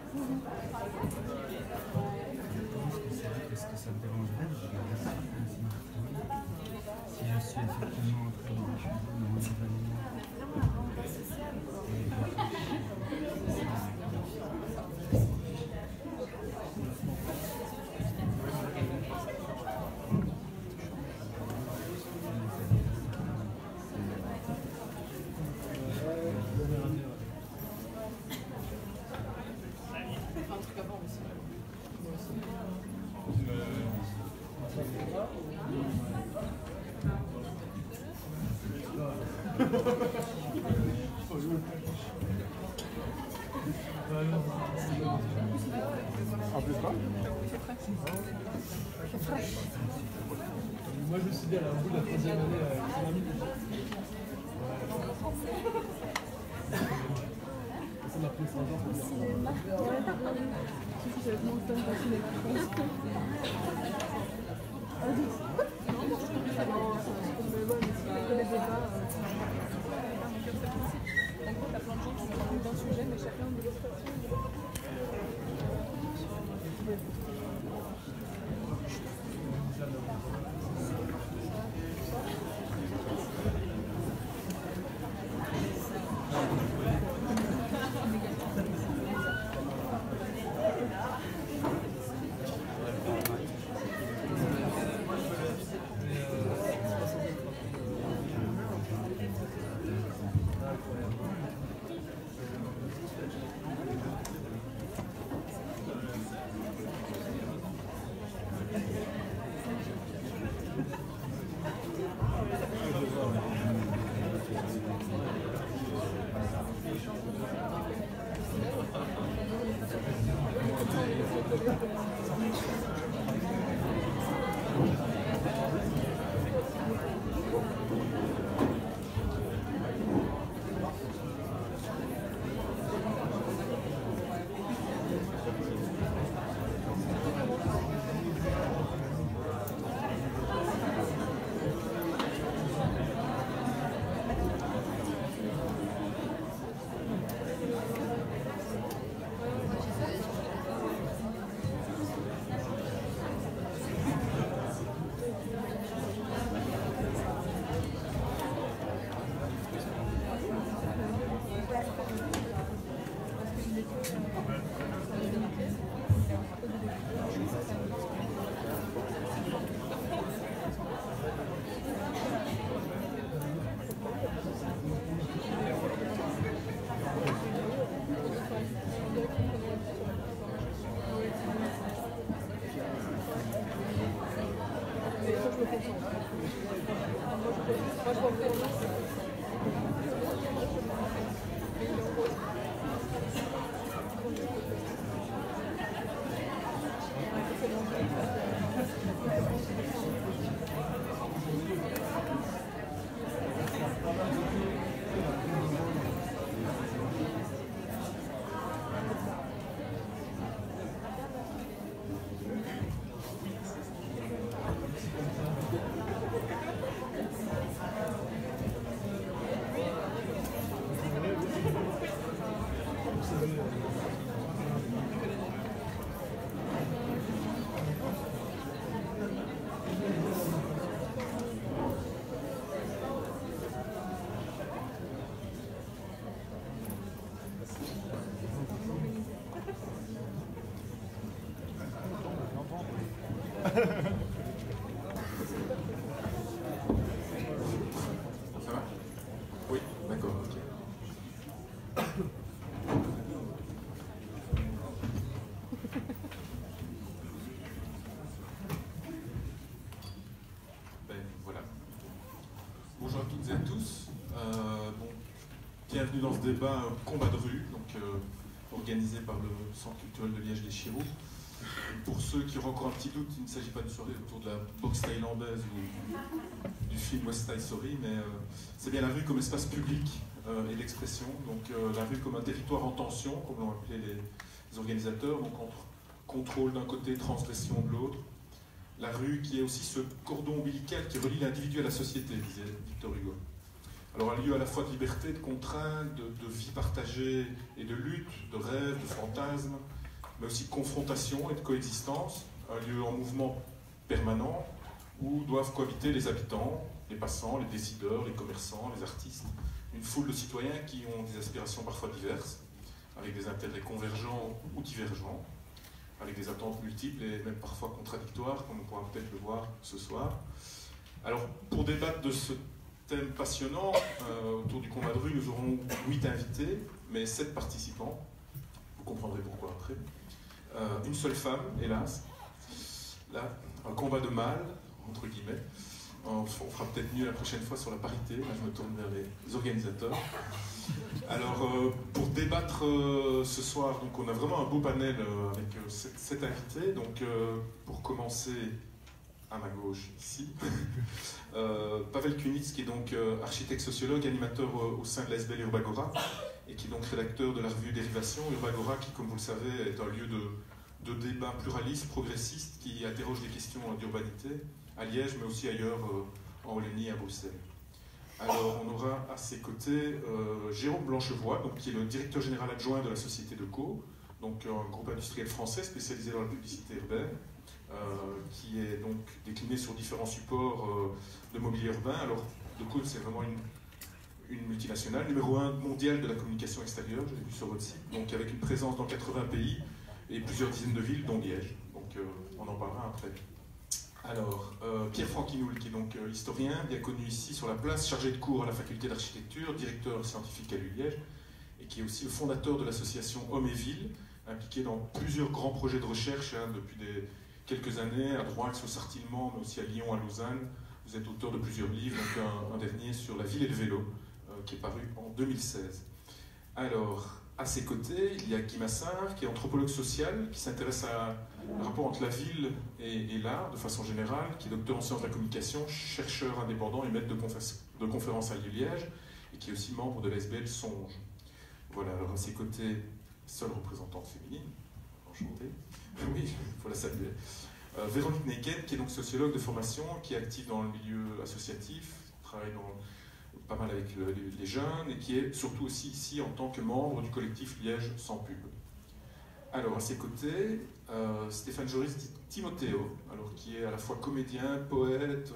Est-ce que ça me dérangerait de regarder ça si je suis effectivement en train de changer mon événement? En plus pas. Moi je me suis dit à la bout de la troisième année avec mon ami. Ça m'a pris 5 ans pour dire. T'as plein de gens qui sont d'un sujet, mais chacun de l'autre façon. Ça va? Oui, d'accord, ok. Ben voilà. Bonjour à toutes et à tous. Bienvenue dans ce débat combat de rue, organisé par le Centre culturel de Liège-les-Chiraux. Pour ceux qui auront encore un petit doute, il ne s'agit pas d'une soirée autour de la boxe thaïlandaise ou du film West Side Story, mais c'est bien la rue comme espace public et d'expression, la rue comme un territoire en tension, comme l'ont appelé les organisateurs, donc entre contrôle d'un côté, transgression de l'autre. La rue qui est aussi ce cordon ombilical qui relie l'individu à la société, disait Victor Hugo. Alors un lieu à la fois de liberté, de contrainte, de vie partagée et de lutte, de rêve, de fantasme, mais aussi de confrontation et de coexistence, un lieu en mouvement permanent où doivent cohabiter les habitants, les passants, les décideurs, les commerçants, les artistes, une foule de citoyens qui ont des aspirations parfois diverses, avec des intérêts convergents ou divergents, avec des attentes multiples et même parfois contradictoires, comme on pourra peut-être le voir ce soir. Alors, pour débattre de ce thème passionnant, autour du combat de rue, nous aurons 8 invités, mais 7 participants. Vous comprendrez pourquoi après. Une seule femme, hélas. Là, un combat de mâles, entre guillemets. On fera peut-être mieux la prochaine fois sur la parité. Là, je me tourne vers les organisateurs. Alors, pour débattre ce soir, donc, on a vraiment un beau panel avec 7 invités. Donc, pour commencer, à ma gauche, ici, Pavel Kunitz, qui est donc architecte sociologue, animateur au sein de l'ASBL Urbagora, et qui est donc rédacteur de la revue Dérivation. Urbagora, qui, comme vous le savez, est un lieu de débat pluraliste, progressiste, qui interroge les questions d'urbanité, à Liège, mais aussi ailleurs, en Wallonie et à Bruxelles. Alors, on aura à ses côtés Jérôme Blanchevoix, donc, qui est le directeur général adjoint de la société de Co, donc un groupe industriel français spécialisé dans la publicité urbaine, qui est donc décliné sur différents supports de mobilier urbain. Alors, de Co, c'est vraiment une multinationale, numéro 1 mondiale de la communication extérieure, je l'ai vu sur votre site, donc avec une présence dans 80 pays et plusieurs dizaines de villes, dont Liège. Donc, on en parlera après. Alors, Pierre Franquinoul, qui est donc historien, bien connu ici sur la place, chargé de cours à la faculté d'architecture, directeur scientifique à l'ULiège, et qui est aussi le fondateur de l'association Hommes et Villes, impliqué dans plusieurs grands projets de recherche depuis quelques années, à Droix, au Sartillement, mais aussi à Lyon, à Lausanne. Vous êtes auteur de plusieurs livres, donc un dernier sur la ville et le vélo, qui est paru en 2016. Alors, à ses côtés, il y a Guy Massard, qui est anthropologue social, qui s'intéresse à le rapport entre la ville et l'art, de façon générale, qui est docteur en sciences de la communication, chercheur indépendant et maître de conférences à Liège, et qui est aussi membre de l'ASBL Songe. Voilà, alors à ses côtés, seule représentante féminine, enchantée, oui, il faut la saluer. Véronique Neyken, qui est donc sociologue de formation, qui est active dans le milieu associatif, travaille pas mal avec les jeunes, et qui est surtout aussi ici en tant que membre du collectif Liège sans pub. Alors, à ses côtés, Stéphane Joris Timothéo, alors, qui est à la fois comédien, poète,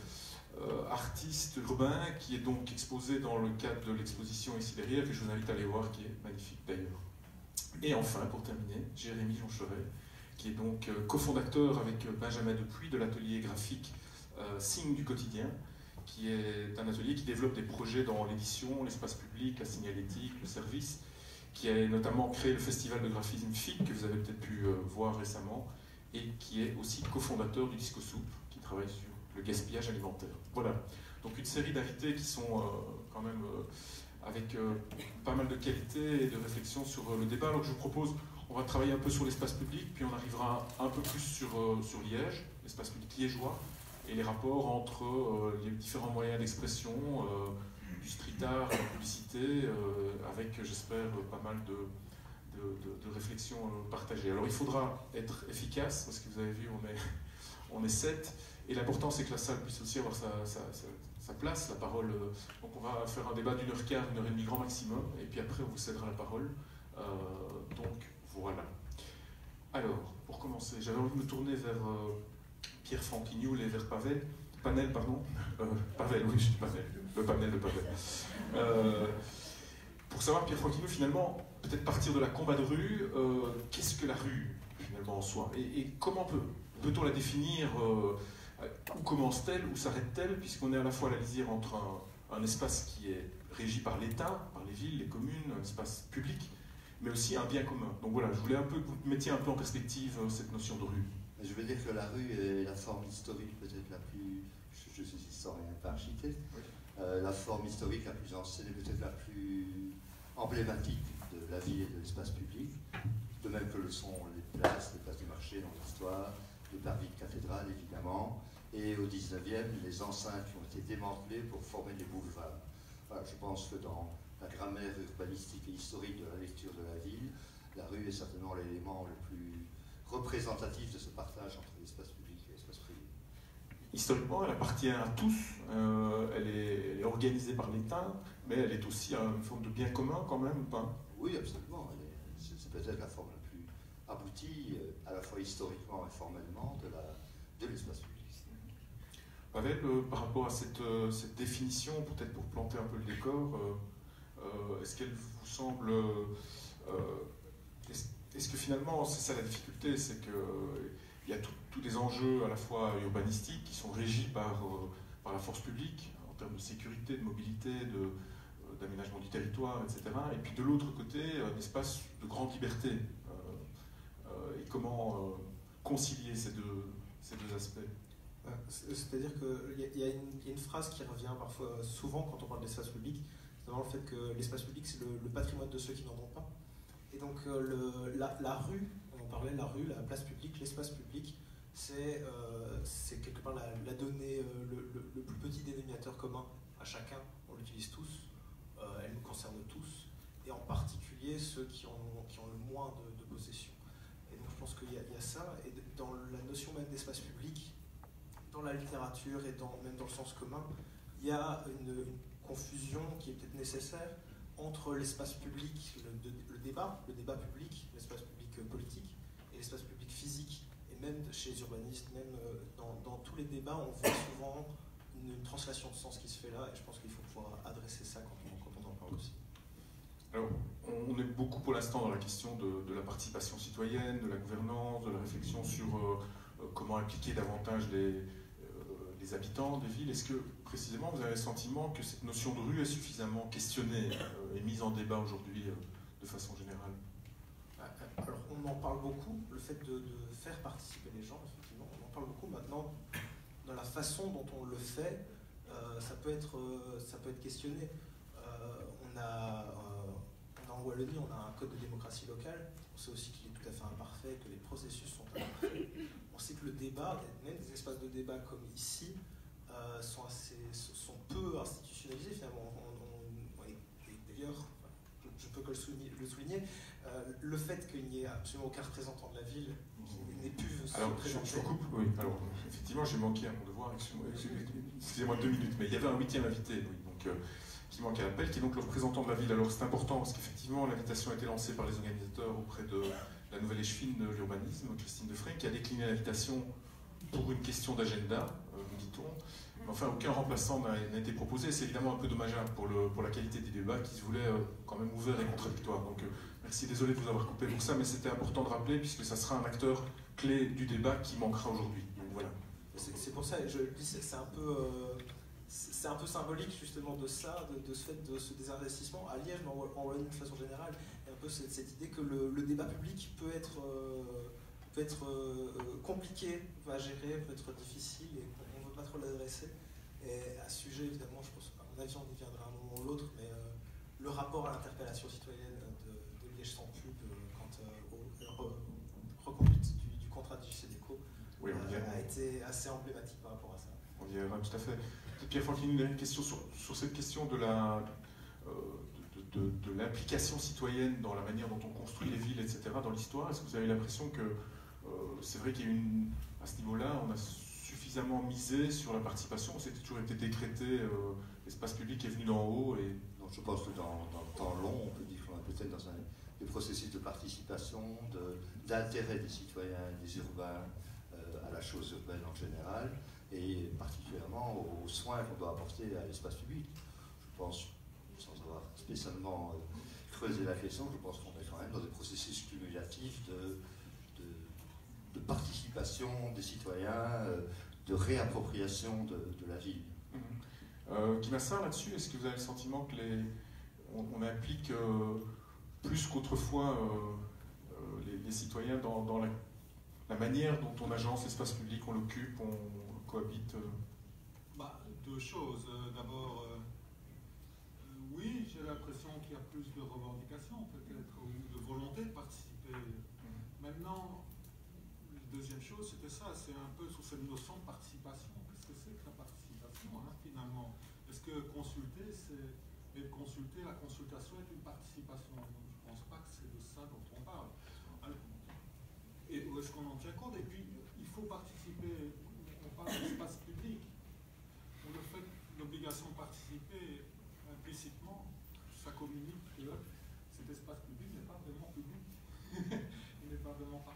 artiste urbain, qui est donc exposé dans le cadre de l'exposition ici derrière, que je vous invite à aller voir, qui est magnifique d'ailleurs. Et enfin, pour terminer, Jérémy Joncheret, qui est donc cofondateur avec Benjamin Dupuis de l'atelier graphique Signe du quotidien, qui est un atelier qui développe des projets dans l'édition, l'espace public, la signalétique, le service, qui a notamment créé le festival de graphisme FIC, que vous avez peut-être pu voir récemment, et qui est aussi cofondateur du Disco Soup, qui travaille sur le gaspillage alimentaire. Voilà, donc une série d'invités qui sont quand même avec pas mal de qualité et de réflexion sur le débat. Alors je vous propose, on va travailler un peu sur l'espace public, puis on arrivera un peu plus sur Liège, l'espace public liégeois, et les rapports entre les différents moyens d'expression, du street art, la publicité, avec, j'espère, pas mal de réflexions partagées. Alors il faudra être efficace, parce que vous avez vu, on est 7, et l'important c'est que la salle puisse aussi avoir sa place, la parole. Donc on va faire un débat d'1h15, 1h30 grand maximum, et puis après on vous cédera la parole. Donc voilà. Alors, pour commencer, j'avais envie de me tourner vers Pierre Franquinoul et vers Pavel. Pavel, oui, je dis Pavel. Le panel de Pavel. Pour savoir, Pierre Franquinoul, finalement, peut-être partir de la combat de rue, qu'est-ce que la rue, finalement, en soi? Et comment peut-on la définir? Où commence-t-elle? Où s'arrête-t-elle? Puisqu'on est à la fois à la lisière entre un espace qui est régi par l'État, par les villes, les communes, un espace public, mais aussi un bien commun. Donc voilà, je voulais un peu que vous mettiez un peu en perspective cette notion de rue. Je veux dire que la rue est la forme historique peut-être la plus... Je suis historien, pas architecte. Oui. La forme historique la plus ancienne et peut-être la plus emblématique de la vie et de l'espace public. De même que le sont les places du marché dans l'histoire, le parvis de cathédrale évidemment. Et au 19e, les enceintes qui ont été démantelées pour former des boulevards. Voilà, je pense que dans la grammaire urbanistique et historique de la lecture de la ville, la rue est certainement l'élément le plus représentatif de ce partage entre l'espace public et l'espace privé. Historiquement, elle appartient à tous, elle est organisée par l'État, mais elle est aussi une forme de bien commun quand même, ou pas? Oui, absolument. C'est peut-être la forme la plus abouti, à la fois historiquement et formellement, de l'espace public. Pavel, par rapport à cette définition, peut-être pour planter un peu le décor, est-ce qu'elle vous semble... est-ce que finalement, c'est ça la difficulté, c'est qu'il y a tous des enjeux à la fois urbanistiques qui sont régis par la force publique, en termes de sécurité, de mobilité, d'aménagement du territoire, etc. Et puis de l'autre côté, un espace de grande liberté. Et comment concilier ces deux aspects? C'est-à-dire qu'il y a une phrase qui revient parfois souvent quand on parle d'espace public, c'est vraiment le fait que l'espace public c'est le patrimoine de ceux qui n'en ont pas. Et donc la rue, on en parlait, la rue, la place publique, l'espace public, c'est quelque part la donnée, le plus petit dénominateur commun à chacun, on l'utilise tous, elle nous concerne tous, et en particulier ceux qui ont le moins de possessions. Et donc je pense qu'il y a ça, et dans la notion même d'espace public, dans la littérature et même dans le sens commun, il y a une confusion qui est peut-être nécessaire entre l'espace public, le débat public, l'espace public politique, et l'espace public physique. Et même chez les urbanistes, même dans tous les débats, on voit souvent une translation de sens qui se fait là, et je pense qu'il faut pouvoir adresser ça quand on en parle aussi. Alors, on est beaucoup pour l'instant dans la question de la participation citoyenne, de la gouvernance, de la réflexion sur comment impliquer davantage les habitants des villes. Est-ce que, précisément, vous avez le sentiment que cette notion de rue est suffisamment questionnée et mise en débat aujourd'hui de façon générale? Alors, on en parle beaucoup, le fait de faire participer les gens, effectivement, on en parle beaucoup. Maintenant, dans la façon dont on le fait, ça peut être questionné. En Wallonie, on a un code de démocratie locale. On sait aussi qu'il est tout à fait imparfait, que les processus sont imparfaits. On sait que le débat, même des espaces de débat comme ici, sont peu institutionnalisés finalement. D'ailleurs, je peux que le souligner, le fait qu'il n'y ait absolument aucun représentant de la ville qui n'ait pu se présenter. Je coupe, oui. Alors, effectivement, j'ai manqué à mon devoir, excusez-moi 2 minutes, mais il y avait un 8e invité, oui, donc, qui manque à l'appel, qui est donc le représentant de la ville. Alors c'est important parce qu'effectivement l'invitation a été lancée par les organisateurs auprès de la nouvelle échevine de l'urbanisme, Christine Defray, qui a décliné l'invitation pour une question d'agenda, nous dit-on. Mais enfin, aucun remplaçant n'a été proposé. C'est évidemment un peu dommageable pour la qualité des débats qui se voulaient quand même ouverts et contradictoires. Donc merci, désolé de vous avoir coupé pour ça, mais c'était important de rappeler puisque ça sera un acteur clé du débat qui manquera aujourd'hui. Donc voilà. C'est pour ça, je dis, c'est un peu symbolique justement de ça, de ce fait de ce désinvestissement à Liège, mais en Wallonie de façon générale, et un peu cette idée que le débat public peut être compliqué à gérer, peut être difficile, et on ne veut pas trop l'adresser. Et à ce sujet, évidemment, je pense, à mon avis, on y viendra un moment ou l'autre, mais le rapport à l'interpellation citoyenne de Liège sans pub quant aux reconduite du contrat de JCDecaux a été assez emblématique par rapport à ça. On y reviendra tout à fait. Pierre Franklin, une question sur cette question de l'implication citoyenne dans la manière dont on construit les villes, etc., dans l'histoire. Est-ce que vous avez l'impression que c'est vrai qu'il y a à ce niveau-là, on a suffisamment misé sur la participation, c'était toujours été décrété, l'espace public est venu d'en haut et... Donc je pense que dans le temps long, on peut dire qu'on est peut-être dans des processus de participation, d'intérêt des citoyens, des urbains à la chose urbaine en général, et particulièrement aux soins qu'on doit apporter à l'espace public. Je pense, sans avoir spécialement creusé la question, je pense qu'on est quand même dans des processus cumulatifs de participation des citoyens, de réappropriation de la ville. Guy Massard, là-dessus, est-ce que vous avez le sentiment que on implique plus qu'autrefois les citoyens dans la manière dont on agence l'espace public, on l'occupe, on cohabite? Deux choses. D'abord, oui, j'ai l'impression qu'il y a plus de revendications, peut-être, ou de volonté de participer. Maintenant, la deuxième chose, c'était ça, c'est un peu sur cette notion de participation. Qu'est-ce que c'est que la participation, finalement? Est-ce que consulter, c'est être consulté, la consultation est une participation? Donc, je ne pense pas que c'est de ça dont on parle. Et où est-ce qu'on en tient compte? Et puis, il faut participer, on parle d'espace public. On le fait, l'obligation de participer implicitement, ça communique que cet espace public n'est pas vraiment public. Il n'est pas vraiment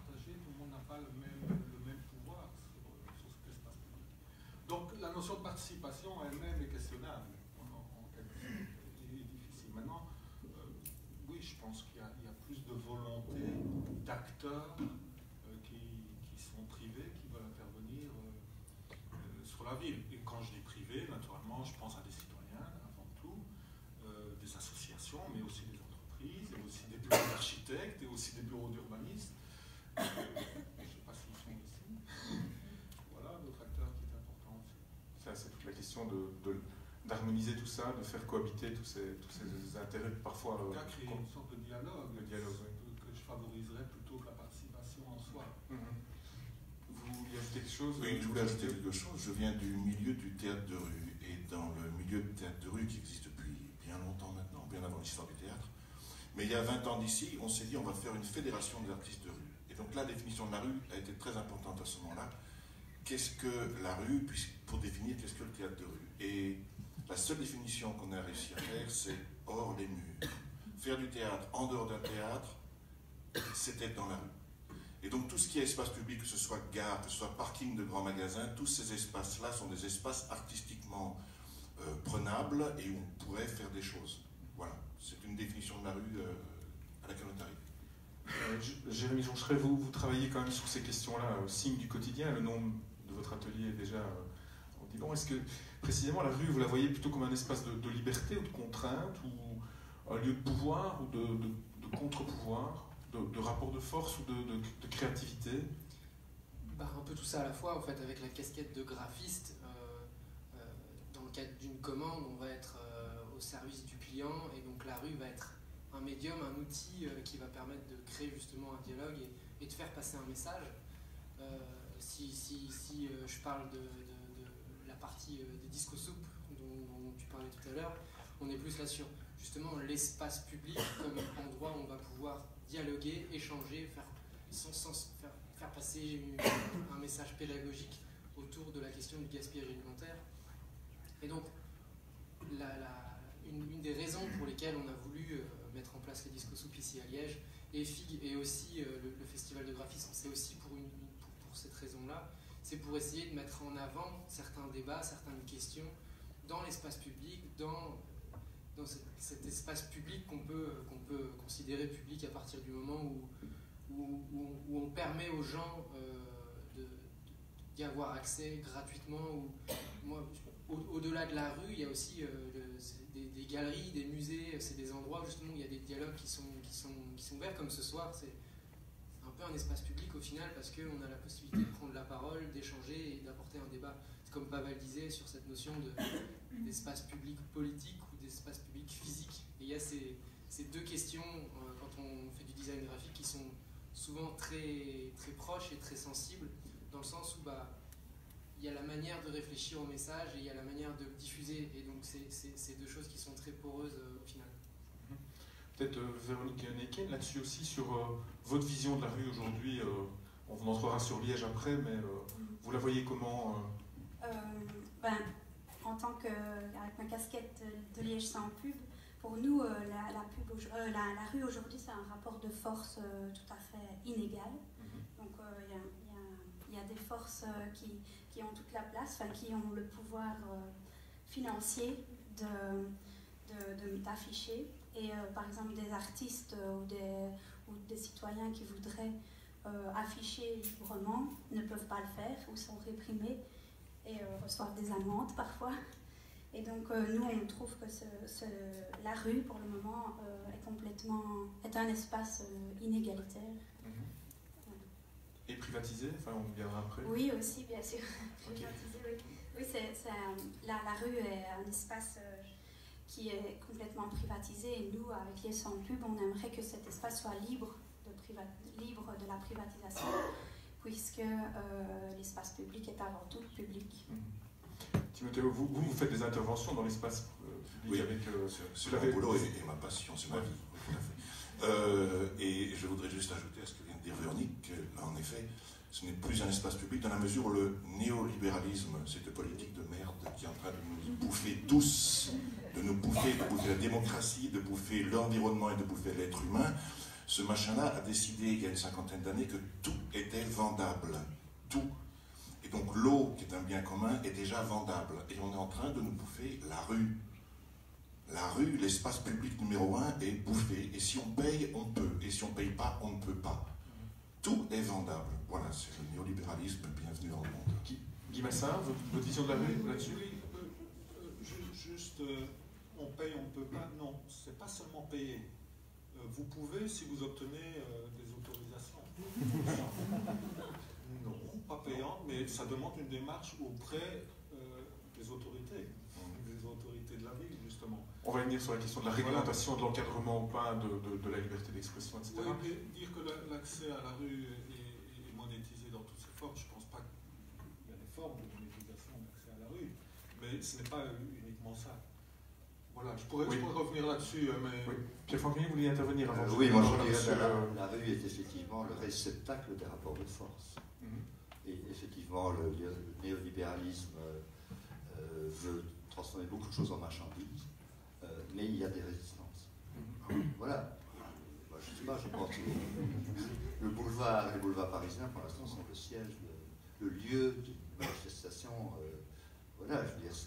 participation elle-même est questionnable, en quelque sorte, et difficile. Maintenant, oui, je pense qu'il y a plus de volonté d'acteurs qui sont privés, qui veulent intervenir sur la ville. Et quand je dis privé, naturellement, je pense à des citoyens, avant tout, des associations, mais aussi des entreprises, et aussi des bureaux d'architectes, et aussi des bureaux d'urbanistes. Je ne sais pas s'ils sont ici. Voilà, d'autres acteurs qui est important aussi. Ça, c'est toute la question d'harmoniser tout ça, de faire cohabiter tous ces intérêts parfois. En tout cas, créer une sorte de dialogue, oui. Que je favoriserais plutôt que la participation en soi. Vous vouliez ajouter quelque chose? Oui, je voulais ajouter quelque chose. Je viens du milieu du théâtre de rue. Et dans le milieu du théâtre de rue, qui existe depuis bien longtemps maintenant, bien avant l'histoire du théâtre, mais il y a 20 ans d'ici, on s'est dit on va faire une fédération des artistes de rue. Et donc la définition de la rue a été très importante à ce moment-là. Qu'est-ce que la rue, pour définir qu'est-ce que le théâtre de rue? Et la seule définition qu'on a réussi à faire, c'est hors les murs. Faire du théâtre en dehors d'un théâtre, c'était dans la rue. Et donc tout ce qui est espace public, que ce soit gare, que ce soit parking de grands magasins, tous ces espaces-là sont des espaces artistiquement prenables et où on pourrait faire des choses. Voilà, c'est une définition de la rue à laquelle on arrive. Jérémy Joncheret, vous travaillez quand même sur ces questions-là, signe du quotidien. Le nom de votre atelier est déjà en dit long. Est-ce que précisément la rue, vous la voyez plutôt comme un espace de liberté ou de contrainte, ou un lieu de pouvoir ou de contre-pouvoir, de rapport de force ou de créativité? Un peu tout ça à la fois, en fait, avec la casquette de graphiste. Dans le cadre d'une commande, on va être au service du client, et donc la rue va être un médium, un outil qui va permettre de créer justement un dialogue et de faire passer un message. Si je parle de la partie des disco soupes dont tu parlais tout à l'heure, on est plus là sur justement l'espace public comme endroit où on va pouvoir dialoguer, échanger, faire passer un message pédagogique autour de la question du gaspillage alimentaire. Et donc, une des raisons pour lesquelles on a voulu mettre en place les disco soupes ici à Liège, et FIG, et aussi le festival de graphisme, c'est aussi pour cette raison-là, c'est pour essayer de mettre en avant certains débats, certaines questions dans l'espace public, dans cet espace public qu'on peut considérer public à partir du moment où on permet aux gens d'y avoir accès gratuitement. Au-delà de la rue, il y a aussi des galeries, des musées, c'est des endroits justement où il y a des dialogues qui sont ouverts, comme ce soir. C'est un peu un espace public au final, parce qu'on a la possibilité de prendre la parole, d'échanger et d'apporter un débat. C'est comme Pavel disait sur cette notion d'espace public politique ou d'espace public physique. Et il y a ces deux questions quand on fait du design graphique qui sont souvent très, très proches et très sensibles, dans le sens où il y a la manière de réfléchir au message et il y a la manière de le diffuser. Et donc c'est deux choses qui sont très poreuses au final. Peut-être Véronique Neken, là-dessus aussi, sur votre vision de la rue aujourd'hui. On entrera sur Liège après, mais vous la voyez comment En tant avec ma casquette de Liège sans pub, pour nous, la rue aujourd'hui, c'est un rapport de force tout à fait inégal. Donc il y a des forces qui ont toute la place, qui ont le pouvoir financier d'afficher. Et par exemple, des artistes ou des citoyens qui voudraient afficher librement ne peuvent pas le faire ou sont réprimés et reçoivent des amendes parfois. Et donc nous, on trouve que la rue, pour le moment, est un espace inégalitaire. Et privatisé, on viendra après. Oui, aussi, bien sûr. Okay. Privatisé, oui. La rue est un espace qui est complètement privatisé, et nous, avec Liège sans pub, on aimerait que cet espace soit libre de la privatisation, puisque l'espace public est avant tout public. Timothée, vous faites des interventions dans l'espace public. Oui, avec... c'est mon boulot et ma passion, c'est ma vie. Tout à fait. Et je voudrais juste ajouter à ce que vient de dire Véronique, que là, en effet, ce n'est plus un espace public dans la mesure où le néolibéralisme, cette politique de merde qui est en train de nous bouffer tous, de bouffer la démocratie, de bouffer l'environnement et de bouffer l'être humain, ce machin-là a décidé il y a une 50aine d'années que tout était vendable. Tout. Et donc l'eau, qui est un bien commun, est déjà vendable. Et on est en train de nous bouffer la rue. La rue, l'espace public numéro 1 est bouffé. Et si on paye, on peut. Et si on ne paye pas, on ne peut pas. Tout est vendable. Voilà, c'est le néolibéralisme. Bienvenue dans le monde. Guy Massin, votre vision de la rue là-dessus? Juste, on paye, on ne peut pas. Non, c'est pas seulement payer. Vous pouvez si vous obtenez des autorisations. Non, pas payant, mais ça demande une démarche auprès des autorités de la ville, justement. On va venir sur la question de la réglementation, de l'encadrement ou pas de la liberté d'expression, etc. Oui, mais dire que l'accès à la rue est monétisé dans toutes ses formes, je ne pense pas qu'il y a des formes de monétisation d'accès à la rue, mais ce n'est pas uniquement ça. Voilà, je pourrais revenir là-dessus, mais... Oui. Pierre-Franck, vous vouliez intervenir avant? Oui, moi je dirais que la rue est effectivement le réceptacle des rapports de force. Et effectivement, le néolibéralisme veut transformer beaucoup de choses en marchandises, mais il y a des résistances. Voilà. Moi, je ne sais pas, je pense que les boulevards parisiens, pour l'instant, sont le siège, le lieu d'une manifestation. Voilà, je veux dire,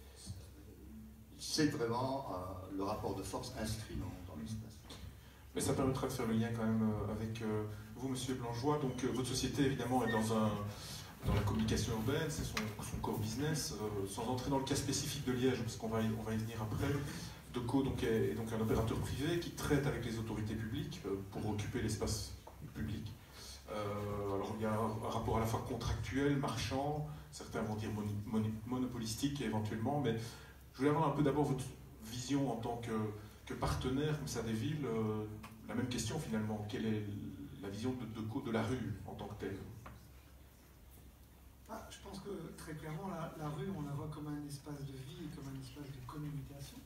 c'est vraiment le rapport de force inscrit dans l'espace. Mais ça permettra de faire le lien quand même avec vous, Monsieur Blangeois. Donc votre société, évidemment, est dans la communication urbaine, c'est son core business. Sans entrer dans le cas spécifique de Liège, parce qu'on va y venir après, Deco est donc un opérateur privé qui traite avec les autorités publiques pour occuper l'espace public. Alors il y a un rapport à la fois contractuel, marchand, certains vont dire monopolistique éventuellement, mais je voulais avoir un peu d'abord votre vision en tant que partenaire comme ça des villes. La même question finalement, quelle est la vision de la rue en tant que telle? Je pense que très clairement la rue on la voit comme un espace de vie et comme un espace de communication.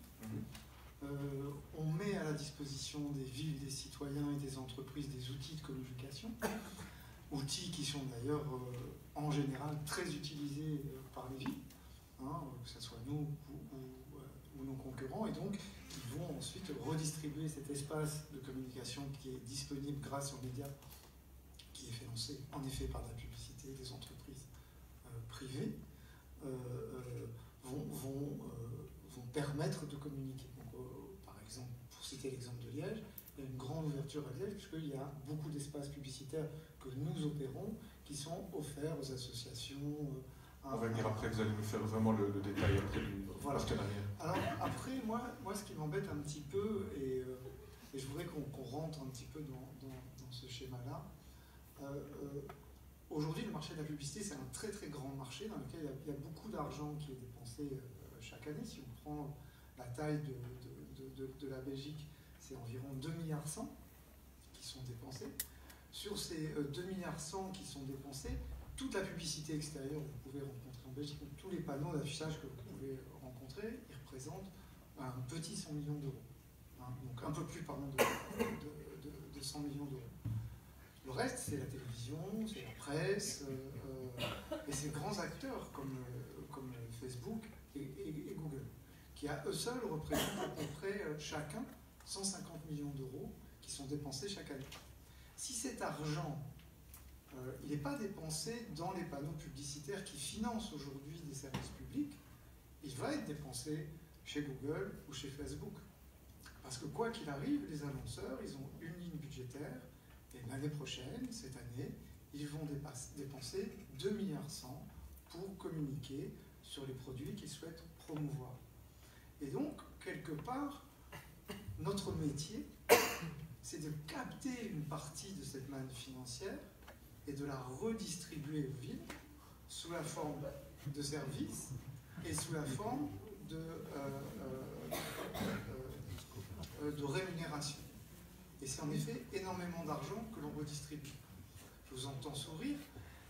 On met à la disposition des villes, des citoyens et des entreprises des outils de communication, outils qui sont d'ailleurs en général très utilisés par les villes, que ce soit nous ou nos concurrents, et donc ils vont ensuite redistribuer cet espace de communication qui est disponible grâce aux médias, qui est financé en effet par la publicité des entreprises privées, vont permettre de communiquer. Donc, par exemple, pour citer l'exemple de Liège, il y a une grande ouverture à Liège puisqu'il y a beaucoup d'espaces publicitaires que nous opérons qui sont offerts aux associations. On va venir après, vous allez nous faire vraiment le détail après du partenariat. Alors après, moi ce qui m'embête un petit peu, et je voudrais qu'on rentre un petit peu dans ce schéma-là, aujourd'hui le marché de la publicité c'est un très très grand marché dans lequel il y a beaucoup d'argent qui est dépensé chaque année. Si on prend la taille de la Belgique, c'est environ 2,1 milliards qui sont dépensés. Sur ces 2,1 milliards qui sont dépensés, toute la publicité extérieure que vous pouvez rencontrer en Belgique, tous les panneaux d'affichage que vous pouvez rencontrer, ils représentent un petit 100 millions d'euros. Donc un peu plus, de 100 millions d'euros. Le reste, c'est la télévision, c'est la presse, et ces grands acteurs comme Facebook et Google, qui à eux seuls représentent à peu près chacun 150 millions d'euros qui sont dépensés chaque année. Si cet argent il n'est pas dépensé dans les panneaux publicitaires qui financent aujourd'hui des services publics, il va être dépensé chez Google ou chez Facebook. Parce que quoi qu'il arrive, les annonceurs, ils ont une ligne budgétaire, et l'année prochaine, cette année, ils vont dépenser 2,1 milliards pour communiquer sur les produits qu'ils souhaitent promouvoir. Et donc, quelque part, notre métier, c'est de capter une partie de cette manne financière et de la redistribuer aux villes sous la forme de services et sous la forme de rémunération. Et c'est en effet énormément d'argent que l'on redistribue. Je vous entends sourire.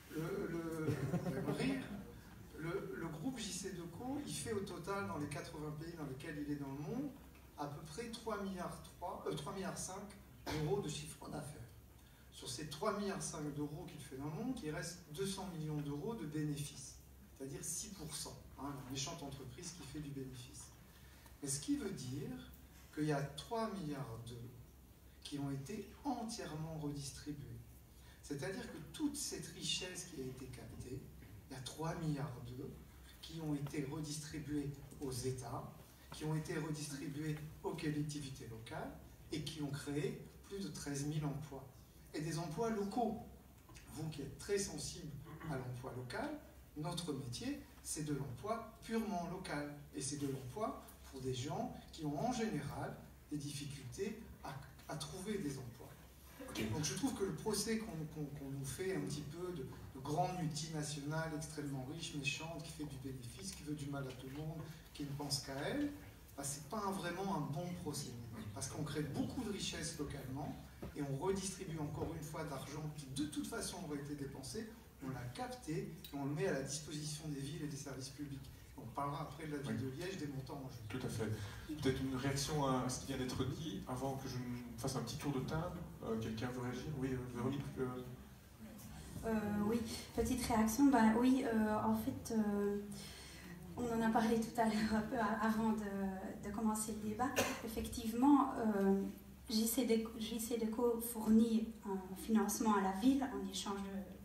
Le groupe JC Deco, il fait au total dans les 80 pays dans lesquels il est dans le monde à peu près 3,5 milliards d'euros de chiffre d'affaires. Sur ces 3,5 milliards d'euros qu'il fait dans le monde, il reste 200 millions d'euros de bénéfices, c'est-à-dire 6%, la méchante entreprise qui fait du bénéfice. Mais ce qui veut dire qu'il y a 3 milliards d'euros qui ont été entièrement redistribués. C'est-à-dire que toute cette richesse qui a été captée, il y a 3 milliards d'euros qui ont été redistribués aux États, qui ont été redistribués aux collectivités locales et qui ont créé plus de 13 000 emplois. Et des emplois locaux. Vous qui êtes très sensible à l'emploi local, notre métier, c'est de l'emploi purement local. Et c'est de l'emploi pour des gens qui ont en général des difficultés à trouver des emplois. Donc je trouve que le procès qu'on nous fait un petit peu de grandes multinationales extrêmement riches, méchantes, qui fait du bénéfice, qui veut du mal à tout le monde, qui ne pense qu'à elle, bah, c'est pas vraiment un bon procès. Parce qu'on crée beaucoup de richesses localement et on redistribue encore une fois d'argent qui de toute façon aurait été dépensé, on l'a capté et on le met à la disposition des villes et des services publics. On parlera après de la ville de Liège, des montants en jeu. Tout à fait. Peut-être une réaction à ce qui vient d'être dit avant que je ne fasse un petit tour de table. Quelqu'un veut réagir? Oui, Véronique. Oui, petite réaction. Ben, oui, en fait, on en a parlé tout à l'heure un peu avant de commencer le débat. Effectivement, JCDecaux fournit un financement à la ville en échange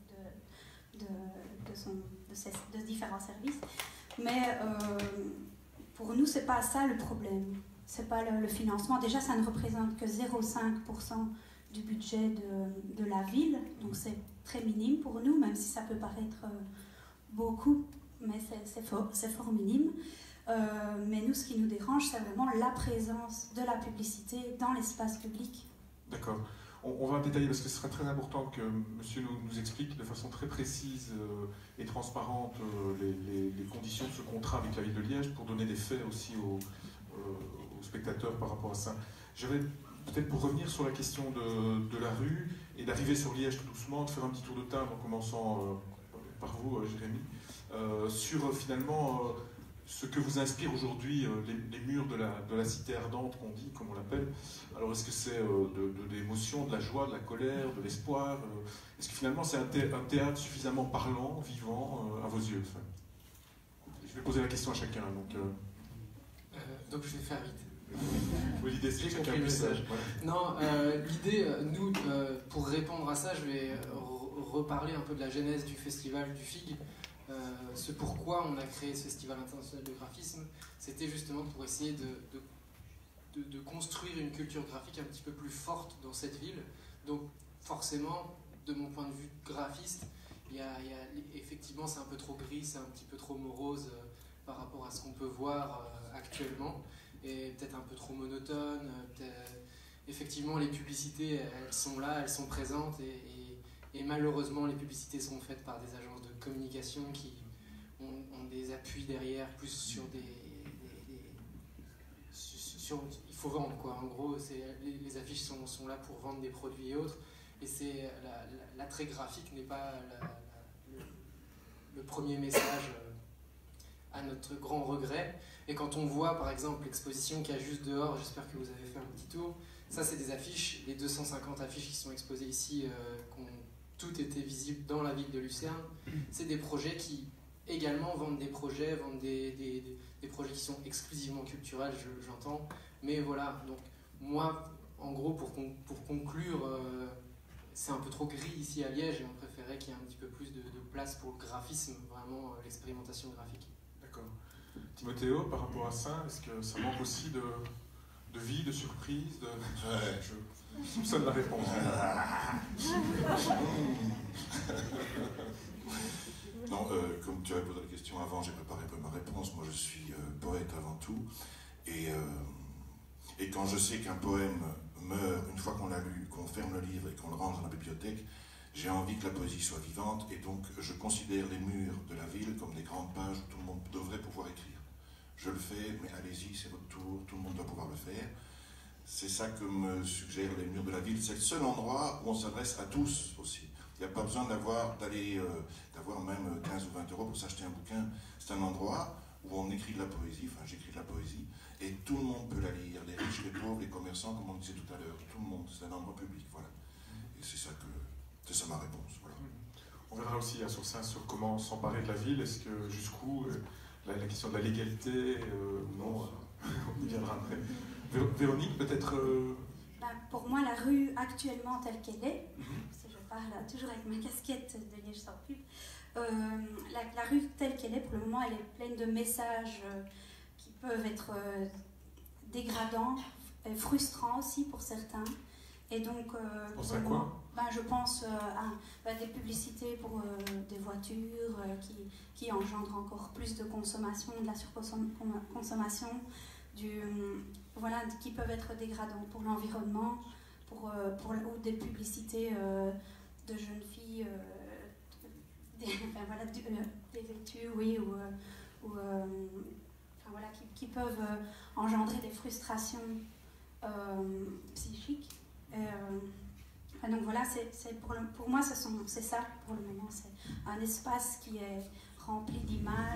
de différents services. Mais pour nous, ce n'est pas ça le problème. Ce n'est pas le financement. Déjà, ça ne représente que 0,5% du budget de la ville. Donc, c'est très minime pour nous, même si ça peut paraître beaucoup, mais c'est fort minime. Mais nous, ce qui nous dérange, c'est vraiment la présence de la publicité dans l'espace public. D'accord. On va détailler parce que ce serait très important que monsieur nous explique de façon très précise et transparente les conditions de ce contrat avec la ville de Liège pour donner des faits aussi aux spectateurs par rapport à ça. J'avais peut-être pour revenir sur la question de la rue et d'arriver sur Liège tout doucement, de faire un petit tour de table en commençant par vous, Jérémy, sur finalement ce que vous inspire aujourd'hui les murs de la cité ardente qu'on dit, comme on l'appelle. Alors est-ce que c'est de l'émotion, de la joie, de la colère, de l'espoir? Est-ce que finalement c'est un théâtre suffisamment parlant, vivant à vos yeux? Enfin, je vais poser la question à chacun. Donc je vais faire vite. Oui, l'idée c'est que chacun puisse... Non, l'idée, nous, pour répondre à ça, je vais reparler un peu de la genèse du festival du FIG. Ce pourquoi on a créé ce Festival international de graphisme, c'était justement pour essayer de construire une culture graphique un petit peu plus forte dans cette ville. Donc forcément, de mon point de vue graphiste, effectivement c'est un peu trop gris, c'est un petit peu trop morose par rapport à ce qu'on peut voir actuellement, et peut-être un peu trop monotone. Effectivement, les publicités, elles sont là, elles sont présentes, et malheureusement, les publicités sont faites par des agences de communication qui ont des appuis derrière, plus sur il faut vendre, quoi. En gros, les affiches sont là pour vendre des produits et autres, et l'attrait graphique n'est pas le premier message, à notre grand regret. Et quand on voit, par exemple, l'exposition qu'il y a juste dehors, j'espère que vous avez fait un petit tour, ça c'est des affiches, les 250 affiches qui sont exposées ici, toutes étaient visibles dans la ville de Lucerne. C'est des projets qui également vendent des projets, des projets qui sont exclusivement culturels, j'entends. Mais voilà, donc moi, en gros, pour conclure, c'est un peu trop gris ici à Liège et on préférait qu'il y ait un petit peu plus de place pour le graphisme, vraiment l'expérimentation graphique. D'accord. Timothéo, par rapport à ça, est-ce que ça manque aussi de vie, de surprise Ouais. Je soupçonne la réponse. Non, comme tu avais posé la question avant, j'ai préparé un peu ma réponse. Moi, je suis poète avant tout. Et quand je sais qu'un poème meurt, une fois qu'on l'a lu, qu'on ferme le livre et qu'on le range dans la bibliothèque, j'ai envie que la poésie soit vivante. Et donc, je considère les murs de la ville comme des grandes pages où tout le monde devrait pouvoir écrire. Je le fais, mais allez-y, c'est votre tour, tout le monde doit pouvoir le faire. C'est ça que me suggèrent les murs de la ville. C'est le seul endroit où on s'adresse à tous aussi. Il n'y a pas besoin d'avoir même 15 ou 20 euros pour s'acheter un bouquin. C'est un endroit où on écrit de la poésie, enfin j'écris de la poésie, et tout le monde peut la lire, les riches, les pauvres, les commerçants, comme on disait tout à l'heure, tout le monde, c'est un endroit public, voilà. Et c'est ça ma réponse, voilà. On verra aussi sur ça, sur comment s'emparer de la ville, est-ce que jusqu'où la question de la légalité, non, on y viendra après. Véronique, peut-être Pour moi, la rue actuellement telle qu'elle est, si je parle toujours avec ma casquette de Liège sans pub, la rue telle qu'elle est, pour le moment, elle est pleine de messages qui peuvent être dégradants, frustrants aussi pour certains. Et donc, Pensez à quoi? Je pense à des publicités pour des voitures qui engendrent encore plus de consommation, de la surconsommation, voilà, qui peuvent être dégradants pour l'environnement, ou des publicités de jeunes filles dévêtues, oui, voilà, qui peuvent engendrer des frustrations psychiques. Donc voilà, pour moi, c'est ça pour le moment. C'est un espace qui est rempli d'images,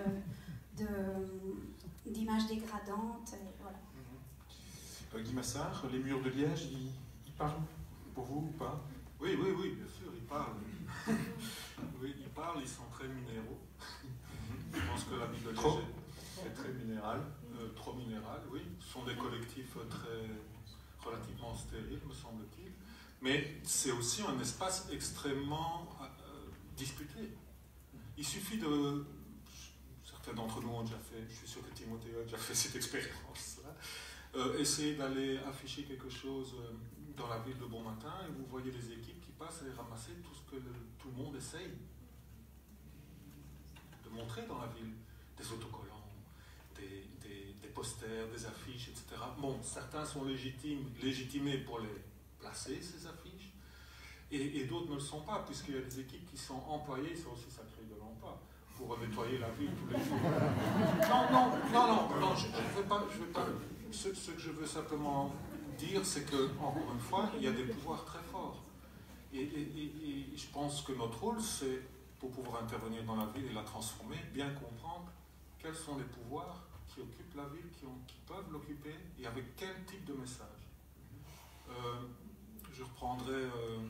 d'images dégradantes. Et voilà. Guy Massard, les murs de Liège, ils parlent pour vous ou pas? Oui, bien sûr, ils parlent. Oui, ils parlent, ils sont très minéraux. Je pense que la ville de Liège est très minérale, trop minérale, oui. Ce sont des collectifs relativement stériles, me semble-t-il. Mais c'est aussi un espace extrêmement disputé. Il suffit de... Certains d'entre nous ont déjà fait, je suis sûr que Timothée a déjà fait cette expérience-là, essayer d'aller afficher quelque chose dans la ville de bon matin et vous voyez les équipes qui passent et ramasser tout ce que tout le monde essaye de montrer dans la ville. Des autocollants, des posters, des affiches, etc. Bon, certains sont légitimés pour les placer, ces affiches, et d'autres ne le sont pas, puisqu'il y a des équipes qui sont employées, c'est aussi ça crée de l'emploi, pour nettoyer la ville tous les jours. Non, je ne veux pas. Ce que je veux simplement dire, c'est que, encore une fois, il y a des pouvoirs très forts. Et je pense que notre rôle, c'est, pour pouvoir intervenir dans la ville et la transformer, bien comprendre quels sont les pouvoirs qui occupent la ville, qui peuvent l'occuper, et avec quel type de message. Je reprendrai,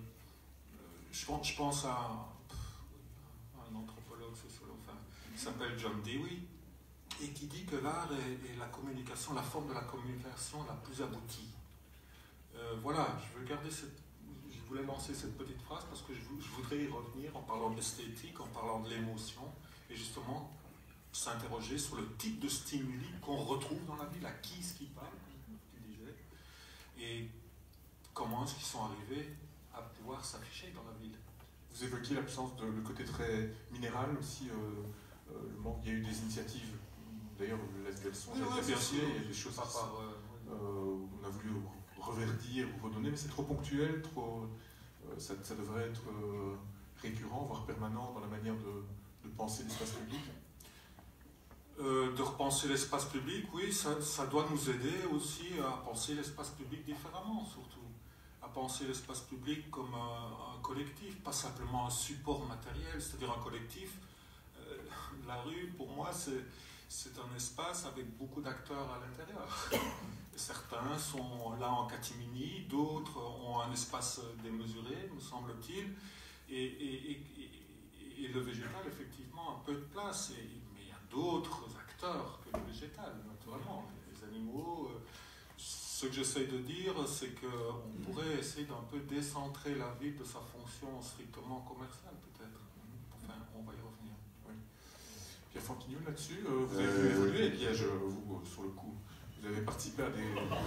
je pense à un anthropologue, sociologue, qui s'appelle John Dewey, et qui dit que l'art est la communication, la forme de la communication la plus aboutie. Voilà, je voulais lancer cette petite phrase parce que je voudrais y revenir en parlant d'esthétique, en parlant de l'émotion, et justement s'interroger sur le type de stimuli qu'on retrouve dans la ville, à qui est-ce qui parle, comme tu disais, et comment est-ce qu'ils sont arrivés à pouvoir s'afficher dans la ville. Vous évoquiez l'absence de le côté très minéral aussi, le manque, il y a eu des initiatives, d'ailleurs elles sont appréciées, il y a des choses on a voulu reverdir ou redonner, mais c'est trop ponctuel, ça devrait être récurrent, voire permanent dans la manière de penser l'espace public. De repenser l'espace public, oui, ça doit nous aider aussi à penser l'espace public différemment, surtout. À penser l'espace public comme un collectif, pas simplement un support matériel, c'est-à-dire un collectif. La rue, pour moi, c'est un espace avec beaucoup d'acteurs à l'intérieur. Certains sont là en catimini, d'autres ont un espace démesuré, me semble-t-il, et le végétal, effectivement, a peu de place. Mais il y a d'autres acteurs que le végétal, naturellement. Les animaux, ce que j'essaie de dire, c'est qu'on pourrait essayer d'un peu décentrer la ville de sa fonction strictement commerciale, peut-être. Enfin, on va y revenir. Oui. Pierre Fanquignon, là-dessus, vous avez évolué à Liège, vous, sur le coup. Vous avez participé à des...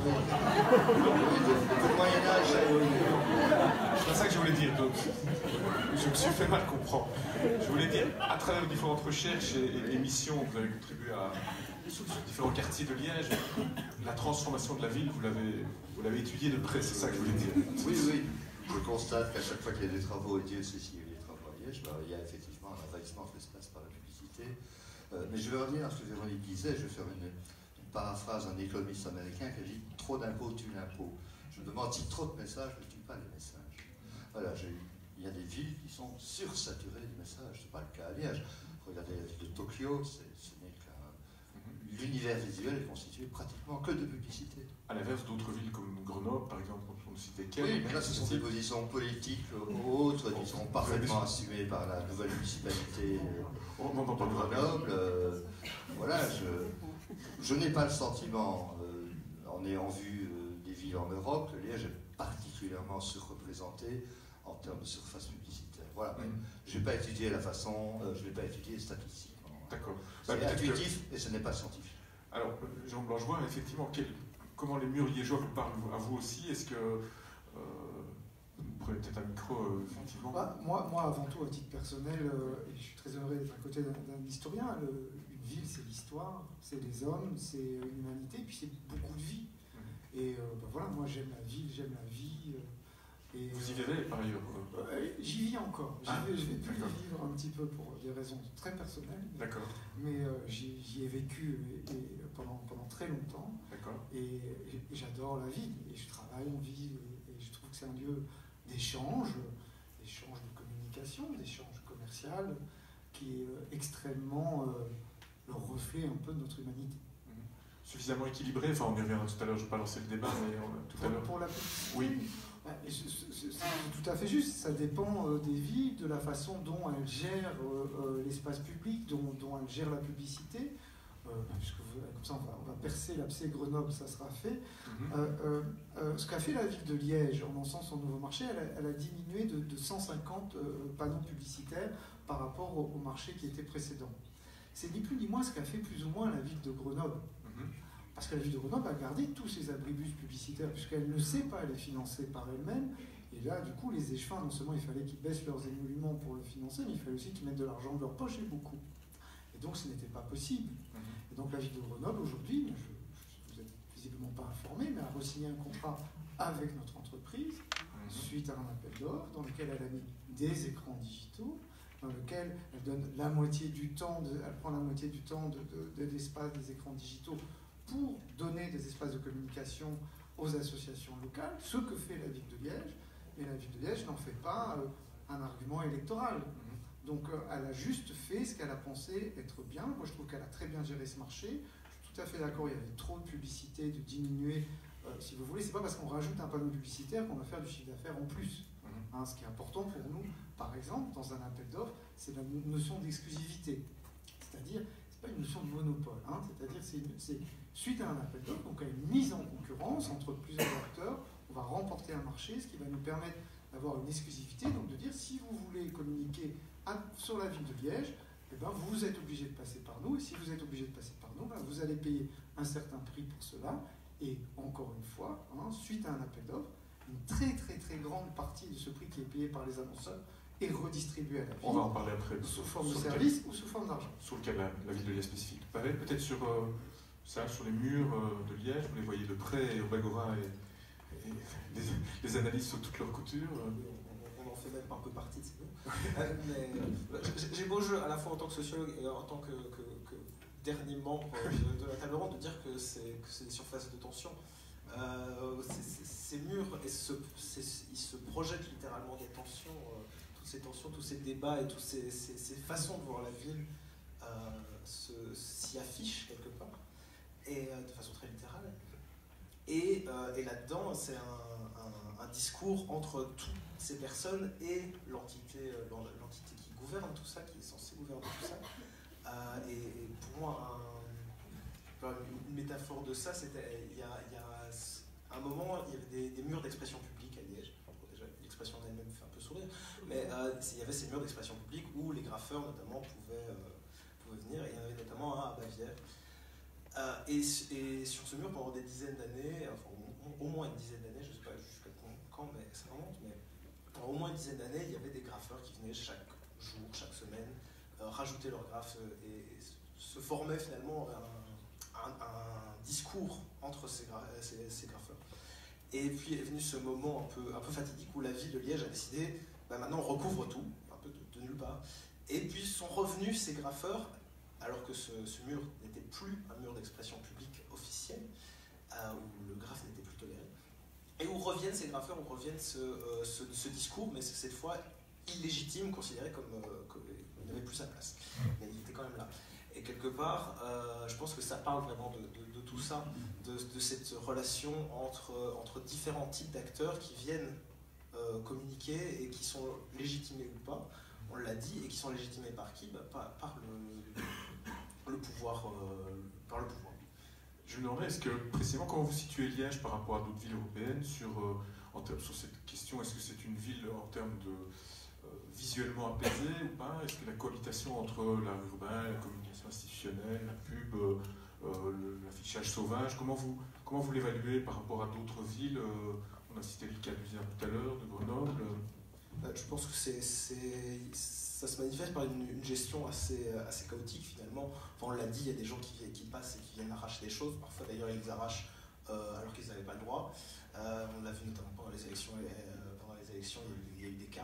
Le Moyen-Âge, c'est pas ça que je voulais dire, donc je me suis fait mal comprendre. Je voulais dire, à travers différentes recherches et missions, vous avez contribué sur différents quartiers de Liège, la transformation de la ville, vous l'avez étudiée de près, c'est ça que je voulais dire. Oui. Je constate qu'à chaque fois qu'il y a des travaux, et Dieu sait s'il y a eu des travaux à Liège, il y a effectivement un envahissement de l'espace par la publicité. Mais je vais revenir à ce que Véronique disait, je vais faire une paraphrase d'un économiste américain qui a dit « trop d'impôts tue l'impôt ». Je me demande si trop de messages ne tue pas les messages. Voilà, il y a des villes qui sont sursaturées de messages, ce n'est pas le cas à Liège. Regardez la ville de Tokyo, ce n'est qu'un... L'univers visuel est constitué pratiquement que de publicité. À l'inverse d'autres villes comme Grenoble, par exemple, on ne citait qu'elle. Oui, mais là ce sont des positions politiques autres qui sont parfaitement assumées par la nouvelle municipalité de Grenoble. Voilà, je n'ai pas le sentiment, en ayant vu des villes en Europe, que Liège est particulièrement surreprésenté en termes de surface publicitaire. Voilà, je n'ai pas étudié la façon, je n'ai pas étudié les statistiques. D'accord. C'est intuitif et ce n'est pas scientifique. Alors, Jean Blanchevoix, effectivement, comment les murs liégeois vous parlent à vous aussi? Est-ce que vous prenez peut-être un micro, effectivement? Moi, avant tout, à titre personnel, et je suis très heureux d'être à côté d'un historien, une ville, c'est l'histoire, c'est les hommes, c'est l'humanité, puis c'est beaucoup de vie. Et voilà, moi j'aime la ville, j'aime la vie. Et, vous y vivez par ailleurs? J'y vis encore. Je vais plus y vivre un petit peu pour des raisons très personnelles. D'accord. Mais j'y ai vécu pendant très longtemps. D'accord. Et j'adore la ville. Et je travaille en ville. Et je trouve que c'est un lieu d'échange de communication, d'échange commercial, qui est extrêmement le reflet un peu de notre humanité. Suffisamment équilibré, enfin on y reviendra tout à l'heure, je ne vais pas lancer le débat, mais tout à l'heure. Pour la publicité, oui. C'est tout à fait juste, ça dépend des villes, de la façon dont elles gèrent l'espace public, dont elles gèrent la publicité. Puisque comme ça on va percer l'abcès Grenoble, ça sera fait. Ce qu'a fait la ville de Liège en lançant son nouveau marché, elle a diminué de 150 panneaux publicitaires par rapport au marché qui était précédent. C'est ni plus ni moins ce qu'a fait plus ou moins la ville de Grenoble. Parce que la ville de Grenoble a gardé tous ses abribus publicitaires, puisqu'elle ne sait pas les financer par elle-même. Et là, du coup, les échevins, non seulement il fallait qu'ils baissent leurs émoluments pour le financer, mais il fallait aussi qu'ils mettent de l'argent de leur poche, et beaucoup. Et donc, ce n'était pas possible. Et donc, la ville de Grenoble, aujourd'hui, vous n'êtes visiblement pas informé, mais a re-signé un contrat avec notre entreprise, suite à un appel d'offres, dans lequel elle a mis des écrans digitaux, dans lequel elle donne la moitié du temps, elle prend la moitié du temps de l'espace des écrans digitaux pour donner des espaces de communication aux associations locales, ce que fait la ville de Liège. Et la ville de Liège n'en fait pas un argument électoral. Donc elle a juste fait ce qu'elle a pensé être bien. Moi je trouve qu'elle a très bien géré ce marché. Je suis tout à fait d'accord, il y avait trop de publicité, de diminuer. Si vous voulez, c'est pas parce qu'on rajoute un panneau publicitaire qu'on va faire du chiffre d'affaires en plus. Ce qui est important pour nous, par exemple, dans un appel d'offres, c'est la notion d'exclusivité. C'est-à-dire, c'est pas une notion de monopole. C'est-à-dire, c'est suite à un appel d'offres, donc à une mise en concurrence entre plusieurs acteurs, on va remporter un marché, ce qui va nous permettre d'avoir une exclusivité, donc de dire si vous voulez communiquer sur la ville de Liège, eh ben, vous êtes obligé de passer par nous, et si vous êtes obligé de passer par nous, ben, vous allez payer un certain prix pour cela, et encore une fois, suite à un appel d'offres, une très très très grande partie de ce prix qui est payé par les annonceurs est redistribué à la ville. On va en parler après. Sous forme de service ou sous forme d'argent. Sur lequel la ville de Liège spécifique. Pareil, peut-être sur sur les murs de Liège, vous les voyez de près, et au Bagora, et les analyses sur toutes leurs coutures. On en fait même un peu partie, c'est bon. J'ai beau jeu, à la fois en tant que sociologue et en tant que dernier membre de la table ronde, de dire que c'est des surfaces de tension. Ces murs, ils se projettent littéralement des tensions, toutes ces tensions, tous ces débats et toutes ces façons de voir la ville s'y affichent quelque part, et de façon très littérale. Et là-dedans, c'est un discours entre toutes ces personnes et l'entité qui gouverne tout ça, qui est censée gouverner tout ça. Et pour moi, une métaphore de ça, c'était il y a un moment, il y avait des murs d'expression publique à Liège. Déjà, l'expression en elle-même fait un peu sourire, mais il y avait ces murs d'expression publique où les graffeurs, notamment, pouvaient venir, et il y en avait notamment un à Bavière. Et sur ce mur, pendant des dizaines d'années, enfin au moins une dizaine d'années, je ne sais pas jusqu'à quand, mais ça remonte, mais pendant au moins une dizaine d'années, il y avait des graffeurs qui venaient chaque jour, chaque semaine, rajouter leurs graphes, et se formait finalement un discours entre ces graffeurs. Et puis est venu ce moment un peu fatidique où la ville de Liège a décidé, maintenant on recouvre tout, un peu de nulle part. Et puis sont revenus ces graffeurs, alors que ce mur n'était plus un mur d'expression publique officielle, où le graphe n'était plus toléré. Et où reviennent ces graffeurs, où reviennent ce discours, mais cette fois illégitime, considéré comme qu'il n'avait plus sa place. Mais il était quand même là. Et quelque part, je pense que ça parle vraiment de tout ça, de cette relation entre différents types d'acteurs qui viennent communiquer et qui sont légitimés ou pas, on l'a dit, et qui sont légitimés par qui? Par le pouvoir. Par le pouvoir. Je me demandais, est-ce que précisément comment vous situez Liège par rapport à d'autres villes européennes sur, sur cette question, est-ce que c'est une ville en termes de visuellement apaisée ou pas? Est-ce que la cohabitation entre l'art urbain, la communication institutionnelle, la pub, l'affichage sauvage, comment vous l'évaluez par rapport à d'autres villes? On a cité le cas d'Uzère tout à l'heure, de Grenoble. Je pense que ça se manifeste par une gestion assez chaotique finalement. Enfin, on l'a dit, il y a des gens qui passent et qui viennent arracher des choses. Parfois d'ailleurs ils les arrachent alors qu'ils n'avaient pas le droit. On l'a vu notamment pendant les élections, il y a eu des cas.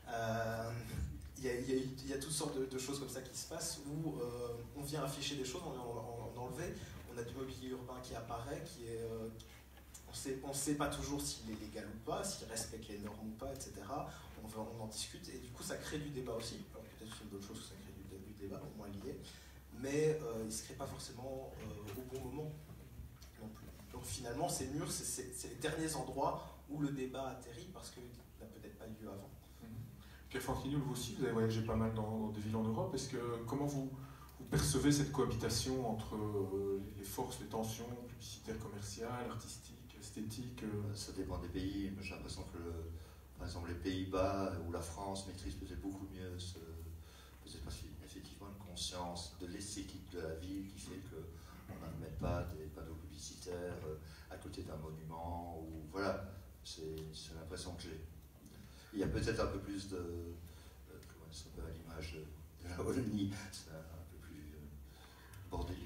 Il y a toutes sortes de choses comme ça qui se passent où on vient afficher des choses, on vient en enlever. On a du mobilier urbain qui apparaît, on ne sait pas toujours s'il est légal ou pas, s'il respecte les normes ou pas, etc. On en discute et du coup ça crée du débat aussi. Alors peut-être qu'il y a d'autres choses que ça crée du débat, au moins lié, mais il ne se crée pas forcément au bon moment non plus. Donc finalement ces murs, c'est les derniers endroits où le débat atterrit parce qu'il n'a peut-être pas lieu avant. Pierre Franquignoul, vous aussi, vous avez voyagé pas mal dans des villes en Europe. Comment vous percevez cette cohabitation entre les forces, les tensions publicitaires, commerciales, artistiques, esthétiques? Ça dépend des pays. J'ai l'impression que, par exemple, les Pays-Bas ou la France maîtrisent peut-être beaucoup mieux peut-être parce qu'il y a effectivement une conscience de l'esthétique de la ville qui fait qu'on n'admet pas des panneaux publicitaires à côté d'un monument. Ou, voilà, c'est l'impression que j'ai. Il y a peut-être un peu plus de, comment ça s'appelle, à l'image de la Wallonie, c'est un peu plus bordélique.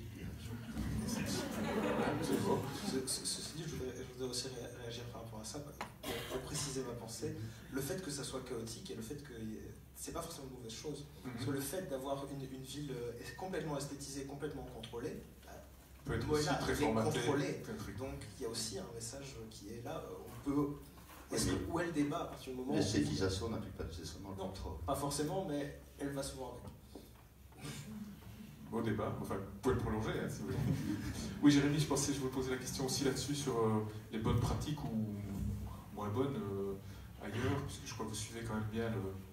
Ceci dit, je voudrais aussi réagir par rapport à ça, pour préciser ma pensée. Le fait que ça soit chaotique et le fait que c'est pas forcément une mauvaise chose. Parce que le fait d'avoir une ville complètement esthétisée, complètement contrôlée, peut être aussi très formaté. Donc il y a aussi un message qui est là. On peut. Où est le débat à partir du moment où... L'esthétisation n'implique pas nécessairement le contrôle. Pas forcément, mais elle va souvent avec. Beau débat, enfin, vous pouvez le prolonger hein, si vous voulez. Oui, Jérémy, je pensais que je vous posais la question aussi là-dessus sur les bonnes pratiques ou moins bonnes ailleurs, puisque je crois que vous suivez quand même bien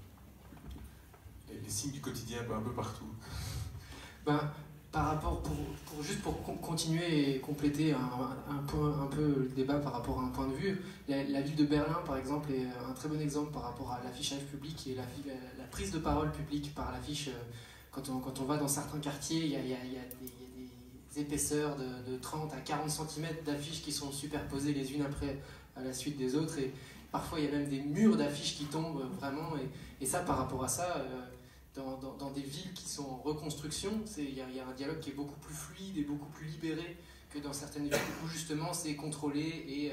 les signes du quotidien un peu partout. Par rapport, juste pour continuer et compléter un peu le débat par rapport à un point de vue, la ville de Berlin, par exemple, est un très bon exemple par rapport à l'affichage public et la prise de parole publique par l'affiche. Quand on va dans certains quartiers, il y a des épaisseurs de 30 à 40 cm d'affiches qui sont superposées les unes après à la suite des autres. Et parfois, il y a même des murs d'affiches qui tombent vraiment. Et ça, par rapport à ça... Dans des villes qui sont en reconstruction, il y a un dialogue qui est beaucoup plus fluide et beaucoup plus libéré que dans certaines villes où justement c'est contrôlé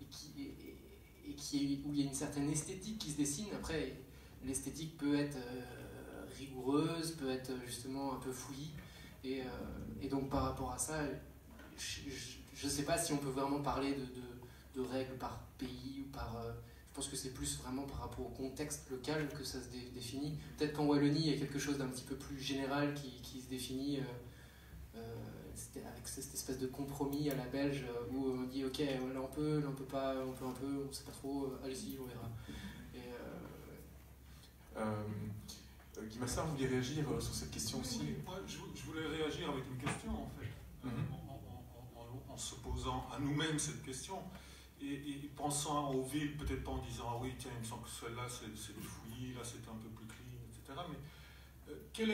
où il y a une certaine esthétique qui se dessine. Après, l'esthétique peut être rigoureuse, peut être justement un peu fouillie. Et donc par rapport à ça, je ne sais pas si on peut vraiment parler de règles par pays ou par... Je pense que c'est plus vraiment par rapport au contexte local que ça se définit. Peut-être qu'en Wallonie, il y a quelque chose d'un petit peu plus général qui se définit avec cette espèce de compromis à la belge où on dit ok, là on peut pas, on peut un peu, on sait pas trop, allez-y, on verra. Guy Massard, vous vouliez réagir sur cette question aussi? Moi, je voulais réagir avec une question en fait, en se posant à nous-mêmes cette question. Et pensant aux villes, peut-être pas en disant ah oui, tiens, il me semble que celle-là c'est du fouillis, là c'est un peu plus clean, etc. Mais quelle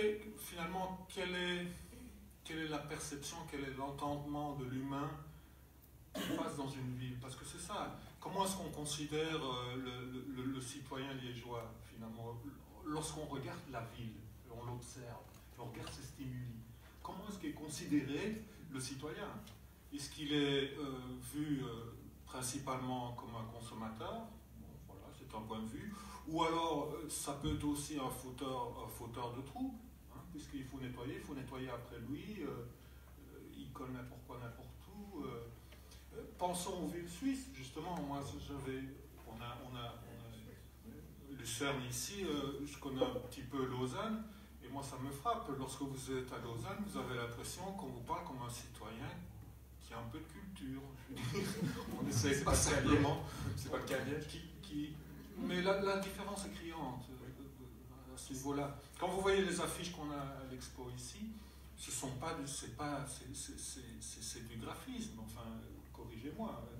est la perception, quel est l'entendement de l'humain qui passe dans une ville? Parce que c'est ça. Comment est-ce qu'on considère le citoyen liégeois finalement lorsqu'on regarde la ville, on l'observe, on regarde ses stimuli? Comment est-ce qu'est considéré le citoyen? Est-ce qu'il est vu principalement comme un consommateur, bon, voilà, c'est un point de vue, ou alors ça peut être aussi un fauteur de troubles, hein, puisqu'il faut nettoyer après lui, il colle n'importe quoi, n'importe où. Pensons aux villes suisses, justement, moi on a Lucerne ici, je connais un petit peu Lausanne, et moi ça me frappe, lorsque vous êtes à Lausanne, vous avez l'impression qu'on vous parle comme un citoyen qui a un peu de culture. On essaie pas simplement. C'est pas le cas mais la différence est criante à ce niveau-là. Quand vous voyez les affiches qu'on a à l'expo ici, c'est du graphisme. Enfin, corrigez-moi.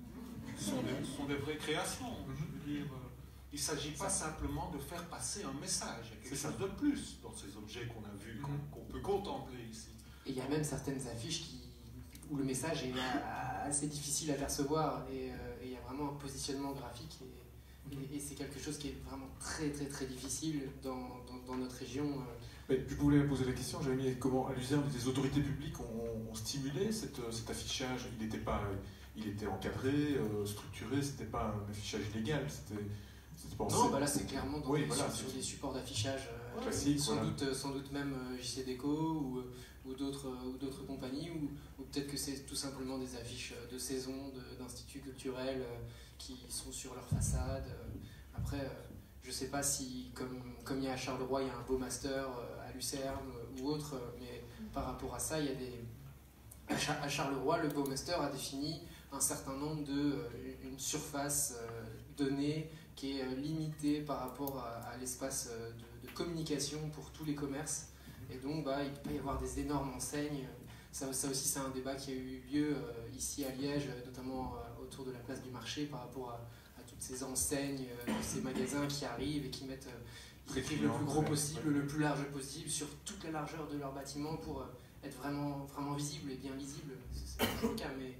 sont des vraies créations. Je veux dire, il ne s'agit pas simplement de faire passer un message. Il y a quelque chose de plus dans ces objets qu'on a vus, qu'on peut contempler ici. Et il y a même certaines affiches où le message est assez difficile à percevoir et il y a vraiment un positionnement graphique et c'est quelque chose qui est vraiment très très très difficile dans notre région. Mais je voulais poser la question, j'avais mis comment à Luzerne des autorités publiques ont stimulé cet affichage. Il était encadré, structuré, c'était pas un affichage illégal, c'était pensé. Non, bah là c'est clairement sur des supports d'affichage classiques, sans doute même JC Déco ou d'autres compagnies, ou peut-être que c'est tout simplement des affiches de saison, d'instituts culturels qui sont sur leur façade. Après, je ne sais pas si, comme il y a à Charleroi, il y a un beau master à Lucerne ou autre, mais par rapport à ça, il y a à Charleroi, le beau master a défini un certain nombre une surface donnée qui est limitée par rapport à l'espace de communication pour tous les commerces. Et donc, il peut y avoir des énormes enseignes. Ça aussi, c'est un débat qui a eu lieu ici à Liège, notamment autour de la place du marché, par rapport à toutes ces enseignes, ces magasins qui arrivent et qui mettent le plus gros possible, le plus large possible, sur toute la largeur de leur bâtiment pour être vraiment, vraiment visible et bien lisible. C'est pas toujours le cas, mais...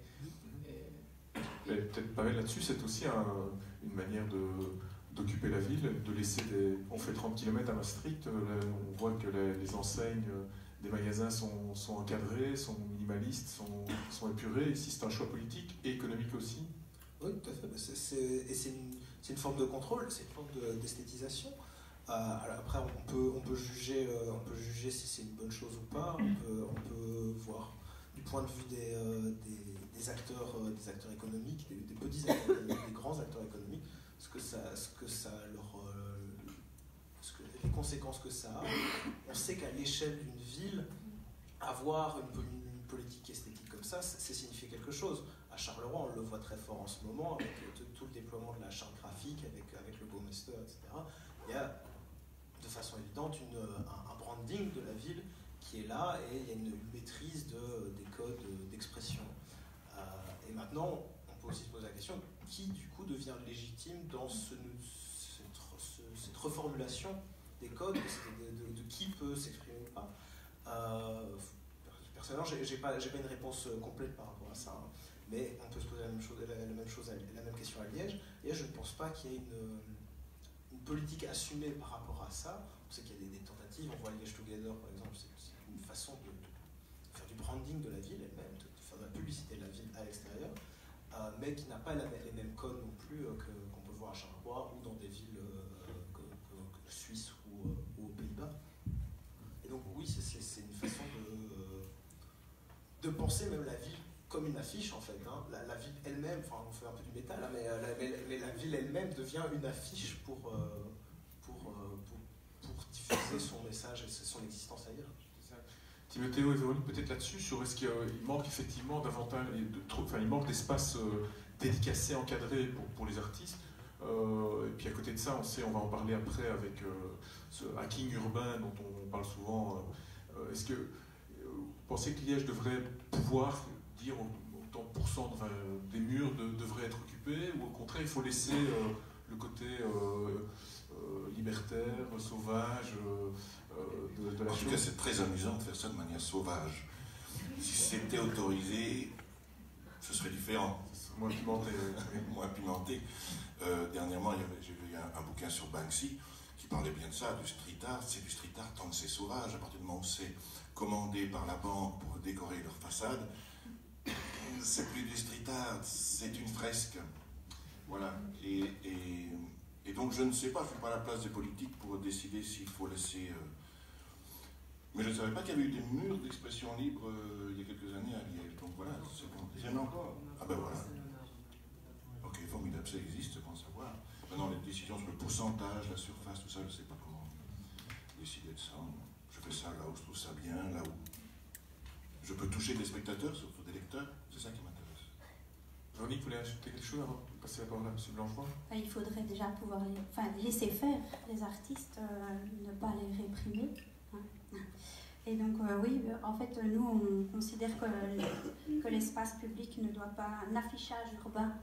Mais peut-être Pavel là-dessus, c'est aussi une manière d'occuper la ville, de laisser On fait 30 km à Maastricht, on voit que les enseignes des magasins sont encadrées, sont minimalistes, sont épurées. Ici, c'est un choix politique et économique aussi. Oui, tout à fait. C'est une forme de contrôle, c'est une forme d'esthétisation. Alors après, on peut juger si c'est une bonne chose ou pas. On peut voir du point de vue des acteurs économiques, des petits acteurs économiques, des grands acteurs économiques, les conséquences que ça a. On sait qu'à l'échelle d'une ville, avoir une politique esthétique comme ça, c'est signifier quelque chose. À Charleroi, on le voit très fort en ce moment, avec tout le déploiement de la charte graphique, avec le Baumaster, etc. Il y a de façon évidente un branding de la ville qui est là, et il y a une maîtrise des codes d'expression. Et maintenant, on peut aussi se poser la question, qui du coup devient légitime dans cette reformulation des codes, de qui peut s'exprimer ou pas. Personnellement, j'ai pas une réponse complète par rapport à ça, hein. Mais on peut se poser la même question à Liège. Et je ne pense pas qu'il y ait une politique assumée par rapport à ça. On sait qu'il y a des tentatives, on voit Liège Together par exemple, c'est une façon de faire du branding de la ville elle-même, de faire de la publicité de la ville à l'extérieur, mais qui n'a pas les mêmes codes non plus qu'on peut voir à Charleroi ou dans des villes suisses ou aux Pays-Bas. Et donc oui, c'est une façon de penser même la ville comme une affiche en fait, hein. La ville elle-même, enfin on fait un peu du métal, hein, mais la ville elle-même devient une affiche pour diffuser son message et son existence ailleurs. Timothée et Véronique, peut-être là-dessus, sur est-ce qu'il manque effectivement davantage, il manque d'espace dédicacé, encadré pour les artistes. Et puis à côté de ça, on va en parler après avec ce hacking urbain dont on parle souvent. Est-ce que vous pensez que Liège devrait pouvoir dire autant de pourcents des murs devraient être occupés, ou au contraire il faut laisser le côté libertaire, sauvage de la chose? En tout cas, c'est très amusant de faire ça de manière sauvage. Si c'était autorisé, ce serait différent. Moins pimenté. Moins pimenté. Dernièrement, j'ai vu un bouquin sur Banksy qui parlait bien de ça, du street art. C'est du street art tant que c'est sauvage. À partir du moment où c'est commandé par la banque pour décorer leur façade, c'est plus du street art, c'est une fresque. Voilà. Et donc, je ne sais pas, je ne suis pas à la place des politiques pour décider s'il faut laisser... Mais je ne savais pas qu'il y avait eu des murs d'expression libre il y a quelques années à Liège. Donc voilà, c'est bon. Il y en a encore. Ah ben voilà. Ok, formidable, ça existe, bon savoir. Maintenant, les décisions sur le pourcentage, la surface, tout ça, je ne sais pas comment décider de ça. Je fais ça là où je trouve ça bien, là où je peux toucher des spectateurs, surtout des lecteurs. C'est ça qui m'intéresse. Véronique, vous voulez ajouter quelque chose avant de passer la parole à M. Blanchebois? Il faudrait déjà pouvoir laisser faire les artistes, ne pas les réprimer. Hein. Et donc, oui, en fait, nous, on considère que l'espace public ne doit pas, l'affichage urbain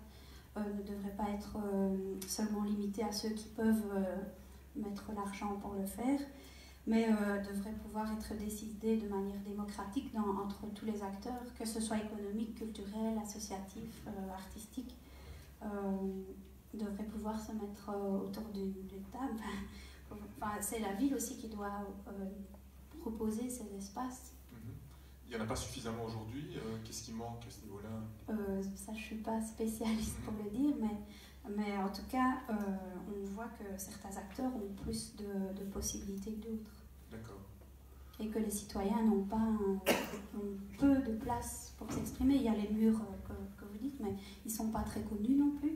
ne devrait pas être seulement limité à ceux qui peuvent mettre l'argent pour le faire, mais devrait pouvoir être décidé de manière démocratique entre tous les acteurs, que ce soit économique, culturel, associatif, artistique, devrait pouvoir se mettre autour d'une table. Enfin, c'est la ville aussi qui doit proposer ces espaces. Il n'y en a pas suffisamment aujourd'hui. Qu'est-ce qui manque à ce niveau-là? Ça, je ne suis pas spécialiste pour le dire, mais en tout cas, on voit que certains acteurs ont plus de possibilités que d'autres. D'accord. Et que les citoyens n'ont pas ont peu de place pour s'exprimer. Il y a les murs que vous dites, mais ils ne sont pas très connus non plus.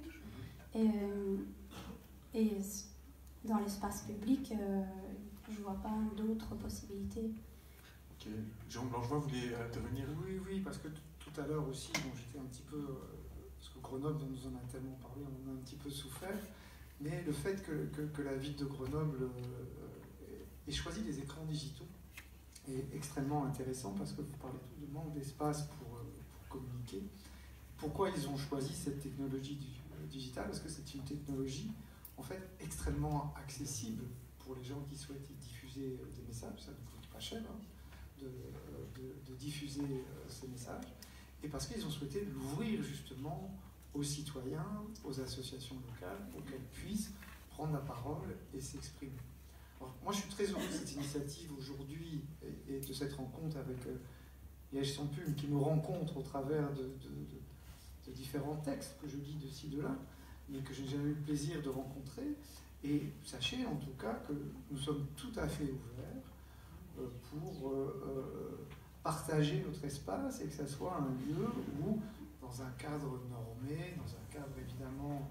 Et dans l'espace public, je ne vois pas d'autres possibilités. Ok. Jérôme Blangevoix, vous voulez intervenir? Oui, parce que tout à l'heure aussi, bon, j'étais un petit peu... parce que Grenoble, on nous en a tellement parlé, on en a un petit peu souffert, mais le fait que la ville de Grenoble ait choisi les écrans digitaux est extrêmement intéressant, parce que vous parlez tout de manque d'espace pour communiquer. Pourquoi ils ont choisi cette technologie digitale? Parce que c'est une technologie, en fait, extrêmement accessible pour les gens qui souhaitent y diffuser des messages. Ça ne coûte pas cher, hein, de diffuser ces messages, et parce qu'ils ont souhaité l'ouvrir justement aux citoyens, aux associations locales, pour qu'elles puissent prendre la parole et s'exprimer. Moi, je suis très heureux de cette initiative aujourd'hui et de cette rencontre avec Liège Sans Plume, qui nous rencontre au travers de différents textes que je lis de ci, de là, mais que je n'ai jamais eu le plaisir de rencontrer. Et sachez en tout cas que nous sommes tout à fait ouverts pour partager notre espace, et que ça soit un lieu où, dans un cadre normé, dans un cadre évidemment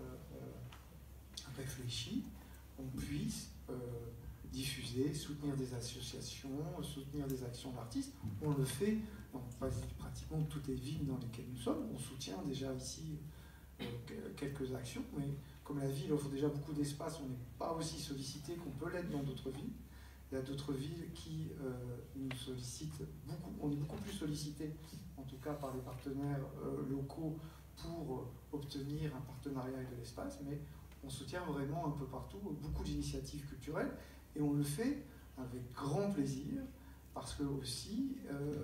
réfléchi, on puisse diffuser, soutenir des associations, soutenir des actions d'artistes. On le fait dans pratiquement toutes les villes dans lesquelles nous sommes. On soutient déjà ici quelques actions, mais comme la ville offre déjà beaucoup d'espace, on n'est pas aussi sollicité qu'on peut l'être dans d'autres villes. Il y a d'autres villes qui nous sollicitent beaucoup. On est beaucoup plus sollicité, en tout cas par les partenaires locaux, pour obtenir un partenariat avec de l'espace, mais on soutient vraiment un peu partout beaucoup d'initiatives culturelles, et on le fait avec grand plaisir, parce que aussi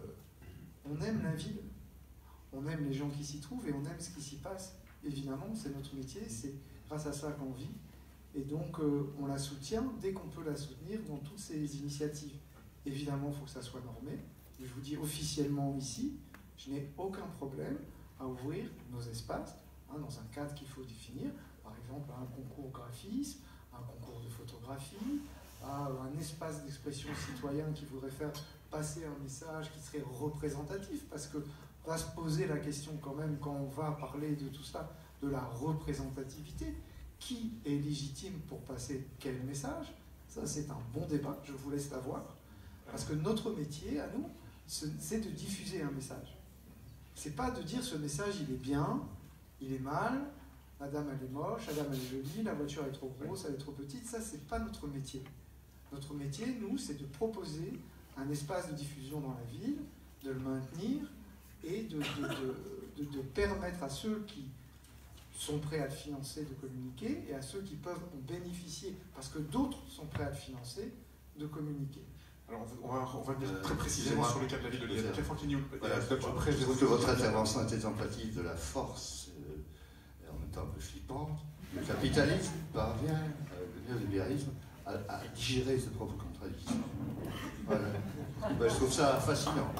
on aime la ville, on aime les gens qui s'y trouvent, et on aime ce qui s'y passe. Évidemment, c'est notre métier, c'est grâce à ça qu'on vit, et donc on la soutient dès qu'on peut la soutenir dans toutes ces initiatives. Évidemment, il faut que ça soit normé. Je vous dis officiellement ici, je n'ai aucun problème à ouvrir nos espaces dans un cadre qu'il faut définir, par exemple à un concours graphisme, à un concours de photographie, à un espace d'expression citoyen qui voudrait faire passer un message qui serait représentatif, parce que va se poser la question quand même, quand on va parler de tout ça, de la représentativité. Qui est légitime pour passer quel message? Ça, c'est un bon débat, je vous laisse l'avoir. Parce que notre métier, à nous, c'est de diffuser un message. C'est pas de dire ce message, il est bien, il est mal, madame, elle est moche, madame, elle est jolie, la voiture est trop grosse, elle est trop petite. Ça, c'est pas notre métier. Notre métier, nous, c'est de proposer un espace de diffusion dans la ville, de le maintenir et de permettre à ceux qui sont prêts à le financer de communiquer, et à ceux qui peuvent en bénéficier, parce que d'autres sont prêts à le financer, de communiquer. Alors on va dire très précisément sur le cas de la ville de Liège. Voilà, je trouve que votre intervention était emphatique de la force, en même temps un peu flippante. Le capitalisme parvient, le néolibéralisme, à digérer ses propres contradictions. Voilà. Ben, je trouve ça fascinant.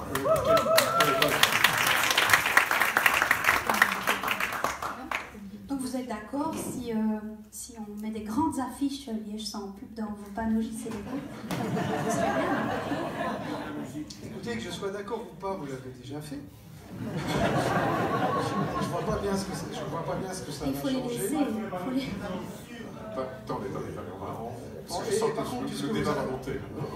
Donc vous êtes d'accord si on met des grandes affiches Liège Sans Pub dans vos panneaux JCDecaux? Écoutez, que je sois d'accord ou pas, vous l'avez déjà fait. Je vois pas bien ce que ça, va changer. Il faut les laisser. Attendez, on va en... Par contre, puisque le débat va monter.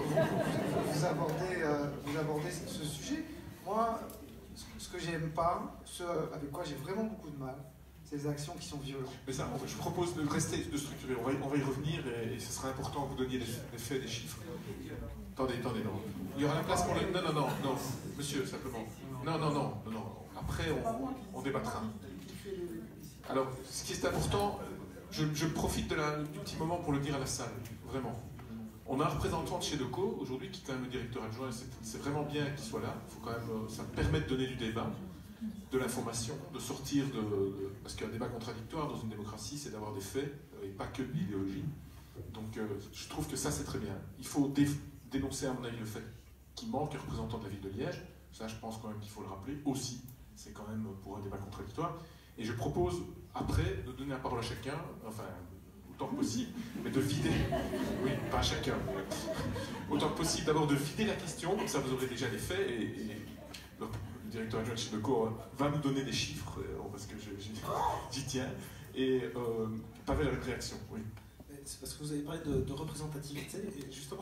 Vous abordez ce sujet, moi, ce que j'aime pas, ce avec quoi j'ai vraiment beaucoup de mal, c'est les actions qui sont violentes. Mais ça, je vous propose de rester, de structurer. On va y revenir, et ce sera important que vous donniez des faits, des chiffres. Attendez, non. Il y aura la place pour les... Non, monsieur, simplement. Non. Après, on débattra. Alors, ce qui est important, je profite du petit moment pour le dire à la salle, vraiment. On a un représentant de chez Deco aujourd'hui qui est quand même le directeur adjoint, c'est vraiment bien qu'il soit là. Il faut quand même, ça permet de donner du débat, de l'information, de sortir parce qu'un débat contradictoire dans une démocratie, c'est d'avoir des faits et pas que de l'idéologie. Donc je trouve que ça c'est très bien. Il faut dénoncer à mon avis le fait qu'il manque un représentant de la ville de Liège. Ça je pense quand même qu'il faut le rappeler aussi. C'est quand même pour un débat contradictoire. Et je propose après de donner la parole à chacun, enfin autant que possible, mais de vider, oui, pas à chacun, autant que possible d'abord de vider la question, comme ça vous aurez déjà les faits, et donc, le directeur adjoint de chez Deco va nous donner des chiffres, parce que j'y tiens, et Pavel avec réaction, oui. C'est parce que vous avez parlé de représentativité, et justement,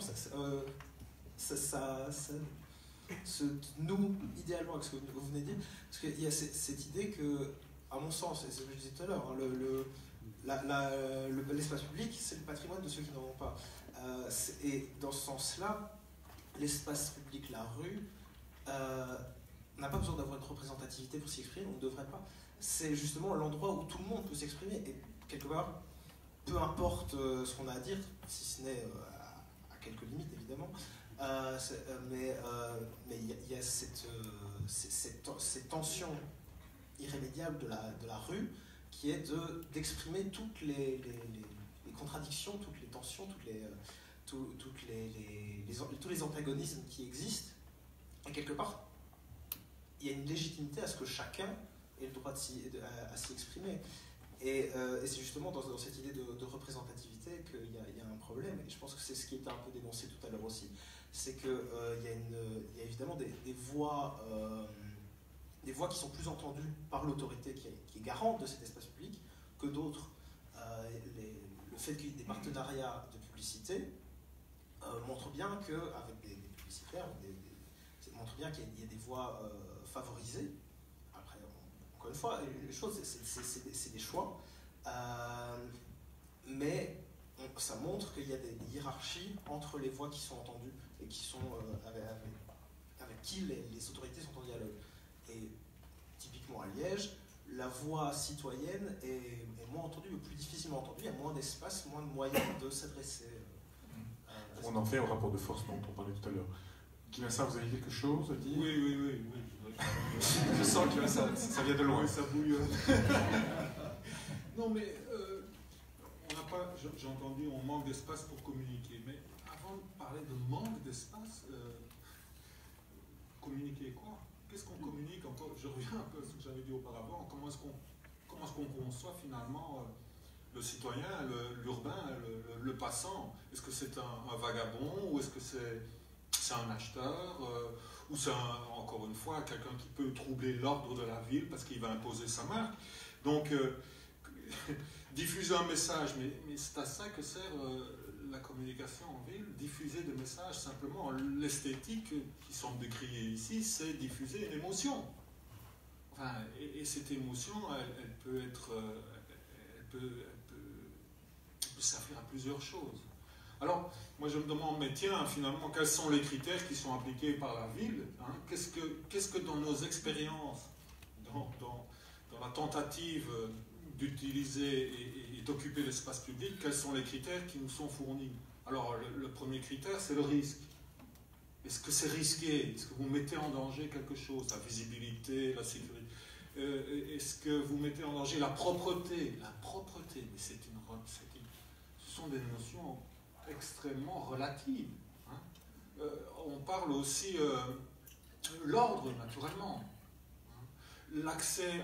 ça se noue idéalement avec ce que vous venez de dire, parce qu'il y a cette idée que, à mon sens, et c'est ce que je disais tout à l'heure, hein, l'espace public, c'est le patrimoine de ceux qui n'en ont pas. Et dans ce sens-là, l'espace public, la rue, n'a pas besoin d'avoir une représentativité pour s'y exprimer, on ne devrait pas. C'est justement l'endroit où tout le monde peut s'exprimer, et quelque part, peu importe ce qu'on a à dire, si ce n'est à quelques limites évidemment, mais il y a cette tension irrémédiable de la rue qui est d'exprimer toutes les contradictions, toutes les tensions, tous les antagonismes qui existent. Et quelque part, il y a une légitimité à ce que chacun ait le droit à s'y exprimer. Et c'est justement dans cette idée de représentativité qu'il y a un problème. Et je pense que c'est ce qui était un peu dénoncé tout à l'heure aussi. C'est qu'il y a évidemment des voix qui sont plus entendues par l'autorité qui est garante de cet espace public que d'autres. Le fait qu'il y ait des partenariats de publicité montre bien qu'avec des publicitaires, montre bien qu'il y a des voix favorisées. Après, encore une fois, les choses, c'est des choix, mais ça montre qu'il y a des hiérarchies entre les voix qui sont entendues et qui sont avec qui les autorités sont en dialogue. Et typiquement à Liège, la voix citoyenne est moins entendue, ou plus difficilement entendue, il y a moins d'espace, moins de moyens de s'adresser. On en fait au rapport de force dont on parlait tout à l'heure. Guy-Vincent, vous avez quelque chose à dire? Oui. Je sens que ça vient de loin. Oui, ça bouillonne. Non, mais on n'a pas, j'ai entendu, on manque d'espace pour communiquer. Mais avant de parler de manque d'espace, communiquer quoi? Qu'est-ce qu'on communique encore? Je reviens un peu à ce que j'avais dit auparavant. Comment est-ce qu'on conçoit finalement le citoyen, l'urbain, le passant? Est-ce que c'est un vagabond ou est-ce que c'est un acheteur ou c'est encore une fois quelqu'un qui peut troubler l'ordre de la ville parce qu'il va imposer sa marque? Donc diffuser un message, mais c'est à ça que sert la communication en ville, diffuser des messages simplement. L'esthétique qui semble décriée ici, c'est diffuser une émotion. Enfin, et cette émotion, elle peut servir à plusieurs choses. Alors, moi je me demande, mais tiens, finalement, quels sont les critères qui sont appliqués par la ville, hein? Qu'est-ce que dans nos expériences, dans la tentative d'utiliser et d'occuper l'espace public, quels sont les critères qui nous sont fournis? Alors, le premier critère, c'est le risque. Est-ce que c'est risqué? Est-ce que vous mettez en danger quelque chose? La visibilité, la sécurité. Est-ce que vous mettez en danger la propreté? La propreté, mais ce sont des notions extrêmement relatives. Hein. On parle aussi de l'ordre, naturellement. Hein. L'accès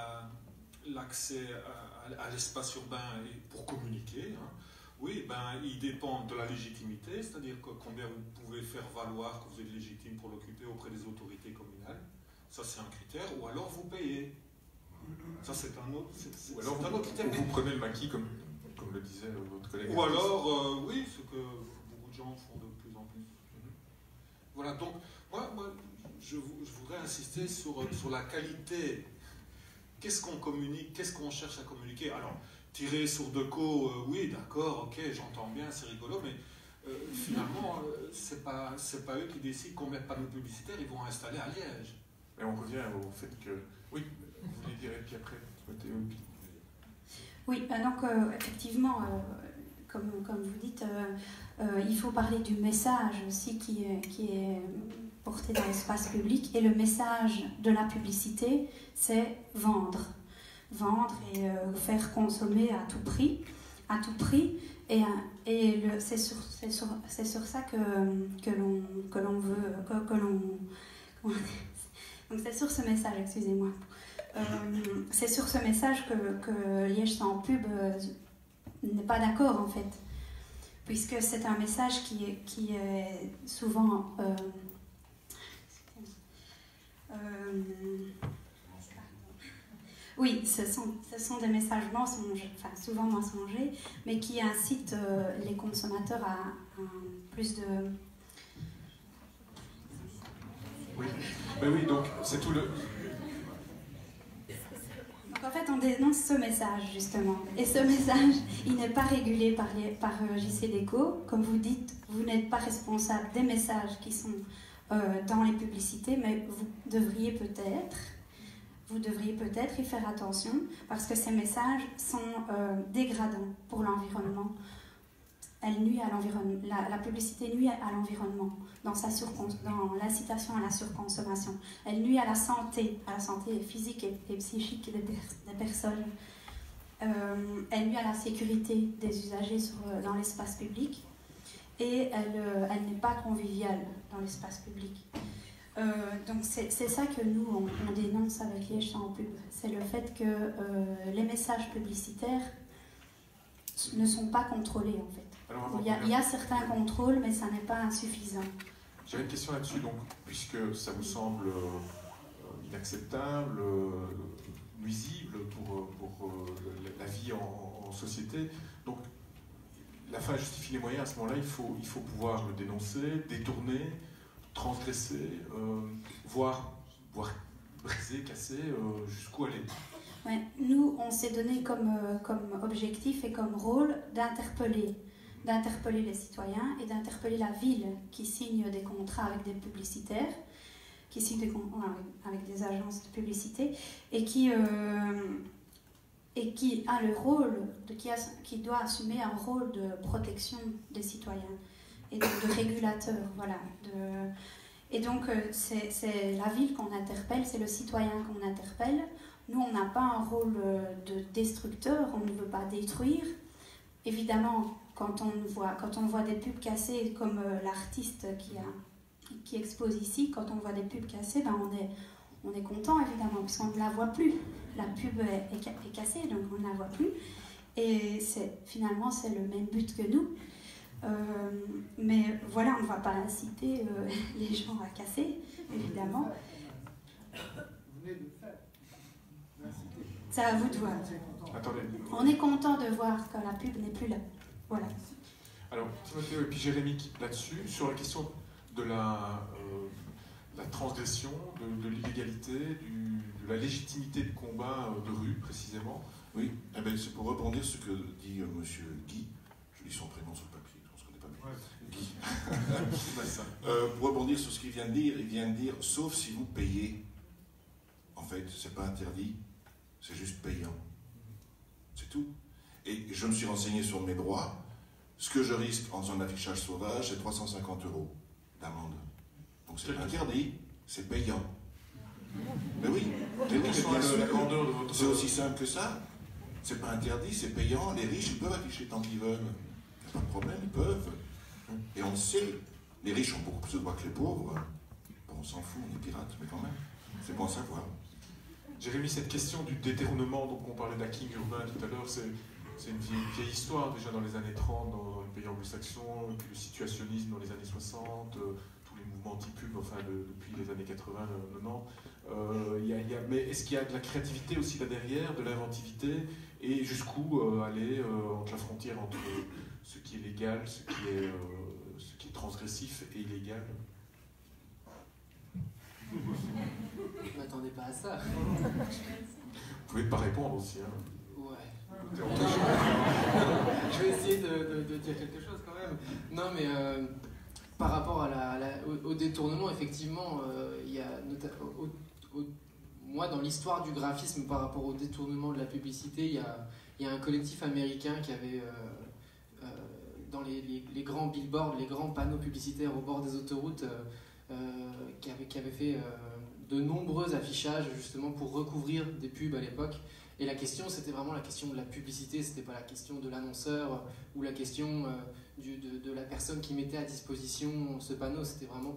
à l'espace urbain pour communiquer, hein. Oui, il dépend de la légitimité, c'est-à-dire que combien vous pouvez faire valoir que vous êtes légitime pour l'occuper auprès des autorités communales. Ça, c'est un critère. Ou alors, vous payez. Ça, c'est un autre, ou alors un autre critère. Vous prenez le maquis, comme le disait votre collègue. Ou alors, oui, ce que beaucoup de gens font de plus en plus. Voilà, donc, moi je voudrais insister sur la qualité. Qu'est-ce qu'on communique? Qu'est-ce qu'on cherche à communiquer? Alors, tirer sur Deco, oui, d'accord, ok, j'entends bien, c'est rigolo, mais finalement, c'est pas eux qui décident combien de panneaux publicitaires ils vont installer à Liège. Mais on revient au fait que... Oui, vous voulez dire, et puis après, Oui, donc effectivement, comme vous dites, il faut parler du message aussi qui est porté dans l'espace public. Et le message de la publicité, c'est vendre. Vendre et faire consommer à tout prix. À tout prix. Et c'est sur ça que l'on veut... donc c'est sur ce message, excusez-moi. C'est sur ce message que Liège sans pub n'est pas d'accord en fait, puisque c'est un message qui est souvent oui, ce sont des messages mensongers, enfin souvent mensongers, mais qui incitent les consommateurs à plus de... Oui, ben oui, donc c'est tout le... Donc en fait, on dénonce ce message, justement. Et ce message, il n'est pas régulé par JCDecaux. Comme vous dites, vous n'êtes pas responsable des messages qui sont dans les publicités, mais vous devriez peut-être y faire attention, parce que ces messages sont dégradants pour l'environnement. Elle nuit à l'environnement. La publicité nuit à l'environnement dans l'incitation à la surconsommation. Elle nuit à la santé physique et psychique des personnes. Elle nuit à la sécurité des usagers dans l'espace public. Et elle n'est pas conviviale dans l'espace public. Donc c'est ça que nous, on dénonce avec Liège sans pub. C'est le fait que les messages publicitaires ne sont pas contrôlés, en fait. Alors, il y a certains contrôles, mais ça n'est pas insuffisant. J'avais une question là-dessus, donc, puisque ça vous semble inacceptable, nuisible pour la vie en société, donc la fin justifie les moyens. À ce moment-là, il faut pouvoir le dénoncer, détourner, transgresser, voire briser, casser, jusqu'où aller. Ouais, nous, on s'est donné comme objectif et comme rôle d'interpeller les citoyens et d'interpeller la ville qui signe des contrats avec des publicitaires, qui signe des contrats avec des agences de publicité et qui a le rôle, qui doit assumer un rôle de protection des citoyens et de régulateur, voilà. Et donc, c'est la ville qu'on interpelle, c'est le citoyen qu'on interpelle. Nous, on n'a pas un rôle de destructeur, on ne veut pas détruire. Évidemment, quand on voit des pubs cassées, comme l'artiste qui expose ici, quand on voit des pubs cassées, ben on est content, évidemment, puisqu'on ne la voit plus. La pub est cassée, donc on ne la voit plus. Et finalement, c'est le même but que nous. Mais voilà, on ne va pas inciter les gens à casser, évidemment. C'est à vous de voir. Attendez. On est content de voir que la pub n'est plus là. Voilà. Alors, Timothée et puis Jérémy, là-dessus, sur la question de la transgression, de l'illégalité, de la légitimité du combat de rue, précisément. Oui, eh ben, c'est pour rebondir sur ce que dit M. Guy. Je lis son prénom sur le papier, on ne se connaît pas bien. Ouais. Guy. Pour rebondir sur ce qu'il vient de dire, il vient de dire, sauf si vous payez. En fait, c'est pas interdit, c'est juste payant. C'est tout. Et je me suis renseigné sur mes droits. Ce que je risque en faisant un affichage sauvage, c'est 350 € d'amende. Donc c'est interdit, c'est payant. Mais oui, bien sûr, c'est aussi simple que ça. C'est pas interdit, c'est payant. Les riches, ils peuvent afficher tant qu'ils veulent. Il n'y a pas de problème, ils peuvent. Et on le sait. Les riches ont beaucoup plus de droits que les pauvres. Bon, on s'en fout, on est pirates, mais quand même. C'est bon à savoir. Jérémy, cette question du détournement, donc on parlait d'hacking urbain tout à l'heure, c'est une vieille histoire, déjà dans les années 30, dans les pays anglo-saxons, puis le situationnisme dans les années 60, tous les mouvements anti-pub, enfin depuis les années 80, 90. Mais est-ce qu'il y a de la créativité aussi là derrière, de l'inventivité, et jusqu'où aller entre la frontière entre ce qui est légal, ce qui est transgressif et illégal? Je m'attendais pas à ça. Vous pouvez pas répondre aussi. Hein. Ouais. Je vais essayer de dire quelque chose quand même. Non, mais par rapport au détournement, effectivement, il y a moi, dans l'histoire du graphisme, par rapport au détournement de la publicité, il y il y a un collectif américain qui avait, dans les grands billboards, les grands panneaux publicitaires au bord des autoroutes, qui avait fait de nombreux affichages justement pour recouvrir des pubs à l'époque. Et la question, c'était vraiment la question de la publicité, c'était pas la question de l'annonceur ou la question de la personne qui mettait à disposition ce panneau, c'était vraiment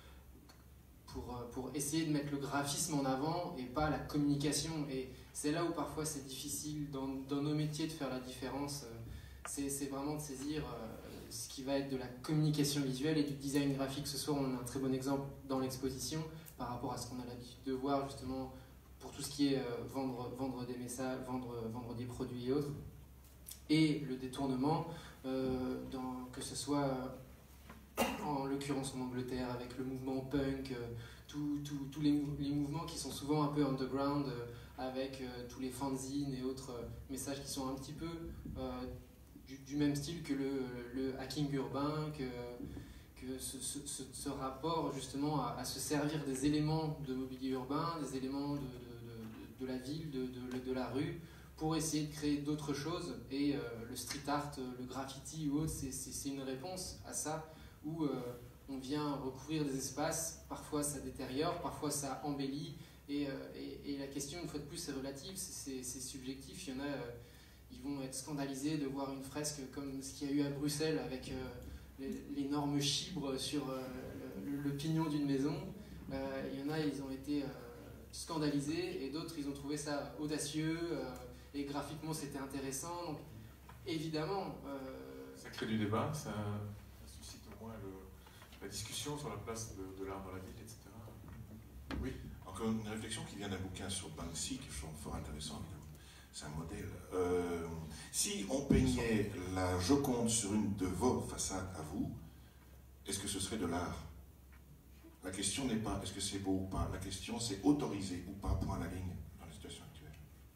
pour essayer de mettre le graphisme en avant et pas la communication. Et c'est là où parfois c'est difficile dans nos métiers de faire la différence. C'est vraiment de saisir ce qui va être de la communication visuelle et du design graphique. Ce soir, on a un très bon exemple dans l'exposition par rapport à ce qu'on a l'habitude de voir justement pour tout ce qui est vendre des messages, vendre des produits et autres. Et le détournement, que ce soit en l'occurrence en Angleterre avec le mouvement punk, tous les mouvements qui sont souvent un peu underground, avec tous les fanzines et autres messages qui sont un petit peu du même style que le hacking urbain, que ce rapport justement à se servir des éléments de mobilier urbain, des éléments de la ville, de la rue, pour essayer de créer d'autres choses. Et le street art, le graffiti ou autre, c'est une réponse à ça, où on vient recouvrir des espaces, parfois ça détériore, parfois ça embellit, et la question, une fois de plus, c'est relatif, c'est subjectif. Il y en a, ils vont être scandalisés de voir une fresque comme ce qu'il y a eu à Bruxelles avec l'énorme chibre sur le pignon d'une maison. Il y en a, ils ont été scandalisés, et d'autres, ils ont trouvé ça audacieux, et graphiquement c'était intéressant. Donc évidemment... ça crée du débat, ça suscite au moins la discussion sur la place de l'art dans la ville, etc. Oui, encore une réflexion qui vient d'un bouquin sur Banksy, qui je trouve fort intéressant, évidemment. C'est un modèle. Si on peignait la Joconde sur une de vos façades à vous, est-ce que ce serait de l'art? La question n'est pas est-ce que c'est beau ou pas, la question c'est autorisé ou pas, point à la ligne, dans la situation actuelle.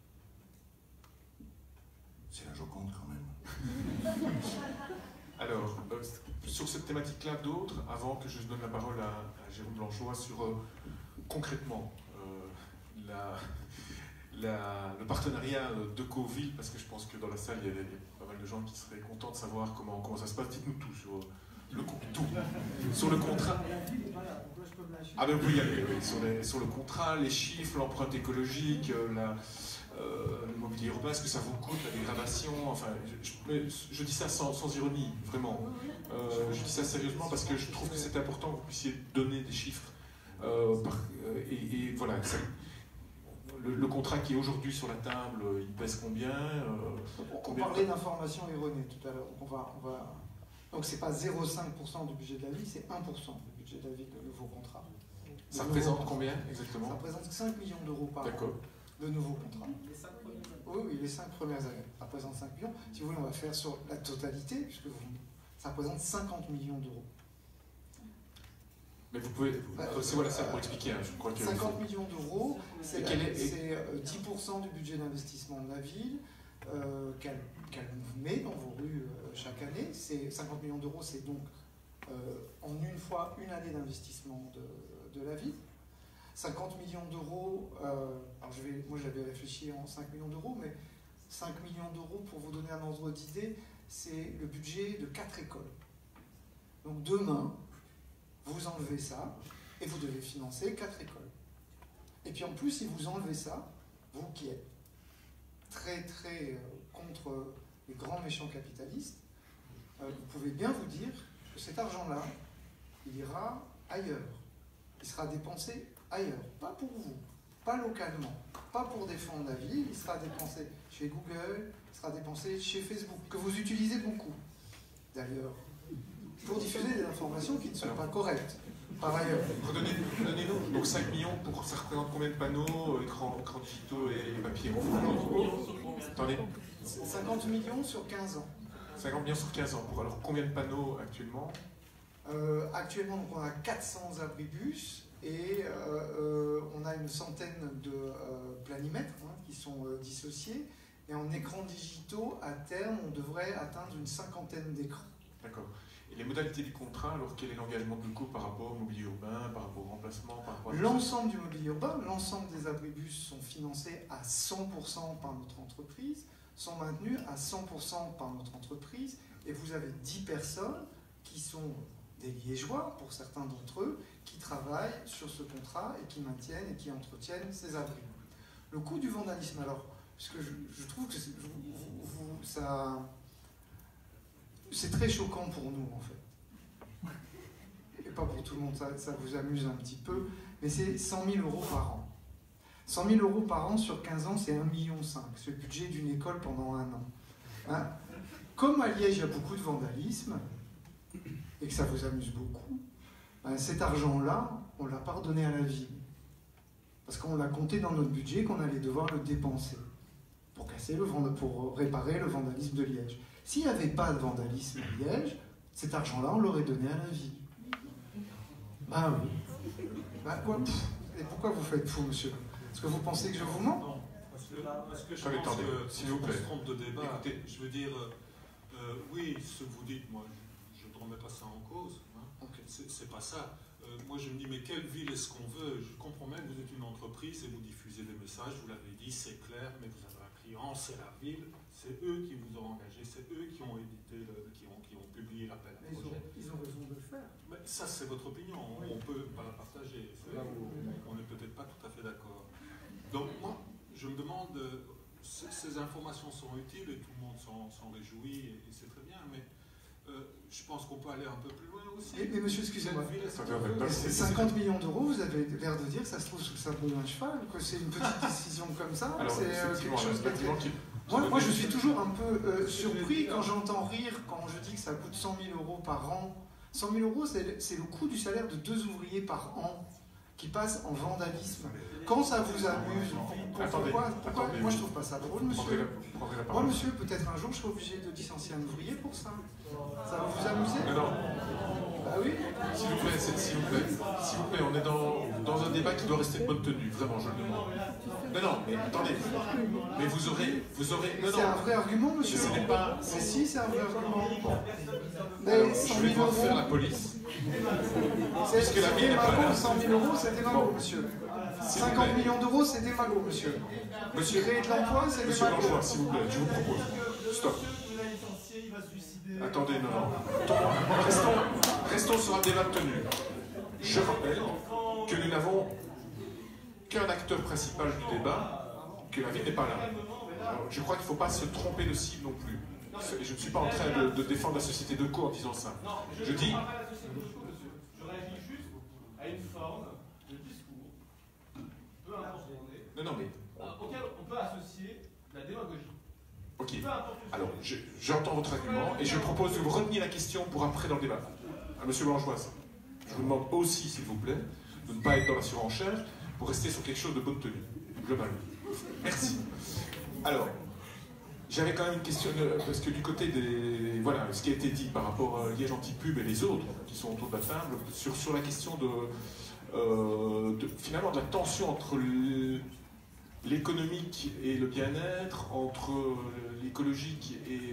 C'est la Joconde quand même. Alors, sur cette thématique-là, d'autres, avant que je donne la parole à Jérôme Blanchois sur concrètement le partenariat de Coville, parce que je pense que dans la salle il y a pas mal de gens qui seraient contents de savoir comment ça se passe. Dites-nous tout sur sur le contrat. Ah ben oui, sur le contrat, les chiffres, l'empreinte écologique, le mobilier urbain, ce que ça vous coûte, la dégradation. Enfin, je dis ça sans ironie, vraiment. Je dis ça sérieusement parce que je trouve que c'est important que vous puissiez donner des chiffres. Et voilà, le contrat qui est aujourd'hui sur la table, il pèse combien? On parlait d'informations erronées tout à l'heure. Donc c'est pas 0,5% du budget de la ville, c'est 1% du budget de la ville, le nouveau contrat. Ça représente combien exactement? Ça représente 5 millions d'euros par an, le nouveau contrat. Les 5 premières années? Oui, les 5 premières années. Ça représente 5 millions. Si vous voulez, on va faire sur la totalité, puisque ça représente 50 millions d'euros. Mais vous pouvez... c'est voilà ça pour expliquer. Hein, je crois que 50 millions d'euros, c'est 10% du budget d'investissement de la ville qu'elle met dans vos rues chaque année. 50 millions d'euros, c'est donc en une fois une année d'investissement de la ville. 50 millions d'euros, moi j'avais réfléchi en 5 millions d'euros, mais 5 millions d'euros, pour vous donner un ordre d'idée, c'est le budget de 4 écoles. Donc demain, vous enlevez ça, et vous devez financer 4 écoles. Et puis en plus, si vous enlevez ça, vous qui êtes très très contre les grands méchants capitalistes, vous pouvez bien vous dire que cet argent-là, il ira ailleurs. Il sera dépensé ailleurs, pas pour vous, pas localement, pas pour défendre la ville, il sera dépensé chez Google, il sera dépensé chez Facebook, que vous utilisez beaucoup, d'ailleurs, pour diffuser des informations qui ne sont pas correctes, par ailleurs. Redonnez-nous, donc 5 millions, ça représente combien de panneaux, écrans digitaux et papier? Attendez. 50 millions sur 15 ans. 50 millions sur 15 ans. Alors combien de panneaux actuellement? Actuellement, donc, on a 400 abribus et on a une centaine de planimètres qui sont dissociés. Et en écrans digitaux, à terme, on devrait atteindre une cinquantaine d'écrans. D'accord. Et les modalités du contrat, alors quel est l'engagement du coup par rapport au mobilier urbain, par rapport au remplacement, par rapport à... L'ensemble du mobilier urbain, l'ensemble des abribus sont financés à 100% par notre entreprise. sont maintenus à 100% par notre entreprise, et vous avez 10 personnes qui sont des Liégeois, pour certains d'entre eux, qui travaillent sur ce contrat et qui maintiennent et qui entretiennent ces abris. Le coût du vandalisme, alors, parce que je trouve que c'est très choquant pour nous, en fait. Et pas pour tout le monde, ça vous amuse un petit peu, mais c'est 100 000 € par an. 100 000 € par an sur 15 ans, c'est 1,5 million. C'est le budget d'une école pendant un an. Hein? Comme à Liège, il y a beaucoup de vandalisme, et que ça vous amuse beaucoup, ben cet argent-là, on l'a pas redonné à la ville. Parce qu'on l'a compté dans notre budget qu'on allait devoir le dépenser pour réparer le vandalisme de Liège. S'il n'y avait pas de vandalisme à Liège, cet argent-là, on l'aurait donné à la ville. Ben oui. Ben, et pourquoi vous faites fou, monsieur? Est-ce que vous pensez que je vous mens? Non, parce que je pense que si on se trompe de débat, écoutez, je veux dire, oui, ce que vous dites, moi, je ne remets pas ça en cause. Hein. Okay. C'est pas ça. Moi, je me dis, mais quelle ville est-ce qu'on veut? Je comprends même que vous êtes une entreprise et vous diffusez des messages, vous l'avez dit, c'est clair, mais vous avez un client, c'est la ville, c'est eux qui vous ont engagé, c'est eux qui ont édité, qui ont publié l'appel à projet. Ils ont raison de le faire. Mais ça, c'est votre opinion, on ne peut pas la partager. On n'est peut-être pas tout à fait d'accord. Donc, moi, je me demande, ces informations sont utiles et tout le monde s'en réjouit et c'est très bien, mais je pense qu'on peut aller un peu plus loin aussi. Mais monsieur, excusez-moi, 50 millions €, vous avez l'air de dire que ça se trouve sous le sabot d'un cheval, que c'est une petite décision comme ça. C'est quelque chose qui... Moi, je suis toujours un peu surpris quand j'entends rire, quand je dis que ça coûte 100 000 € par an. 100 000 €, c'est le coût du salaire de 2 ouvriers par an qui passent en vandalisme. Quand ça vous amuse, pourquoi moi je trouve pas ça drôle, monsieur. Moi, monsieur, peut-être un jour je serai obligé de licencier un ouvrier pour ça. Ça va vous amuser? Non. Bah oui. S'il vous plaît, on est dans un débat qui doit rester de bonne tenue, vraiment, je le demande. Non, mais attendez, mais vous aurez... C'est un vrai argument, monsieur. Ce n'est pas... Mais si, c'est un vrai argument. Mais alors, je vais voir faire la police. Puisque la ville n'est pas là. 100 000 €, c'est démago, monsieur. 50 millions d'euros, c'est démago, monsieur. Monsieur, créer de l'emploi, c'est démago. Monsieur Langeois, s'il vous plaît, je vous propose. Stop. Attendez, non. Restons sur un débat tenu. Je rappelle que nous n'avons qu'un acteur principal du débat, que la ville n'est pas là. Alors, je crois qu'il ne faut pas se tromper de cible non plus. Je ne suis pas en train de défendre la société de co en disant ça. Je dis... Je réagis juste à une forme de discours, peu importe Non, mais... auquel on peut associer la démagogie. Ok. Alors, j'entends votre argument et je propose de vous retenir la question pour après dans le débat. À Monsieur Langeois, je vous demande aussi, s'il vous plaît, de ne pas être dans la surenchère pour rester sur quelque chose de bonne tenue, globalement. Merci. Alors, j'avais quand même une question, parce que du côté des... Voilà, ce qui a été dit par rapport à Liège Antipub et les autres qui sont autour de la table, sur la question finalement de la tension entre l'économique et le bien-être, entre l'écologique et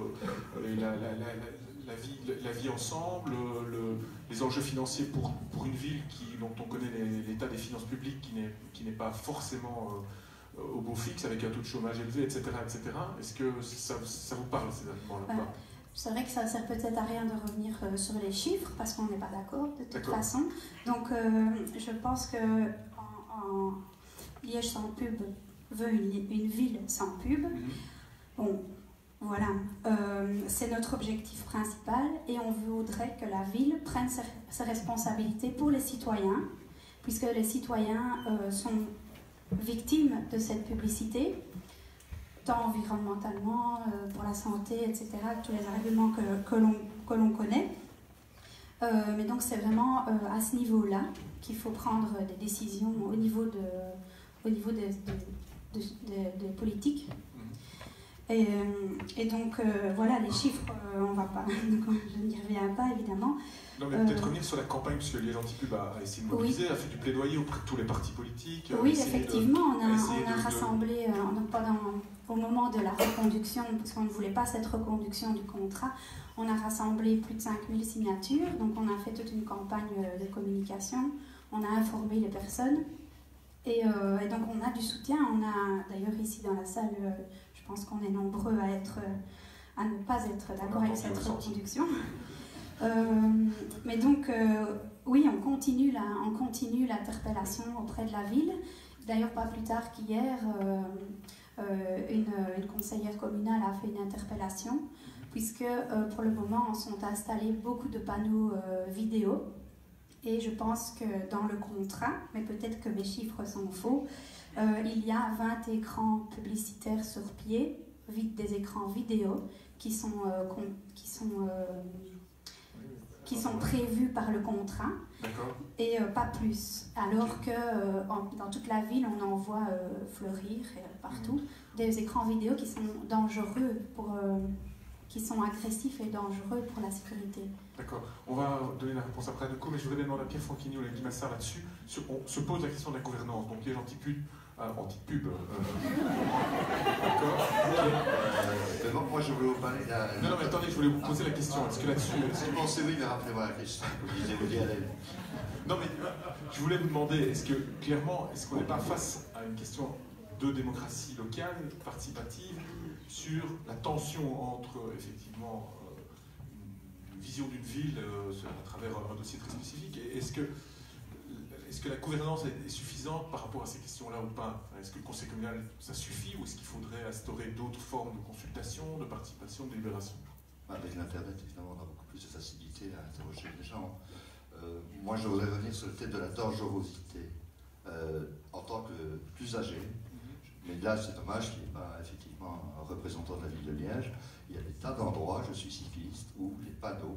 la vie ensemble, les enjeux financiers pour une ville dont on connaît l'état des finances publiques qui n'est pas forcément au beau fixe, avec un taux de chômage élevé, etc. etc. Est-ce que ça vous parle, ces arguments-là? C'est vrai que ça ne sert peut-être à rien de revenir sur les chiffres, parce qu'on n'est pas d'accord de toute façon. Donc je pense que Liège sans pub veut une ville sans pub. Bon, voilà. C'est notre objectif principal et on voudrait que la ville prenne ses responsabilités pour les citoyens, puisque les citoyens sont victimes de cette publicité, tant environnementalement, pour la santé, etc., tous les arguments que l'on connaît. Mais donc c'est vraiment à ce niveau-là qu'il faut prendre des décisions au niveau des politiques. Et donc voilà, les chiffres, on va pas, je n'y reviens pas évidemment. Non, mais peut-être revenir sur la campagne, puisque Liège Antipub a essayé de mobiliser, a fait du plaidoyer auprès de tous les partis politiques. Oui, effectivement, on a rassemblé, au moment de la reconduction, parce qu'on ne voulait pas cette reconduction du contrat, on a rassemblé plus de 5000 signatures, donc on a fait toute une campagne de communication, on a informé les personnes, et donc on a du soutien. On a d'ailleurs ici dans la salle, je je pense qu'on est nombreux à ne pas être d'accord avec cette reconduction. Mais donc, oui, on continue l'interpellation auprès de la ville. D'ailleurs, pas plus tard qu'hier, une conseillère communale a fait une interpellation, puisque pour le moment, on sont installés beaucoup de panneaux vidéo. Et je pense que dans le contrat, mais peut-être que mes chiffres sont faux, il y a 20 écrans publicitaires sur pied, des écrans vidéo, qui sont prévus par le contrat, et pas plus. Alors que dans toute la ville, on en voit fleurir partout des écrans vidéo qui sont dangereux, qui sont agressifs et dangereux pour la sécurité. D'accord. On va donner la réponse après à Nico, mais je voudrais bien demander à Pierre Franquigno et Guy Massard là-dessus. On se pose la question de la gouvernance, donc les anti-pub. D'accord. Moi, je voulais vous parler d'un... Non, mais attendez, je voulais vous poser la question. Est-ce que là-dessus... Je pensais oui, mais rappelez-moi la question. Non, mais je voulais vous demander, est-ce qu'on n'est pas face à une question de démocratie locale, participative, sur la tension entre, effectivement, une vision d'une ville à travers un dossier très spécifique, et est-ce que la gouvernance est suffisante par rapport à ces questions-là ou pas? Est-ce que le conseil communal, ça suffit, ou est-ce qu'il faudrait instaurer d'autres formes de consultation, de participation, de délibération? Avec l'Internet, évidemment, on a beaucoup plus de facilité à interroger les gens. Moi, je voudrais revenir sur le thème de la dangerosité en tant qu'usager. Mais là, c'est dommage qu'il n'y ait pas effectivement un représentant de la ville de Liège. Il y a des tas d'endroits, je suis cycliste, où les panneaux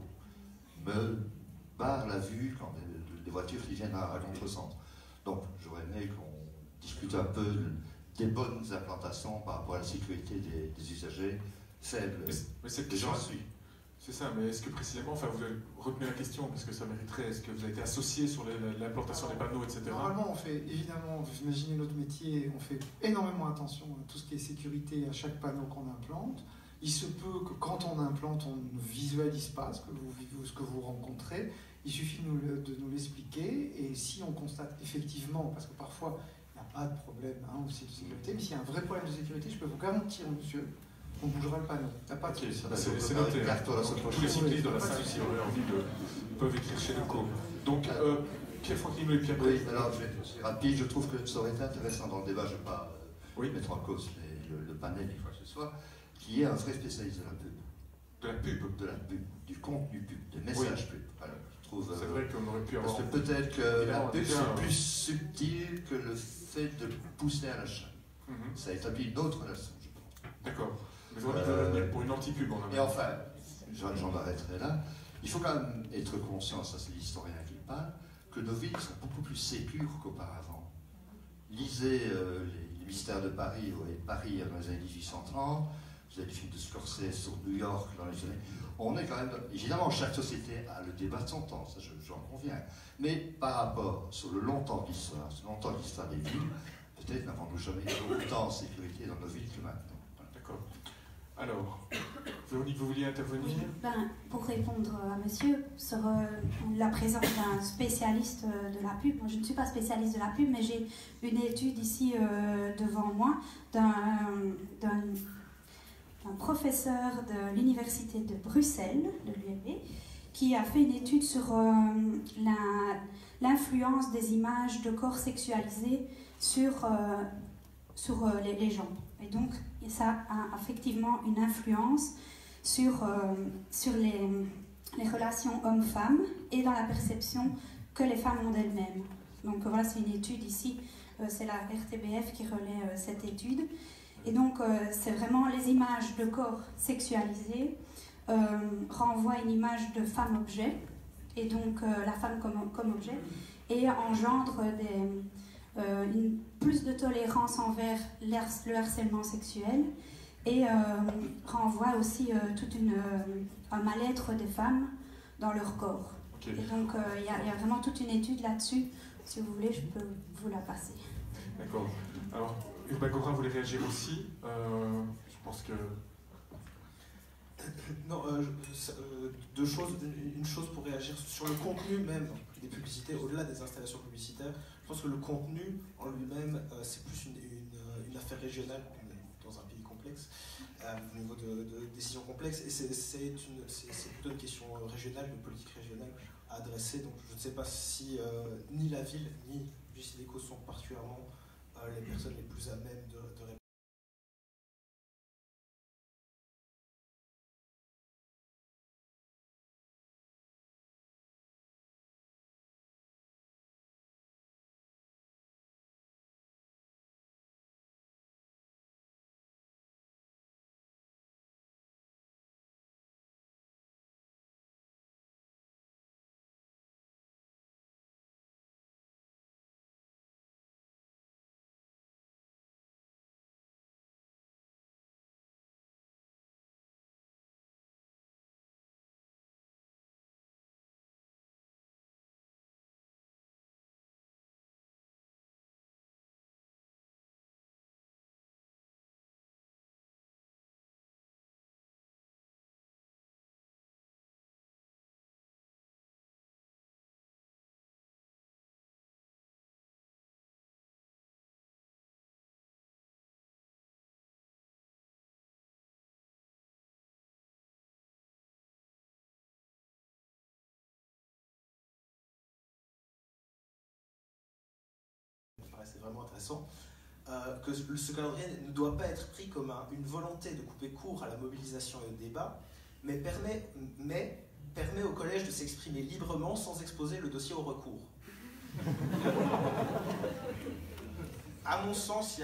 me barrent la vue quand des voitures qui viennent à contresens. Donc, j'aurais aimé qu'on discute un peu des bonnes implantations par rapport à la sécurité des usagers faibles. Mais cette question, c'est ça, mais est-ce que précisément, enfin, vous avez retenu la question, parce que ça mériterait, est-ce que vous avez été associé sur l'implantation des panneaux, etc. Normalement, on fait, évidemment, vous imaginez notre métier, on fait énormément attention à tout ce qui est sécurité à chaque panneau qu'on implante. Il se peut que quand on implante, on ne visualise pas ce que vous rencontrez. Il suffit de nous l'expliquer, et si on constate effectivement, parce que parfois il n'y a pas de problème aussi de sécurité, mais s'il y a un vrai problème de sécurité, je peux vous garantir, monsieur, on bougera le panneau. Il n'y a pas de souci. C'est noté. Tous les cyclistes de la salle, s'ils auraient envie peuvent écrire chez Nico. Donc, Pierre Franquigno et Pierre Oui, alors je vais être aussi rapide. Je trouve que ça aurait été intéressant dans le débat, je ne vais pas mettre en cause le panel ni quoi que ce soit, qui est un vrai spécialiste de la pub. De la pub? De la pub, du contenu pub, des messages pub. Alors, je trouve. C'est vrai qu'on aurait pu avoir. Parce que peut-être que la pub c'est plus subtil que le fait de pousser à l'achat. Ça établit une autre relation, je pense. D'accord. Mais on veut venir pour une anti-pub. Et enfin, j'en arrêterai là. Il faut quand même être conscient, ça c'est l'historien qui parle, que nos villes sont beaucoup plus sécures qu'auparavant. Lisez les mystères de Paris, Paris dans les années 1830, vous avez des films de Scorsese sur New York dans les années... On est quand même... Évidemment, chaque société a le débat de son temps, ça j'en conviens. Mais par rapport sur le long temps d'histoire, des villes, peut-être n'avons-nous jamais eu autant en sécurité dans nos villes que maintenant. D'accord. Alors, Véronique, vous vouliez intervenir? Pour répondre à monsieur sur la présence d'un spécialiste de la pub, moi je ne suis pas spécialiste de la pub, mais j'ai une étude ici devant moi d'un professeur de l'université de Bruxelles, de l'ULB, qui a fait une étude sur l'influence des images de corps sexualisés sur les gens. Et donc, ça a effectivement une influence sur les relations hommes-femmes et dans la perception que les femmes ont d'elles-mêmes. Donc voilà, c'est une étude ici, c'est la RTBF qui relaie cette étude. Et donc, c'est vraiment les images de corps sexualisés renvoient à une image de femme-objet, et donc la femme comme objet, et engendre plus de tolérance envers le harcèlement sexuel, et renvoie aussi un mal-être des femmes dans leur corps. Okay. Et donc il y a vraiment toute une étude là-dessus. Si vous voulez, je peux vous la passer. D'accord. Alors, Urbain Gaurin voulait réagir aussi. Je pense que... Non, deux choses. Une chose pour réagir sur le contenu même des publicités, au-delà des installations publicitaires. Je pense que le contenu en lui-même, c'est plus une affaire régionale. On est dans un pays complet. complexes, au niveau de décisions complexes, et c'est plutôt une question régionale, de politique régionale à adresser. Donc je ne sais pas si ni la ville ni JCDecaux sont particulièrement les personnes les plus à même de répondre. C'est vraiment intéressant, que ce calendrier ne doit pas être pris comme une volonté de couper court à la mobilisation et au débat, mais permet au collège de s'exprimer librement sans exposer le dossier au recours. À mon sens, il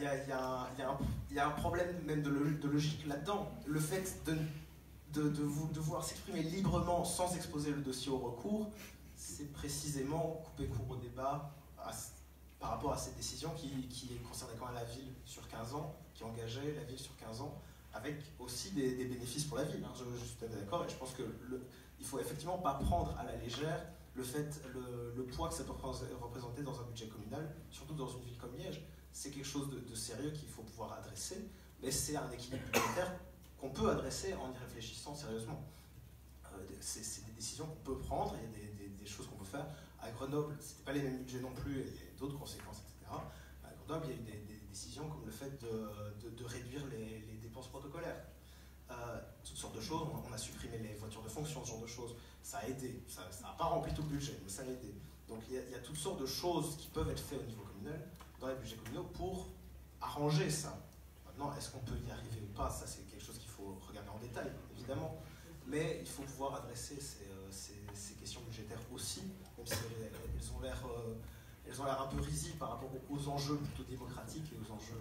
y a un problème même de logique là-dedans. Le fait de devoir s'exprimer librement sans exposer le dossier au recours, c'est précisément couper court au débat par rapport à cette décision qui concernait quand même la ville sur 15 ans, qui engageait la ville sur 15 ans, avec aussi des bénéfices pour la ville. Hein. Je suis tout à fait d'accord, et je pense qu'il ne faut effectivement pas prendre à la légère le poids que ça peut représenter dans un budget communal, surtout dans une ville comme Liège. C'est quelque chose de sérieux qu'il faut pouvoir adresser, mais c'est un équilibre budgétaire qu'on peut adresser en y réfléchissant sérieusement. C'est des décisions qu'on peut prendre, il y a des choses qu'on peut faire. À Grenoble, ce n'était pas les mêmes budgets non plus, et il y a d'autres conséquences, etc. À Grenoble, il y a eu des décisions comme le fait de réduire les dépenses protocolaires. Toutes sortes de choses, on a supprimé les voitures de fonction, ce genre de choses. Ça a aidé, ça n'a pas rempli tout le budget, mais ça a aidé. Donc il y a toutes sortes de choses qui peuvent être faites au niveau communal, dans les budgets communaux, pour arranger ça. Maintenant, est-ce qu'on peut y arriver ou pas? Ça, c'est quelque chose qu'il faut regarder en détail, évidemment. Mais il faut pouvoir adresser ces questions budgétaires aussi, même si elles ont l'air un peu risibles par rapport aux enjeux plutôt démocratiques et aux enjeux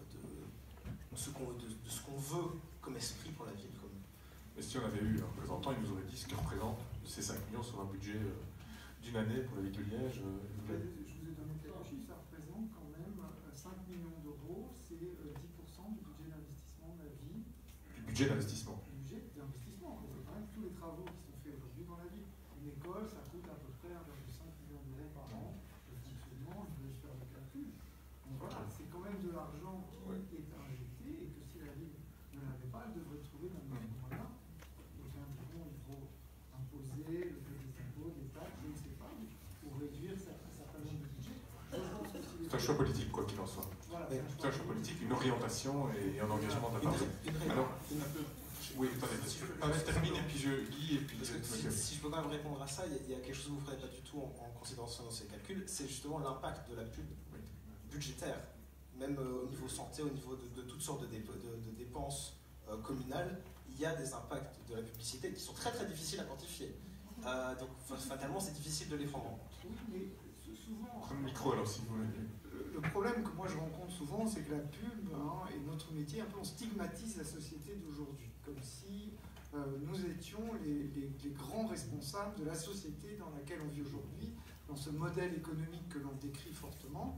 de ce qu'on veut comme esprit pour la ville. Mais si on avait eu un représentant, il nous aurait dit ce que représente ces 5 millions sur un budget d'une année pour la ville de Liège. Je vous ai donné quelques chiffres, ça représente quand même 5 millions d'euros, c'est 10% du budget d'investissement de la ville. Du budget d'investissement. Du budget d'investissement, c'est quand même tous les travaux qui sont faits aujourd'hui dans la ville. Une école, ça coûte à peu près 1,5 million d'euros par an. Le fonctionnement, je vais faire le calcul. Donc voilà, c'est quand même de l'argent qui est injecté et que si la ville ne l'avait pas, elle devrait trouver d'un autre moyen. Donc il faut imposer le fait des impôts, des taxes, je ne sais pas, pour réduire un certain nombre de budgets. C'est un choix politique, quoi qu'il en soit. Voilà, c'est un choix politique, une orientation et un engagement de la part. Alors, oui, attendez, termine et puis je lis et puis... Si je peux quand même répondre à ça, il y a quelque chose que vous ne ferez pas du tout en considération dans ces calculs, c'est justement l'impact de la pub budgétaire, même au niveau santé, au niveau de toutes sortes de dépenses communales. Il y a des impacts de la publicité qui sont très très difficiles à quantifier. Donc fatalement, c'est difficile de les prendre en compte. Oui, mais souvent... Prenez le micro alors si vous voulez. Le problème que moi je rencontre souvent, c'est que la pub et notre métier, un peu on stigmatise la société d'aujourd'hui, comme si nous étions les grands responsables de la société dans laquelle on vit aujourd'hui, dans ce modèle économique que l'on décrit fortement.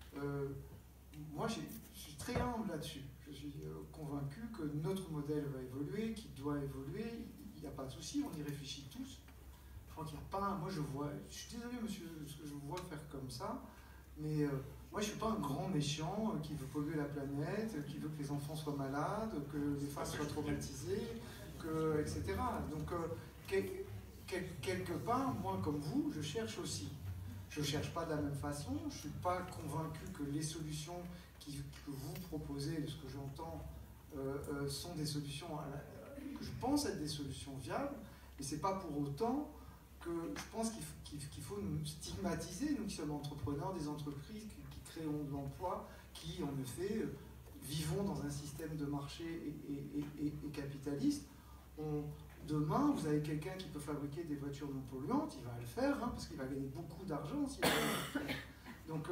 Moi, je suis très humble là-dessus. Je suis convaincu que notre modèle va évoluer, qu'il doit évoluer. Il n'y a pas de souci, on y réfléchit tous. Je crois qu'il n'y a pas... Moi, je suis désolé, monsieur, ce que je vous vois faire comme ça, mais moi, je ne suis pas un grand méchant qui veut polluer la planète, qui veut que les enfants soient malades, que les femmes soient traumatisées, etc. Donc, quelque part, moi, comme vous, je cherche aussi. Je ne cherche pas de la même façon. Je ne suis pas convaincu que les solutions que vous proposez, de ce que j'entends, sont des solutions que je pense être des solutions viables, mais c'est pas pour autant que je pense qu'il faut nous stigmatiser, nous qui sommes entrepreneurs, des entreprises qui créons de l'emploi, qui en effet vivons dans un système de marché et capitaliste. Demain, vous avez quelqu'un qui peut fabriquer des voitures non polluantes, il va le faire, hein, parce qu'il va gagner beaucoup d'argent s'il va le faire. Donc,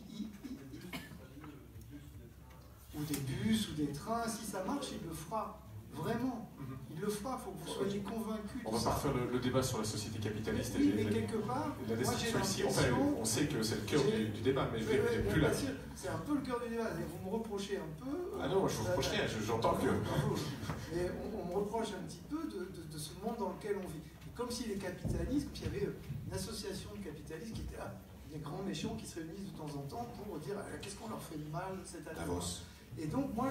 ou des bus, ou des trains, si ça marche, il le fera. Vraiment. Il le fera, il faut que vous soyez convaincus. On va pas refaire le débat sur la société capitaliste oui, mais quelque part, la destruction ici. Enfin, on sait que c'est le cœur du débat, mais je vais plus là. C'est un peu le cœur du débat. Vous me reprochez un peu. Ah non, je vous reproche rien, j'entends que. Mais on me reproche un petit peu de ce monde dans lequel on vit. Comme si les capitalistes, qu'il y avait une association de capitalistes qui était là, des grands méchants qui se réunissent de temps en temps pour dire qu'est-ce qu'on leur fait de mal cette année. Et donc, moi,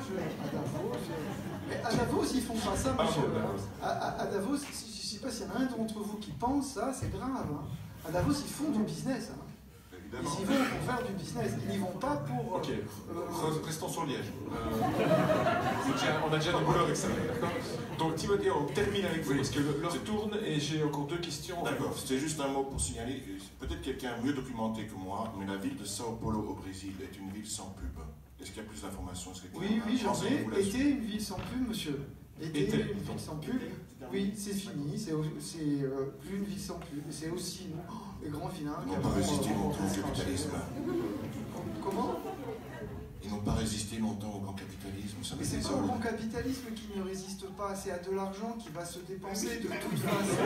à Davos, ils font pas ça, monsieur. À Davos, je ne sais pas s'il y en a un d'entre vous qui pense ça, c'est grave. Hein. À Davos, ils font du business. Hein. Ils y vont pour faire du business. Ils n'y vont pas pour... Ok, restons sur Liège. On a déjà du boulot avec ça, d'accord? Donc, Timothée, on termine avec vous, parce que l'heure tourne et j'ai encore 2 questions. D'accord, c'était juste un mot pour signaler. Peut-être quelqu'un mieux documenté que moi, mais la ville de Sao Paulo au Brésil est une ville sans pub. Est-ce qu'il y a plus d'informations? Oui, j'en ai été une ville sans pub, monsieur. Été une ville sans pub. Oui, c'est fini, c'est plus une ville sans pub. C'est aussi les grands vilains qui n'ont pas résisté longtemps au capitalisme. Comment? Ils n'ont pas résisté longtemps au grand capitalisme. Mais c'est pas le grand capitalisme qui ne résiste pas, c'est à de l'argent qui va se dépenser de toute façon.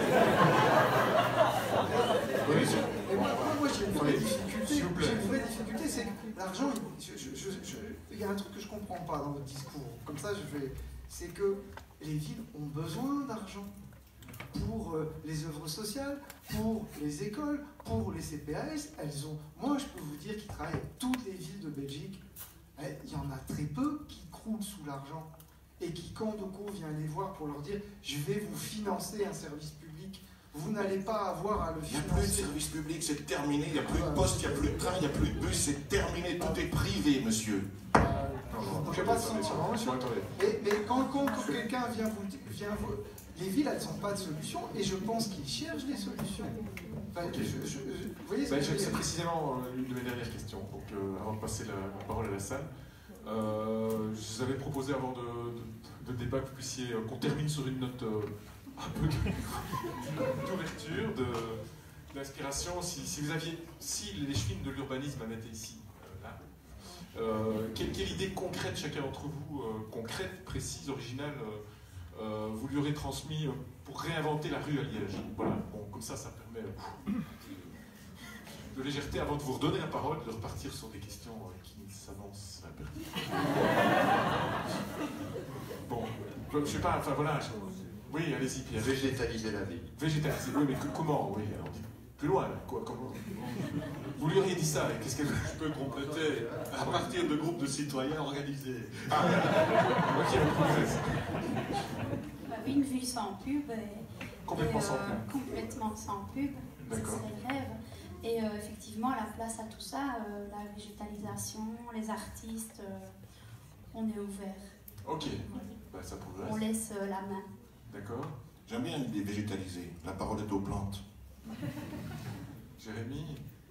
Et moi j'ai une vraie difficulté, c'est que l'argent, il y a un truc que je ne comprends pas dans votre discours, comme ça c'est que les villes ont besoin d'argent pour les œuvres sociales, pour les écoles, pour les CPAS. Moi je peux vous dire qu'ils travaillent avec toutes les villes de Belgique. Il y en a très peu qui croulent sous l'argent et qui, quand Doco vient les voir pour leur dire « je vais vous financer un service public », vous n'allez pas avoir à le financer. Il n'y a plus de service public, c'est terminé, il n'y a plus de poste, il n'y a plus de train, il n'y a plus de bus, c'est terminé, tout est privé, monsieur. Je n'ai pas de sentiment, monsieur. Mais quand quelqu'un vient vous... Les villes, elles n'ont pas de solution et je pense qu'ils cherchent des solutions. Enfin, vous voyez ce que je veux dire ? C'est précisément une de mes dernières questions, donc avant de passer la parole à la salle. Je vous avais proposé avant de débat que vous puissiez, qu'on termine sur une note un peu d'ouverture, d'inspiration. Si les chemins de l'urbanisme avaient été ici, là, quelle idée concrète chacun d'entre vous, concrète, précise, originale, vous lui aurez transmis pour réinventer la rue à Liège? Voilà, bon, comme ça permet de légèreté avant de vous redonner la parole, de repartir sur des questions qui s'avancent un peu. Bon, je sais pas, enfin voilà. Oui, allez-y, Pierre. Végétaliser la ville. Végétaliser, oui, mais comment? Oui, alors plus loin, là, quoi, comment? Vous lui auriez dit ça, et qu'est-ce que je peux compléter à partir de groupes de citoyens organisés. Ah, oui, une ville sans pub. Complètement sans pub. Complètement sans pub, ce serait le rêve. Et effectivement, la place à tout ça, la végétalisation, les artistes, on est ouvert. Ok, bah, ça progresse. On laisse la main. D'accord. J'aime bien l'idée végétalisée. La parole est aux plantes. Jérémy?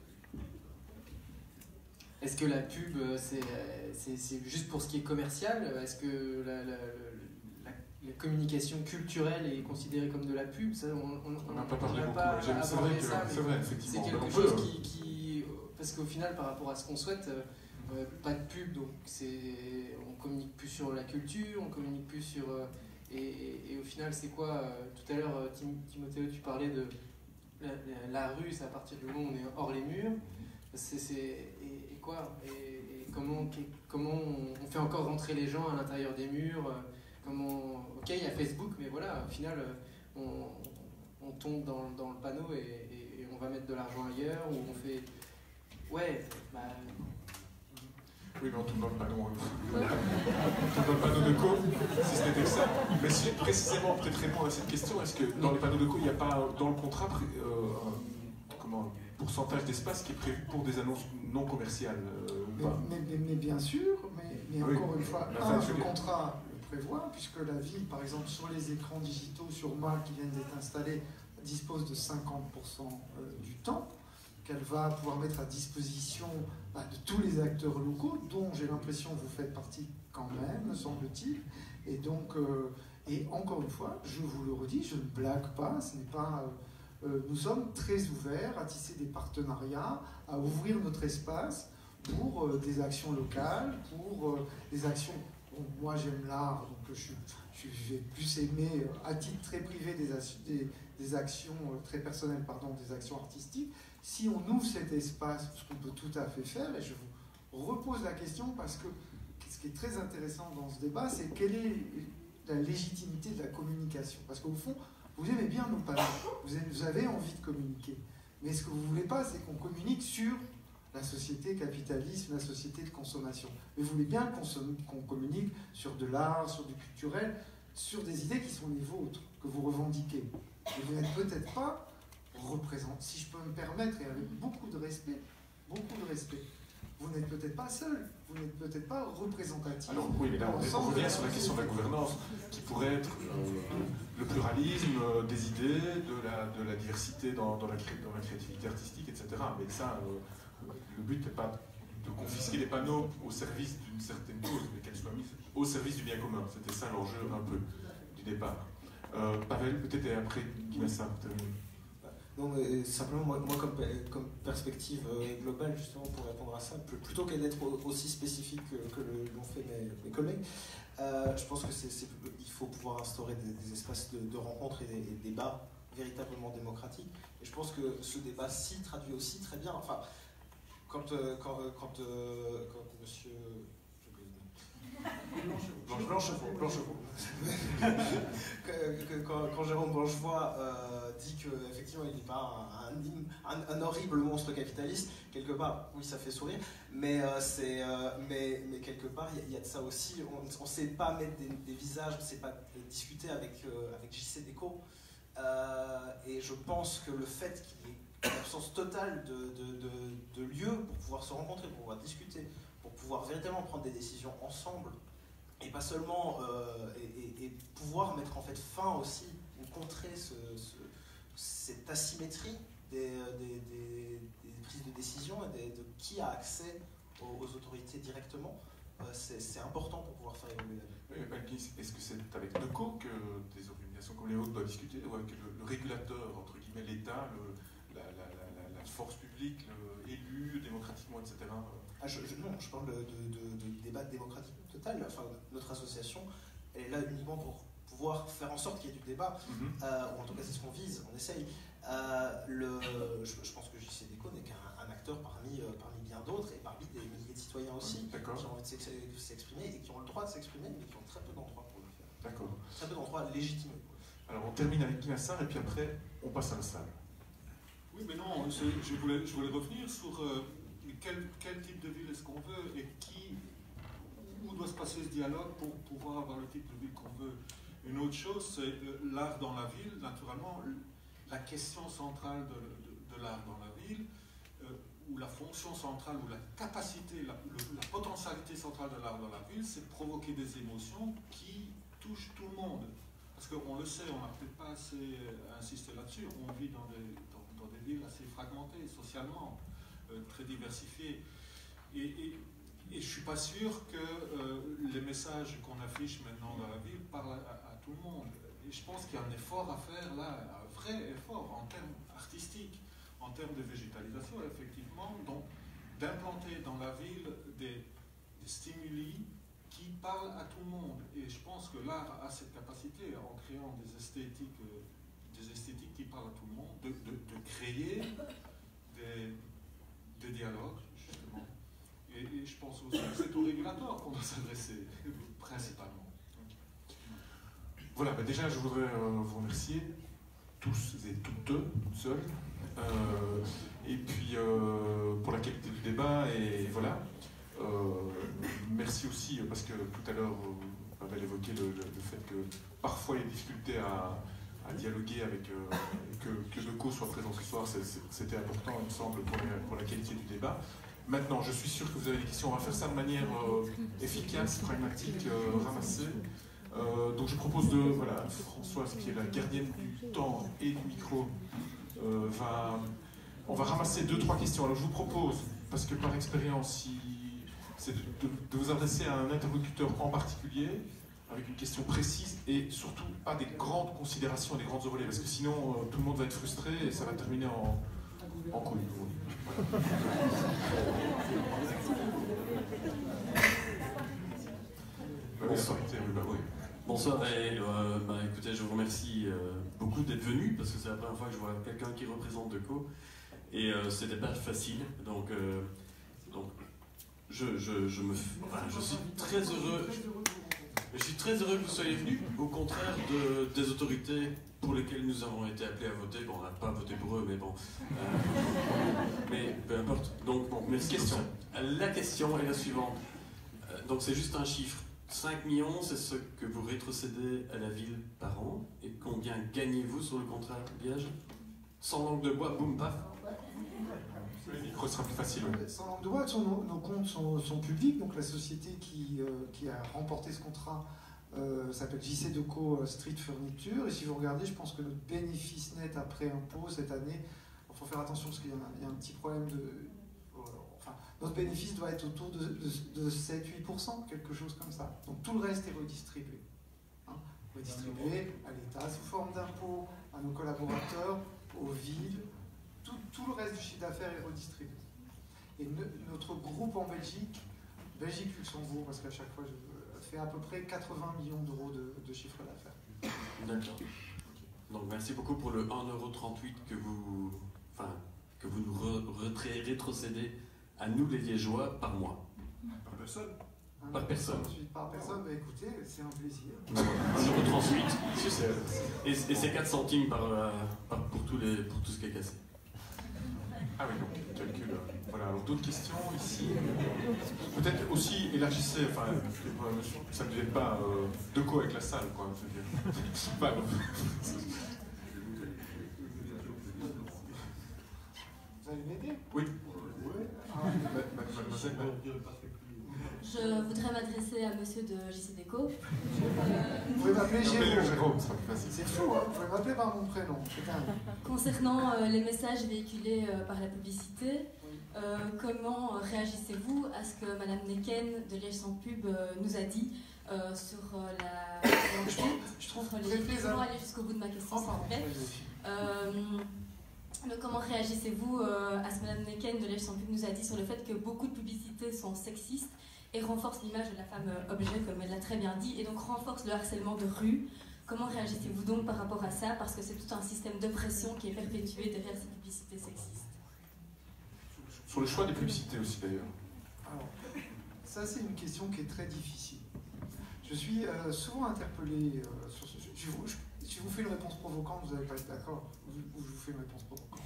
Est-ce que la pub, c'est juste pour ce qui est commercial? Est-ce que la communication culturelle est considérée comme de la pub? Ça, on n'a pas parlé beaucoup. C'est vrai, effectivement. C'est quelque chose qui... Parce qu'au final, par rapport à ce qu'on souhaite, pas de pub, donc on communique plus sur la culture, on communique plus sur... Et au final, c'est quoi? Tout à l'heure, Timothée, tu parlais de la rue, c'est à partir du moment où on est hors les murs. Et quoi? Et comment on fait encore rentrer les gens à l'intérieur des murs? Ok, il y a Facebook, mais voilà, au final, on tombe dans le panneau et on va mettre de l'argent ailleurs, ou on fait... Ouais, bah... Oui, mais on tombe dans le panneau. On tombe dans le panneau de co, si ce n'était que ça. Mais si précisément, peut-être répondre à cette question, est-ce que dans les panneaux de co, il n'y a pas dans le contrat un pourcentage d'espace qui est prévu pour des annonces non commerciales ou pas? Mais bien sûr, mais encore une fois, le prévoit, puisque la ville, par exemple, sur les écrans digitaux, sur Mac qui viennent d'être installés, dispose de 50% du temps qu'elle va pouvoir mettre à disposition de tous les acteurs locaux, dont j'ai l'impression que vous faites partie quand même, me semble-t-il. Et donc, et encore une fois, je vous le redis, je ne blague pas, ce n'est pas... nous sommes très ouverts à tisser des partenariats, à ouvrir notre espace pour des actions locales, pour des actions... Bon, moi, j'aime l'art, donc je vais plus aimer, à titre très privé, des actions très personnelles, pardon, des actions artistiques. Si on ouvre cet espace, ce qu'on peut tout à fait faire, et je vous repose la question parce que ce qui est très intéressant dans ce débat, c'est quelle est la légitimité de la communication. Parce qu'au fond, vous aimez bien nos panneaux, vous avez envie de communiquer. Mais ce que vous ne voulez pas, c'est qu'on communique sur la société capitaliste, la société de consommation. Mais vous voulez bien qu'on communique sur de l'art, sur du culturel, sur des idées qui sont les vôtres, que vous revendiquez. Et vous n'êtes peut-être pas représentant, si je peux me permettre, et avec beaucoup de respect, vous n'êtes peut-être pas seul, vous n'êtes peut-être pas représentatif. Alors oui, mais là on revient sur la question de la gouvernance, qui pourrait être le pluralisme des idées, de la diversité dans la créativité artistique, etc. Mais ça, le but n'est pas de confisquer les panneaux au service d'une certaine cause, mais qu'elles soient mises au service du bien commun. C'était ça l'enjeu un peu du départ. Pavel, peut-être, et après Guy Massin. Non, mais simplement, moi comme perspective globale, justement, pour répondre à ça, plutôt que d'être aussi spécifique que l'ont fait mes collègues, je pense qu'il faut pouvoir instaurer des espaces de rencontres et des débats véritablement démocratiques. Et je pense que ce débat-ci traduit aussi très bien, enfin, quand monsieur... Blanchevaux. Quand Jérôme Blanchevoix dit qu'effectivement il n'est pas un horrible monstre capitaliste, quelque part, oui, ça fait sourire, mais quelque part, il y a de ça aussi. On ne sait pas mettre des visages, on ne sait pas discuter avec JC Déco. Et je pense que le fait qu'il y ait une absence totale de lieu pour pouvoir se rencontrer, pour pouvoir discuter, pour pouvoir véritablement prendre des décisions ensemble, et pas seulement et pouvoir mettre en fait fin aussi ou contrer cette asymétrie des prises de décision et de qui a accès aux autorités directement, c'est important pour pouvoir faire évoluer la vie. Oui, est-ce que c'est avec NECO que des organisations comme les vôtres doivent discuter, ou avec le régulateur, entre guillemets, l'État, la force publique, élu démocratiquement, etc. Non, je parle de débat démocratique total. Enfin, notre association, elle est là uniquement pour pouvoir faire en sorte qu'il y ait du débat, ou en tout cas c'est ce qu'on vise, on essaye. Je pense que JC Déco n'est qu'un acteur parmi bien d'autres, et parmi des milliers de citoyens aussi, qui ont envie de s'exprimer, et qui ont le droit de s'exprimer, mais qui ont très peu d'endroits pour le faire. D'accord. Très peu d'endroits légitimés. Alors on termine avec Guy Massin, et puis après, on passe à la salle. Oui, mais non, je voulais revenir sur quel type de ville est-ce qu'on veut, et où doit se passer ce dialogue pour pouvoir avoir le type de ville qu'on veut. Une autre chose, c'est l'art dans la ville. Naturellement, la question centrale de l'art dans la ville, ou la fonction centrale, ou la capacité, la potentialité centrale de l'art dans la ville, c'est de provoquer des émotions qui touchent tout le monde. Parce qu'on le sait, on n'a peut-être pas assez insisté là-dessus, on vit dans des villes assez fragmentées socialement, très diversifiées. Et je ne suis pas sûr que les messages qu'on affiche maintenant dans la ville parlent à tout le monde. Et je pense qu'il y a un effort à faire là, un vrai effort en termes artistiques, en termes de végétalisation, effectivement, donc d'implanter dans la ville des stimuli qui parlent à tout le monde. Et je pense que l'art a cette capacité, en créant des esthétiques qui parlent à tout le monde, de créer des dialogues, justement. Et je pense aussi que c'est au régulateur qu'on doit s'adresser, principalement. Voilà, bah déjà je voudrais vous remercier, tous et toutes seules, et puis pour la qualité du débat, et voilà. Merci aussi, parce que tout à l'heure, vous avez évoqué le fait que parfois il y a des difficultés à dialoguer avec, que NECO soit présent ce soir, c'était important, il me semble, pour la qualité du débat. Maintenant, je suis sûr que vous avez des questions, on va faire ça de manière efficace, pragmatique, ramassée. Donc je propose de, voilà, Françoise, qui est la gardienne du temps et du micro, on va ramasser 2-3 questions. Alors je vous propose, parce que par expérience, c'est de vous adresser à un interlocuteur en particulier, avec une question précise, et surtout pas des grandes considérations et des grandes envolées, parce que sinon tout le monde va être frustré et ça va terminer en couille. Voilà. Bonsoir. Oui. Bonsoir, et écoutez, je vous remercie beaucoup d'être venu, parce que c'est la première fois que je vois quelqu'un qui représente Deco, et c'était pas facile, donc je suis très heureux. Je suis très heureux que vous soyez venus, au contraire des autorités pour lesquelles nous avons été appelés à voter. Bon, on n'a pas voté pour eux, mais bon. Mais peu importe. Donc, bon, merci. La question est la suivante. Donc, c'est juste un chiffre. 5 millions, c'est ce que vous rétrocédez à la ville par an. Et combien gagnez-vous sur le contrat Liège? Sans langue de bois, boum, paf. Le micro sera plus facile. Sans langue de bois, nos comptes sont publics. Donc la société qui a remporté ce contrat s'appelle JC Deco Street Furniture. Et si vous regardez, je pense que notre bénéfice net après impôt cette année, il faut faire attention parce qu'il y a un petit problème de... Enfin, notre bénéfice doit être autour de 7-8%, quelque chose comme ça. Donc tout le reste est redistribué. Redistribué à l'État sous forme d'impôts, à nos collaborateurs, aux villes. Tout le reste du chiffre d'affaires est redistribué. Et notre groupe en Belgique-Luxembourg, parce qu'à chaque fois, fait à peu près 80 millions d'euros de chiffre d'affaires. D'accord. Donc merci beaucoup pour le 1,38 € que vous nous rétrocédez à nous les Liégeois par mois. Par personne. Par personne. Par personne, bah écoutez, c'est un plaisir. 1,38 €. Et c'est 4 centimes pour tout ce qui est cassé. Ah oui, donc calcul. Voilà, alors d'autres questions ici. Peut-être aussi élargissez, enfin, ça ne devient pas Deco avec la salle, quoi. Pas, Vous allez m'aider? Oui. Mademoiselle. Je voudrais m'adresser à monsieur de JC Deco. Vous pouvez m'appeler Jérôme. C'est fou, hein, vous pouvez m'appeler par mon prénom. Concernant les messages véhiculés par la publicité, comment réagissez-vous à ce que Madame Neken de Liège sans pub nous a dit sur la... Je trouve Laissez-moi aller jusqu'au bout de ma question, s'il vous plaît. Donc, comment réagissez-vous à ce que Mme Neken de Liège sans pub nous a dit sur le fait que beaucoup de publicités sont sexistes et renforcent l'image de la femme objet, comme elle l'a très bien dit, et donc renforcent le harcèlement de rue? Comment réagissez-vous donc par rapport à ça? Parce que c'est tout un système d'oppression qui est perpétué derrière ces publicités sexistes. Sur le choix des publicités aussi, d'ailleurs. Alors, ça, c'est une question qui est très difficile. Je suis souvent interpellé sur ce sujet. Je vous fais une réponse provocante, vous n'allez pas être d'accord, ou je vous fais une réponse provocante.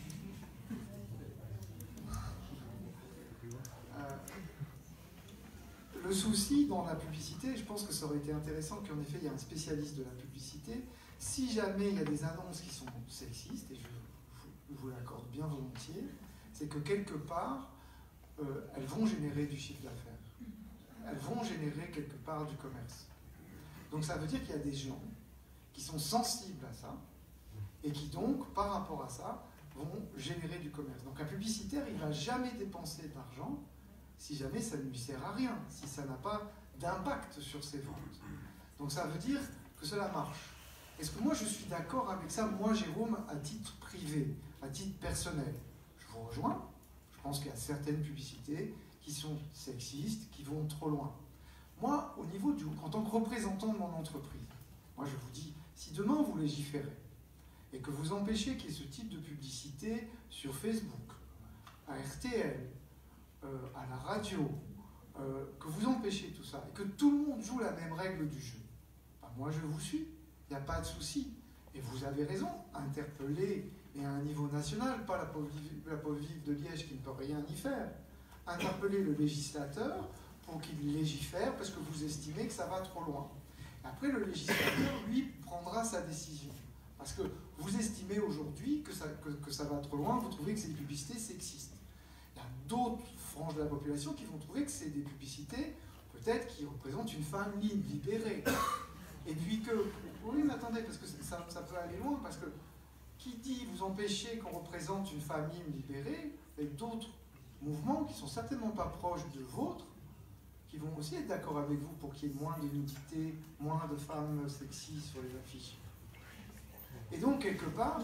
Le souci dans la publicité, je pense que ça aurait été intéressant qu'en effet il y ait un spécialiste de la publicité. Si jamais il y a des annonces qui sont sexistes, et je vous l'accorde bien volontiers, c'est que quelque part, elles vont générer du chiffre d'affaires. Elles vont générer quelque part du commerce. Donc ça veut dire qu'il y a des gens qui sont sensibles à ça, et qui donc, par rapport à ça, vont générer du commerce. Donc un publicitaire, il ne va jamais dépenser d'argent si jamais ça ne lui sert à rien, si ça n'a pas d'impact sur ses ventes. Donc ça veut dire que cela marche. Est-ce que moi je suis d'accord avec ça, moi Jérôme, à titre privé, à titre personnel? Je vous rejoins, je pense qu'il y a certaines publicités qui sont sexistes, qui vont trop loin. Moi, au niveau en tant que représentant de mon entreprise, moi je vous dis, si demain vous légiférez et que vous empêchez qu'il y ait ce type de publicité sur Facebook, à RTL, à la radio, que vous empêchez tout ça, et que tout le monde joue la même règle du jeu, ben moi je vous suis, il n'y a pas de souci. Et vous avez raison, interpeller, et à un niveau national, pas la pauvre ville de Liège qui ne peut rien y faire, interpeller le législateur pour qu'il légifère parce que vous estimez que ça va trop loin. Et après, le législateur, lui, prendra sa décision. Parce que vous estimez aujourd'hui que ça va trop loin, vous trouvez que c'est des publicités sexistes. Il y a d'autres franges de la population qui vont trouver que c'est des publicités, peut-être, qui représentent une femme libre, libérée. Et puis que, oui mais attendez, parce que ça peut aller loin, parce que qui dit vous empêchez qu'on représente une famille libérée, avec d'autres mouvements qui sont certainement pas proches de vôtres, qui vont aussi être d'accord avec vous pour qu'il y ait moins de nudité, moins de femmes sexy sur les affiches. Et donc, quelque part,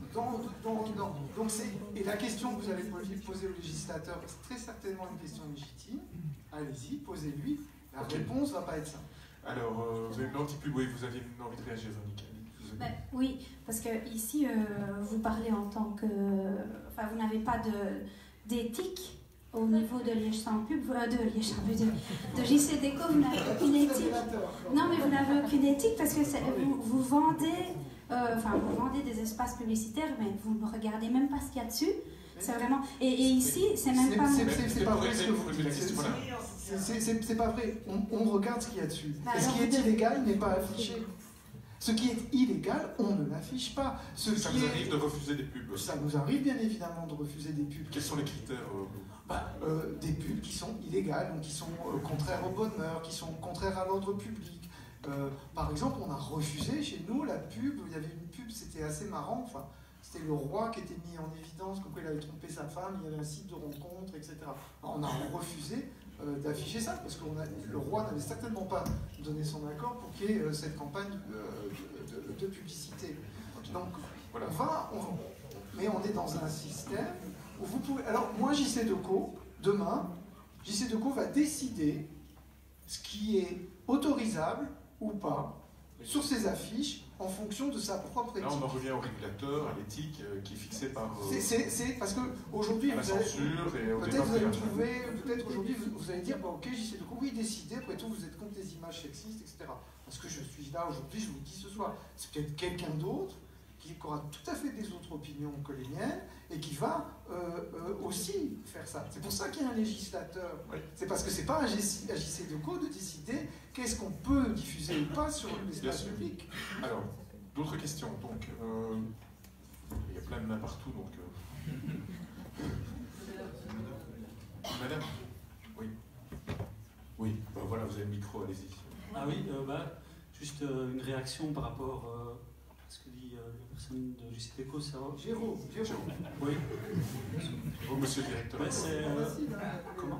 et la question que vous avez posée au législateur, c'est très certainement une question légitime. Allez-y, posez-lui. La réponse ne va pas être ça. Alors, vous avez l'anti-pub, oui, vous aviez envie de réagir, Véronica. Oui, parce que ici, vous parlez en tant que... Enfin, vous n'avez pas d'éthique au niveau de Liège sans pub, de JCDecaux, vous n'avez aucune éthique. Non, mais vous n'avez aucune éthique parce que vous vendez... vous vendez des espaces publicitaires, mais vous ne regardez même pas ce qu'il y a dessus. C'est vraiment... Et ici, c'est même pas... C'est pas vrai ce que vous dites. C'est pas vrai. On regarde ce qu'il y a dessus. Et ce qui est illégal n'est pas affiché. Ce qui est illégal, on ne l'affiche pas. Ça nous arrive de refuser des pubs. Ça nous arrive bien évidemment de refuser des pubs. Quels sont les critères des pubs qui sont illégales, donc qui sont contraires aux bonnes mœurs, qui sont contraires à l'ordre public. Par exemple, on a refusé chez nous la pub, il y avait une pub, c'était assez marrant, enfin, c'était le roi qui était mis en évidence, comme quoi il avait trompé sa femme, il y avait un site de rencontre, etc. Alors, on a refusé d'afficher ça, parce que le roi n'avait certainement pas donné son accord pour qu'il y ait cette campagne de publicité. Donc, voilà. Mais on est dans un système où vous pouvez... Alors, moi, JCDecaux, demain, JCDecaux va décider ce qui est autorisable ou pas sur ses affiches en fonction de sa propre éthique. Là, on en revient au régulateur, à l'éthique qui est fixée par... C'est parce qu'aujourd'hui, la censure et au peut-être vous allez trouver, peut-être aujourd'hui, vous allez dire, ok, JCDecaux, oui, décidez, après tout, vous êtes contre les images sexistes, etc. Parce que je suis là aujourd'hui, je vous le dis ce soir, c'est peut-être quelqu'un d'autre qui aura tout à fait des autres opinions que les miennes et qui va aussi faire ça. C'est pour ça qu'il y a un législateur. Oui. C'est parce que c'est pas à JCDecaux de décider qu'est-ce qu'on peut diffuser ou pas sur l'espace public. Alors, d'autres questions. Donc, il y a plein de mains partout. Donc, Madame. Oui. Oui. Ben voilà, vous avez le micro. Allez-y. Ah oui. Juste une réaction par rapport à ce que dit la personne de JCDecaux. Jérôme. Oui. Oh, monsieur le directeur. Comment?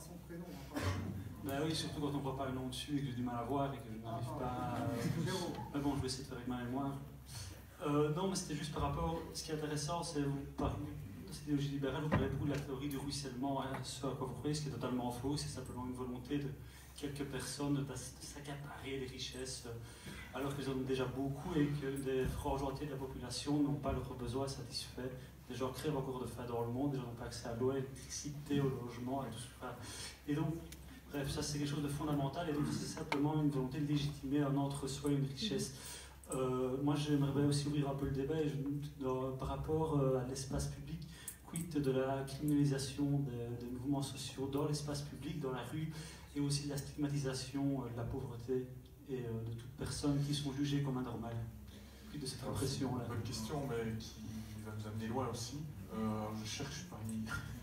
Oui, surtout quand on ne voit pas le nom dessus et que j'ai du mal à voir et que je n'arrive pas à... Mais bon, je vais essayer de faire avec ma mémoire. Non, mais c'était juste par rapport... Ce qui est intéressant, c'est vous parlez de cette idéologie libérale, vous parlez beaucoup de la théorie du ruissellement, ce à quoi vous croyez, ce qui est totalement faux, c'est simplement une volonté de quelques personnes de s'accaparer les richesses, alors qu'ils en ont déjà beaucoup et que des franges entières de la population n'ont pas leurs besoins satisfaits. Des gens crèvent encore de faim dans le monde, des gens n'ont pas accès à l'eau, à l'électricité, au logement et tout ça. Et donc, bref, ça c'est quelque chose de fondamental et donc c'est simplement une volonté de légitimer un entre-soi, une richesse. Moi j'aimerais aussi ouvrir un peu le débat par rapport à l'espace public, quid de la criminalisation des mouvements sociaux dans l'espace public, dans la rue, et aussi de la stigmatisation de la pauvreté et de toutes personnes qui sont jugées comme anormales. Quid de cette répression-là. Bonne question, mais qui va nous amener loin aussi. Je cherche parmi...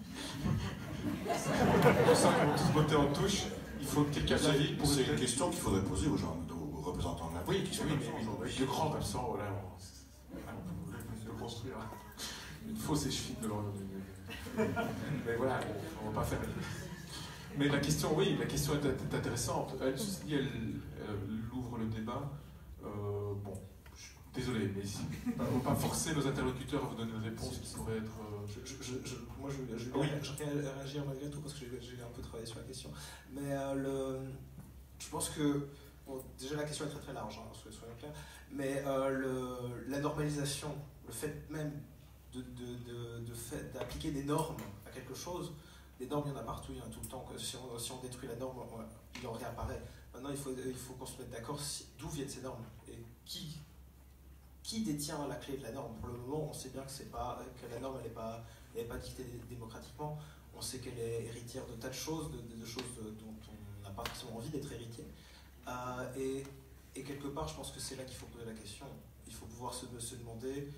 Pour ça qu'on va tous voter en touche, il faut que quelqu'un s'invite pour... C'est une question qu'il faudrait poser aux gens, aux représentants de la oui, qui sont aujourd'hui. Le grand absent, voilà, on peut construire une fausse échevine de l'Orient. Mais voilà, on va pas faire... Mais la question, oui, la question est intéressante. Elle ouvre le débat. Bon, désolé, mais on ne va pas forcer nos interlocuteurs à vous donner une réponse qui pourrait être... Moi, je réagir malgré tout parce que j'ai un peu travaillé sur la question. Mais je pense que, bon, déjà la question est très très large, hein, soyons clairs, mais la normalisation, le fait même d'appliquer des normes à quelque chose, les normes, il y en a partout, il y en a tout le temps. Si on détruit la norme, il en réapparaît. Maintenant, il faut qu'on se mette d'accord d'où viennent ces normes et qui détient la clé de la norme. Pour le moment, on sait bien que la norme, elle n'est pas dictée démocratiquement. On sait qu'elle est héritière de tas de choses, de choses dont on n'a pas forcément envie d'être héritier. Et quelque part, je pense que c'est là qu'il faut poser la question. Il faut pouvoir se demander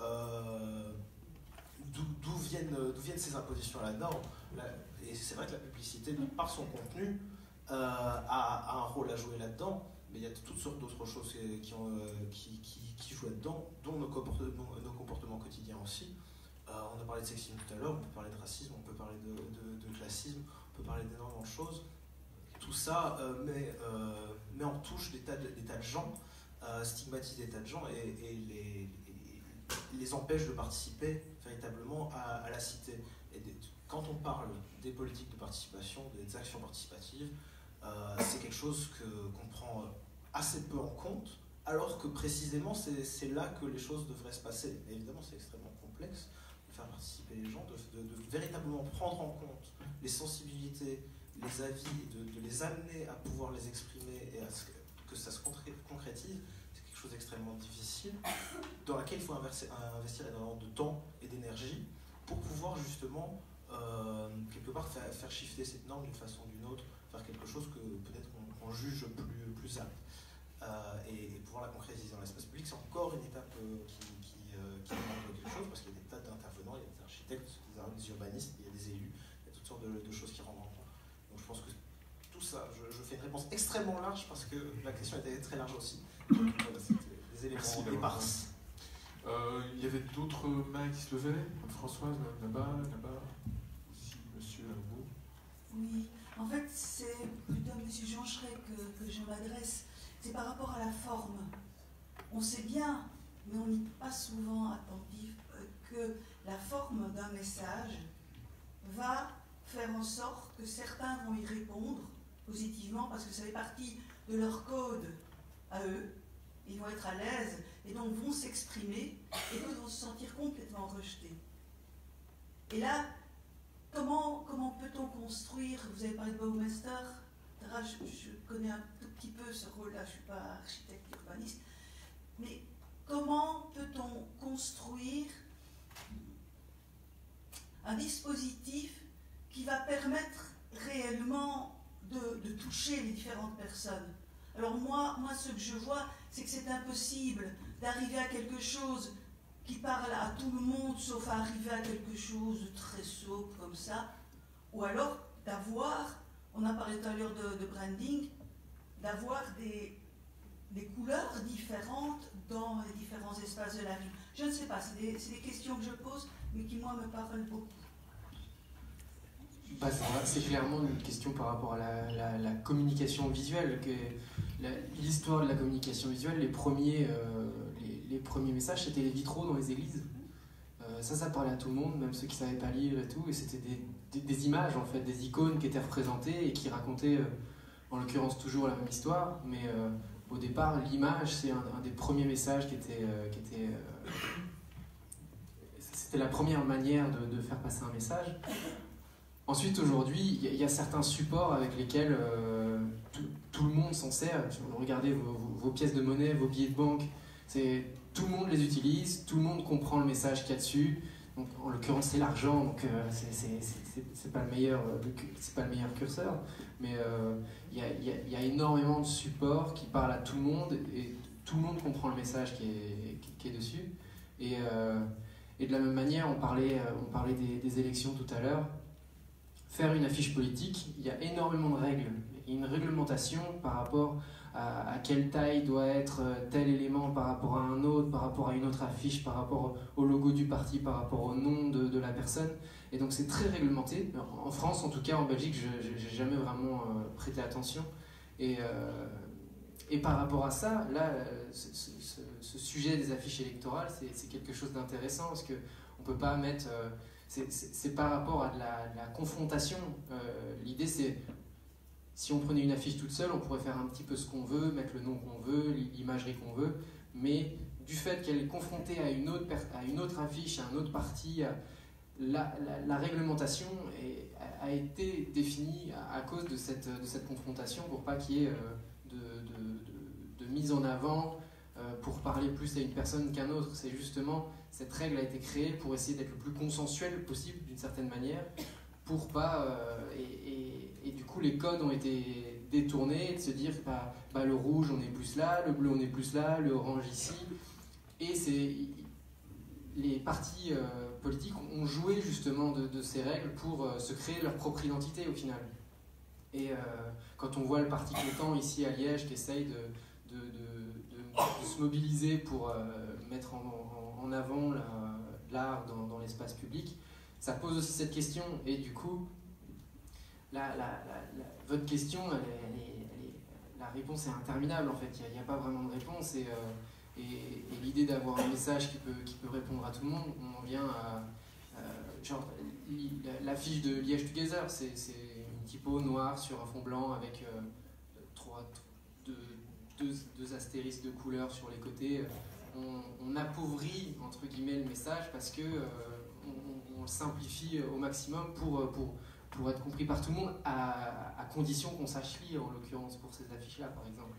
d'où viennent ces impositions à la norme. Et c'est vrai que la publicité, par son contenu, a un rôle à jouer là-dedans, mais il y a toutes sortes d'autres choses qui jouent là-dedans, dont nos comportements quotidiens aussi. On a parlé de sexisme tout à l'heure, on peut parler de racisme, on peut parler de classisme, on peut parler d'énormément de choses. Tout ça met en touche des tas de gens, stigmatise des tas de gens et les empêche de participer véritablement à la cité. Quand on parle des politiques de participation, des actions participatives, c'est quelque chose qu'on prend assez peu en compte, alors que précisément c'est là que les choses devraient se passer. Mais évidemment, c'est extrêmement complexe de faire participer les gens, de véritablement prendre en compte les sensibilités, les avis, de les amener à pouvoir les exprimer et à ce que ça se concrétise. C'est quelque chose d'extrêmement difficile, dans laquelle il faut investir énormément de temps et d'énergie pour pouvoir justement quelque part faire shifter cette norme d'une façon ou d'une autre, faire quelque chose que peut-être qu'on juge plus apte. Et pouvoir la concrétiser dans l'espace public, c'est encore une étape qui demande quelque chose, parce qu'il y a des tas d'intervenants, il y a des architectes, des urbanistes, il y a des élus, il y a toutes sortes de choses qui rentrent en compte. Donc je pense que tout ça, je fais une réponse extrêmement large, parce que la question était très large aussi. Donc, voilà, c'était des éléments éparses. Il y avait d'autres mains qui se levaient. Françoise, là-bas, aussi, monsieur, à vous. Oui, en fait, c'est plutôt à M. Jean Schreck que je m'adresse. C'est par rapport à la forme. On sait bien, mais on n'est pas souvent attentif, que la forme d'un message va faire en sorte que certains vont y répondre positivement parce que ça fait partie de leur code à eux. Ils vont être à l'aise et donc vont s'exprimer et d'autres vont se sentir complètement rejetés. Et là, comment peut-on construire, vous avez parlé de Baumeister, je connais un tout petit peu ce rôle-là, je ne suis pas architecte urbaniste, mais comment peut-on construire un dispositif qui va permettre réellement de toucher les différentes personnes? Alors moi, ce que je vois, c'est que c'est impossible d'arriver à quelque chose qui parle à tout le monde, sauf à arriver à quelque chose de très sobre comme ça, ou alors d'avoir, on a parlé tout à l'heure de branding, d'avoir des couleurs différentes dans les différents espaces de la ville. Je ne sais pas, c'est des questions que je pose, mais qui moi me parlent beaucoup. C'est clairement une question par rapport à la communication visuelle. L'histoire de la communication visuelle, les premiers messages, c'était les vitraux dans les églises. Ça parlait à tout le monde, même ceux qui ne savaient pas lire et tout. Et c'était des images, en fait, des icônes qui étaient représentées et qui racontaient, en l'occurrence, toujours la même histoire. Mais au départ, l'image, c'est un des premiers messages qui était c'était la première manière de faire passer un message. Ensuite, aujourd'hui, il y a certains supports avec lesquels tout le monde s'en sert. Regardez vos pièces de monnaie, vos billets de banque, tout le monde les utilise, tout le monde comprend le message qu'il y a dessus. Donc, en l'occurrence, c'est l'argent, donc c'est pas le meilleur curseur. Mais il y a énormément de supports qui parlent à tout le monde et tout le monde comprend le message qui est dessus. Et de la même manière, on parlait des élections tout à l'heure. Faire une affiche politique, il y a énormément de règles. Il y a une réglementation par rapport à quelle taille doit être tel élément par rapport à un autre, par rapport à une autre affiche, par rapport au logo du parti, par rapport au nom de la personne. Et donc c'est très réglementé. En France, en tout cas, en Belgique, je n'ai jamais vraiment prêté attention. Et par rapport à ça, là, ce sujet des affiches électorales, c'est quelque chose d'intéressant parce qu'on ne peut pas mettre... c'est par rapport à de la confrontation. L'idée, c'est, si on prenait une affiche toute seule, on pourrait faire un petit peu ce qu'on veut, mettre le nom qu'on veut, l'imagerie qu'on veut, mais du fait qu'elle est confrontée à une autre affiche, à un autre parti, la réglementation a été définie à cause de cette confrontation pour pas qu'il y ait de mise en avant pour parler plus à une personne qu'à un autre. C'est justement, cette règle a été créée pour essayer d'être le plus consensuel possible d'une certaine manière, pour pas... et du coup, les codes ont été détournés, de se dire le rouge on est plus là, le bleu on est plus là, le orange ici. Et les partis politiques ont joué justement de ces règles pour se créer leur propre identité au final. Et quand on voit le Parti Content ici à Liège qui essaye de se mobiliser pour mettre en avant l'art dans l'espace public, ça pose aussi cette question. Et du coup, votre question, la réponse est interminable en fait. Il n'y a pas vraiment de réponse. Et l'idée d'avoir un message qui peut répondre à tout le monde, on en vient à genre l'affiche de Liège Together, c'est une typo noire sur un fond blanc avec deux astérisques de couleur sur les côtés. On appauvrit entre guillemets le message parce que on le simplifie au maximum pour être compris par tout le monde, à condition qu'on sache lire, en l'occurrence pour ces affiches-là par exemple.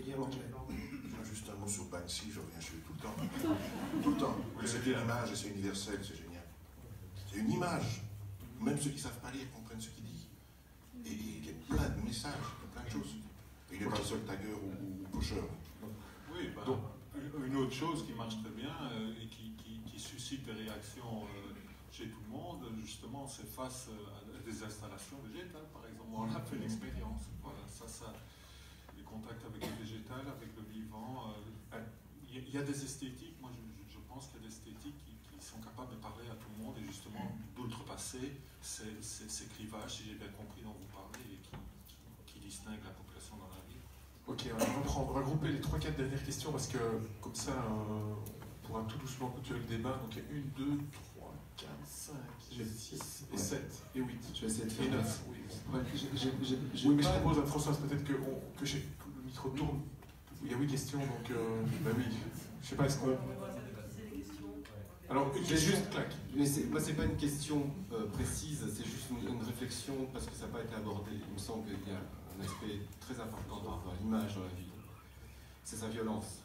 Juste un mot sur Banksy, je reviens chez lui tout le temps. Tout le temps. C'est une image et c'est universel, c'est génial. C'est une image. Même ceux qui ne savent pas lire comprennent ce qu'il dit. Et il y a plein de messages, il y a plein de choses. Et il n'est pas le seul tagueur ou pocheur. Oui, donc, une autre chose qui marche très bien et qui suscite des réactions chez tout le monde, justement, c'est face à des installations végétales, par exemple. On a fait l'expérience. Voilà, ça, les contacts avec le végétal, avec le vivant. Il y a des esthétiques, moi je pense qu'il y a des esthétiques qui sont capables de parler à tout le monde et justement d'outrepasser ces clivages, si j'ai bien compris, dont vous parlez, et qui distinguent la population dans la ville. Ok, on va grouper les 3-4 dernières questions parce que comme ça on pourra tout doucement continuer le débat. Donc il y a 1, 2, 3, 4, 5, 6 et 7 et 8. Je vais essayer de faire 9. Oui, ouais, oui, mais je propose à Françoise peut-être que le micro tourne. Il y a 8 questions, donc bah oui. Je sais pas, est-ce qu'on... Alors, une question, juste claque. Moi, c'est pas une question précise, c'est juste une réflexion parce que ça n'a pas été abordé. Il me semble qu'il y a un aspect très important par rapport à l'image dans la ville. C'est sa violence.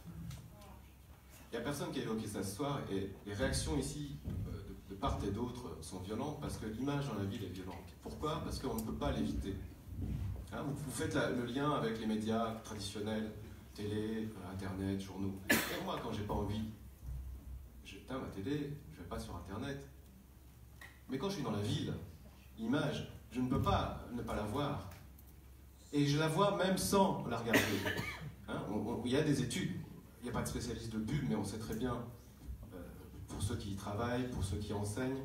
Il n'y a personne qui a évoqué ça ce soir et les réactions ici, de part et d'autre, sont violentes parce que l'image dans la ville est violente. Pourquoi? Parce qu'on ne peut pas l'éviter. Hein, vous faites le lien avec les médias traditionnels, télé, internet, journaux. Et moi, quand j'ai pas envie, j'éteins ma télé, je vais pas sur internet. Mais quand je suis dans la ville, l'image, je ne peux pas ne pas la voir. Et je la vois même sans la regarder. Hein, il y a des études, il n'y a pas de spécialiste de pub, mais on sait très bien, pour ceux qui y travaillent, pour ceux qui enseignent,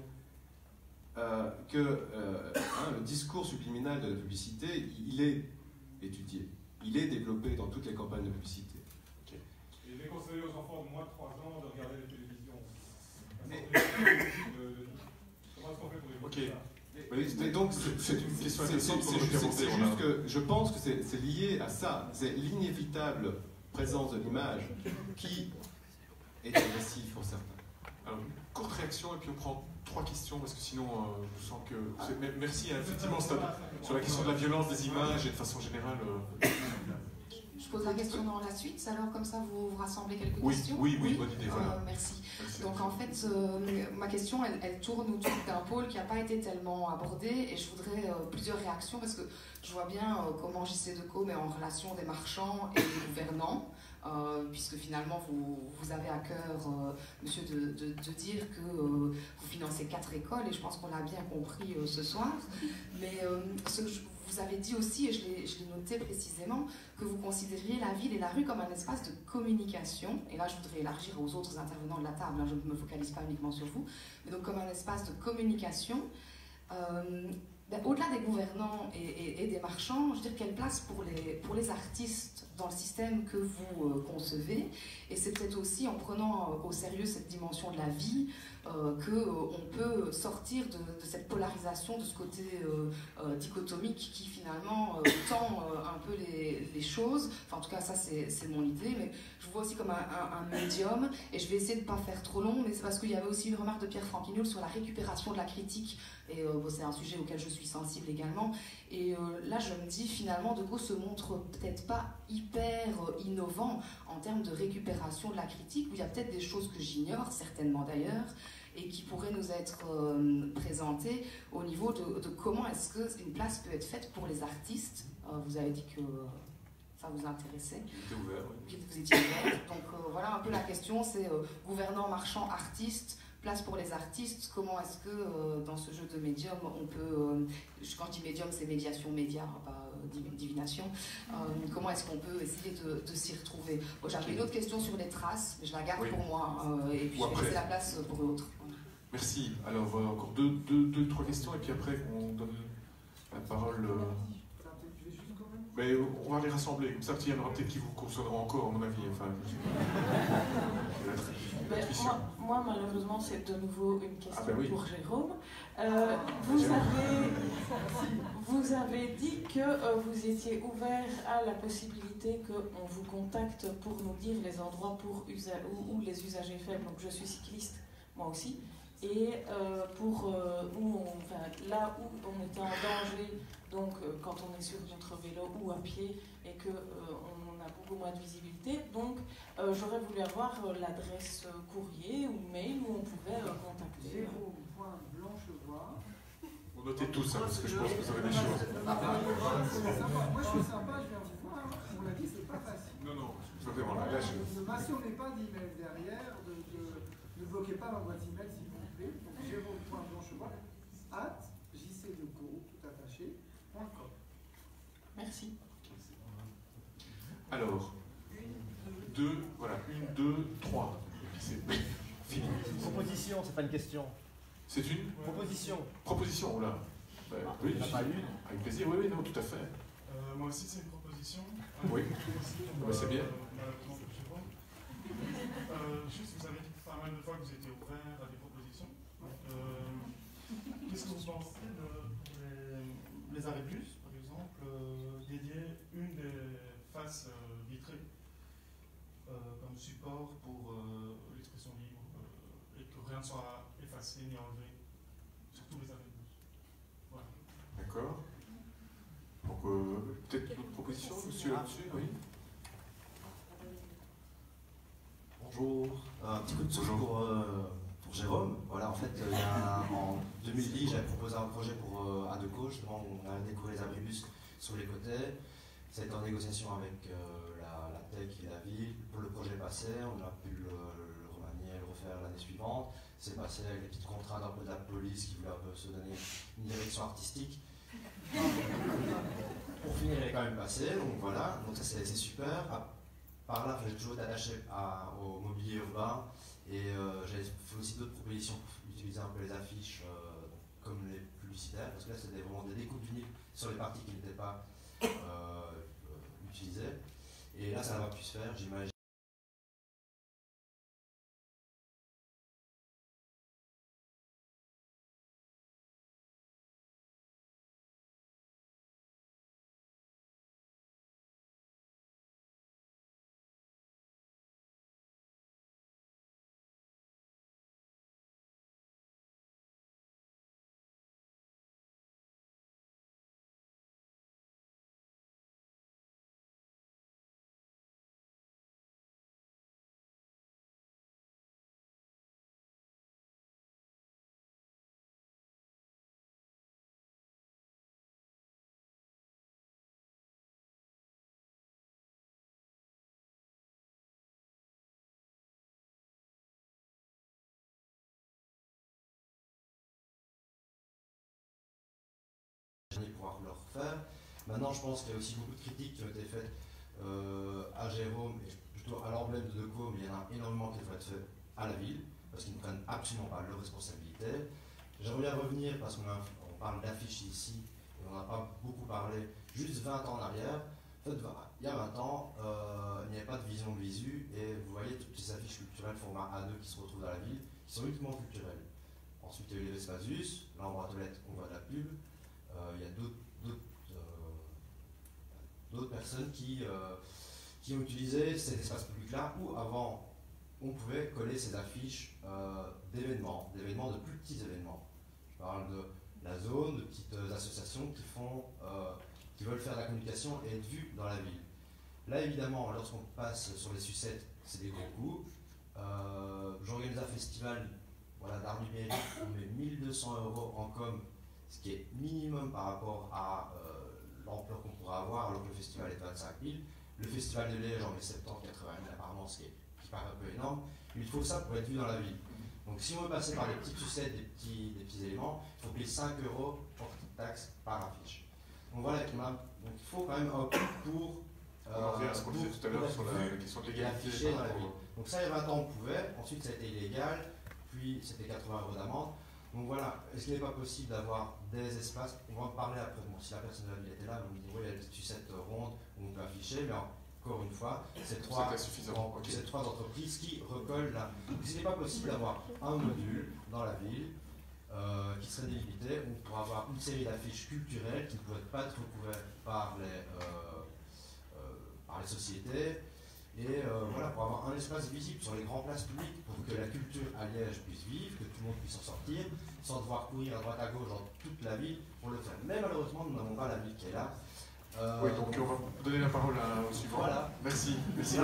que le discours subliminal de la publicité, il est étudié. Il est développé dans toutes les campagnes de publicité. Okay. Il est conseillé aux enfants de moins de 3 ans de regarder la télévision. Comment est-ce qu'on fait pour évoquer ça? Mais donc, c'est une question intéressante. C'est juste que je pense que c'est lié à ça. C'est l'inévitable présence de l'image qui est agressive pour certains. Alors, courte réaction et puis on prend 3 questions parce que sinon je sens que... Merci, effectivement, sur la question de la violence des images et de façon générale... Je pose la question dans la suite, alors comme ça vous rassemblez quelques questions. Oui, bonne idée, voilà. Merci. Donc en fait, ma question, elle tourne autour d'un pôle qui n'a pas été tellement abordé et je voudrais plusieurs réactions parce que je vois bien comment JC-Deco met en relation des marchands et des gouvernants. Puisque finalement vous avez à cœur, monsieur, de dire que vous financez 4 écoles, et je pense qu'on l'a bien compris ce soir. Mais ce que vous avez dit aussi, et je l'ai noté précisément, que vous considériez la ville et la rue comme un espace de communication. Et là, je voudrais élargir aux autres intervenants de la table, hein, je ne me focalise pas uniquement sur vous, mais donc comme un espace de communication. Au-delà des gouvernants et des marchands, je veux dire, quelle place pour les artistes dans le système que vous concevez? Et c'est peut-être aussi en prenant au sérieux cette dimension de la vie qu'on peut sortir de cette polarisation, de ce côté dichotomique qui finalement tend un peu les choses. Enfin, en tout cas, ça c'est mon idée, mais je vois aussi comme un médium, et je vais essayer de ne pas faire trop long, mais c'est parce qu'il y avait aussi une remarque de Pierre Franquignoul sur la récupération de la critique, et c'est un sujet auquel je suis sensible également. Et là, je me dis, finalement, Deco se montre peut-être pas hyper innovant en termes de récupération de la critique, où il y a peut-être des choses que j'ignore, certainement d'ailleurs, et qui pourraient nous être présentées au niveau de comment est-ce qu'une place peut être faite pour les artistes. Vous avez dit que ça vous intéressait. Vous étiez ouvert, oui. Vous étiez ouvert. Donc voilà un peu la question, c'est gouvernants, marchands, artistes, place pour les artistes, comment est-ce que dans ce jeu de médium, on peut, quand je dis médium, c'est médiation, média, pas divination, comment est-ce qu'on peut essayer de s'y retrouver? Bon, j'avais une autre question sur les traces, mais je la garde pour moi, et puis je vais laisser la place pour d'autres. Merci. Alors, encore trois questions, et puis après, on donne la parole... Mais on va les rassembler, comme ça, il y en aura peut-être qui vous concerneront encore, à mon avis. Enfin, moi, malheureusement, c'est de nouveau une question pour Jérôme. Vous avez dit que vous étiez ouvert à la possibilité qu'on vous contacte pour nous dire les endroits où les usagers faibles, donc je suis cycliste, moi aussi, et là où on était en danger, donc quand on est sur notre vélo ou à pied et qu'on a beaucoup moins de visibilité. Donc j'aurais voulu avoir l'adresse courrier ou mail où on pouvait contacter. Blanchevoix. On notait tout ça parce que je pense que vous avez des choses. Moi je suis sympa, je viens vous voir. On l'a dit, c'est pas facile. Non, vraiment là. Ne massionnez pas d'email derrière, ne bloquez pas ma boîte email s'il vous plaît. Donc Jérôme.blanchevoix @jcdeco tout attaché.com. Merci. Alors, 1, 2, 3. C'est fini. Proposition, c'est pas une question. C'est une proposition. Proposition, là. Oui, il n'y en a pas une. Avec plaisir, oui, non, tout à fait. Moi aussi, c'est une proposition. Oui, c'est bien. Juste, vous avez dit pas mal de fois que vous étiez ouvert à des propositions. Qu'est-ce que vous pensez de les arrêts bus, par exemple, dédier une des faces vitrées comme support pour l'expression libre et que rien ne soit effacé ni enlevé sur tous les arrêts bus. Voilà. D'accord. Donc, peut-être une autre proposition, monsieur, là-dessus, oui. Bonjour, un petit coup de souffle pour Jérôme. Voilà, en fait, en 2010, j'avais proposé un projet pour ADECO, justement, où on a découvert les abribus sur les côtés. Ça a été en négociation avec la TEC et la ville. Pour le projet passé, on a pu le remanier, le refaire l'année suivante. C'est passé avec des petites contraintes un peu de la police qui voulait un peu se donner une direction artistique. Pour finir, elle est quand même passée, donc voilà, donc ça c'est super. Par là, j'ai toujours été attaché au mobilier urbain et j'ai fait aussi d'autres propositions pour utiliser un peu les affiches comme les publicitaires, parce que là c'était vraiment des découpes vinyles sur les parties qui n'étaient pas utilisées. Et là ça va pu se faire, j'imagine. Pouvoir le refaire. Maintenant, je pense qu'il y a aussi beaucoup de critiques qui ont été faites à Jérôme et plutôt à l'emblème de DECO, mais il y en a énormément qui devraient être faits à la ville parce qu'ils ne prennent absolument pas leurs responsabilités. J'aimerais bien revenir parce qu'on parle d'affiches ici et on n'a pas beaucoup parlé, juste 20 ans en arrière. En fait, il y a 20 ans, il n'y avait pas de vision de visu et vous voyez toutes ces affiches culturelles format A2 qui se retrouvent dans la ville, qui sont uniquement culturelles. Ensuite, il y a eu les Vespasus, là on voit toilette, on voit de la pub. Il y a d'autres personnes qui ont utilisé cet espace public-là où avant on pouvait coller ces affiches d'événements, de plus petits événements. Je parle de la zone, de petites associations qui veulent faire de la communication et être vues dans la ville. Là évidemment, lorsqu'on passe sur les sucettes, c'est des gros coûts. J'organise un festival d'art numérique, on met 1200 € en com, ce qui est minimum par rapport à l'ampleur qu'on pourra avoir alors que le festival est de 25 000. Le festival de Liège en met 70-80 000 apparemment, ce qui paraît un peu énorme. Mais il faut ça pour être vu dans la ville. Donc si on veut passer par des petites sucettes, des petits éléments, il faut payer 5 € pour taxe par affiche. Donc voilà, donc il faut quand même un coût pour... on revient à ce qu'on disait tout à l'heure sur la question de l'égalité. Affiché dans la ville. Donc ça, il y a 20 ans, on pouvait. Ensuite, ça a été illégal. Puis, c'était 80 € d'amende. Donc voilà, est-ce qu'il n'est pas possible d'avoir des espaces? On va en parler après. Bon, si la personne de la ville était là, on me dit, oui, il y a des sucettes rondes où on peut afficher, mais encore une fois, c'est trois entreprises qui recollent là. Est-ce qu'il n'est pas possible d'avoir un module dans la ville qui serait délimité, où pour avoir une série d'affiches culturelles qui ne pourraient pas être recouvertes par les sociétés, et voilà, pour avoir un espace visible sur les grandes places publiques, pour que la culture à Liège puisse vivre, que tout le monde puisse en sortir, sans devoir courir à droite à gauche dans toute la ville pour le faire. Mais malheureusement, nous n'avons pas la ville qui est là. Oui, donc on va donner la parole au suivant. Voilà. Merci. Merci.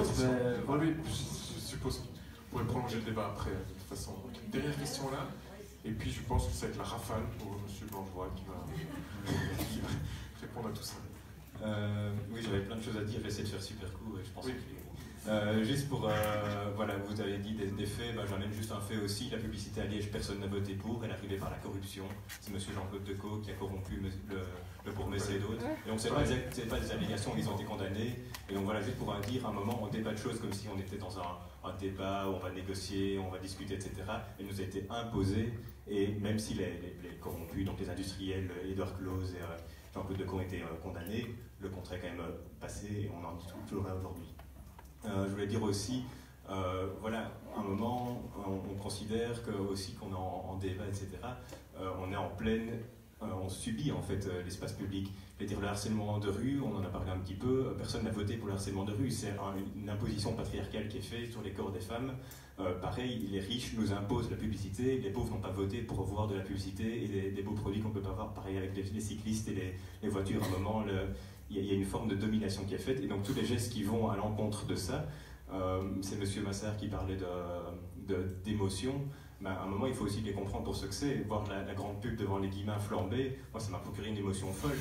Je suppose qu'on pourrait prolonger le débat après, de toute façon. Donc, une dernière question là, et puis je pense que ça va être la rafale pour M. Blangeois qui va répondre à tout ça. Oui, j'avais plein de choses à dire, j'essaie de faire super court et je pense que juste pour, voilà, vous avez dit des faits, j'amène juste un fait aussi, la publicité à Liège, personne n'a voté pour, elle est arrivée par la corruption, c'est M. Jean-Claude Decaux qui a corrompu le bourgmestre et d'autres, et donc c'est pas des allégations, ils ont été condamnés, et donc voilà, juste pour dire, à un moment, on débat de choses comme si on était dans un débat où on va négocier, on va discuter, etc., elle nous a été imposée, et même si les corrompus, donc les industriels, Edouard Close et Jean-Claude Decaux ont été condamnés, le contrat est quand même passé et on en dit toujours là aujourd'hui. Je voulais dire aussi, voilà, à un moment, on considère que aussi qu'on est en débat, etc., on est en pleine, on subit en fait l'espace public. Je veux dire, le harcèlement de rue, on en a parlé un petit peu, personne n'a voté pour le harcèlement de rue, c'est une imposition patriarcale qui est faite sur les corps des femmes. Pareil, les riches nous imposent la publicité, les pauvres n'ont pas voté pour voir de la publicité et des beaux produits qu'on ne peut pas voir. Pareil avec les cyclistes et les voitures, à un moment, il y a une forme de domination qui est faite, et donc tous les gestes qui vont à l'encontre de ça, c'est M. Massard qui parlait d'émotion, à un moment il faut aussi les comprendre pour ce que c'est. Voir la grande pub devant les Guillemins flambés, moi ça m'a procuré une émotion folle.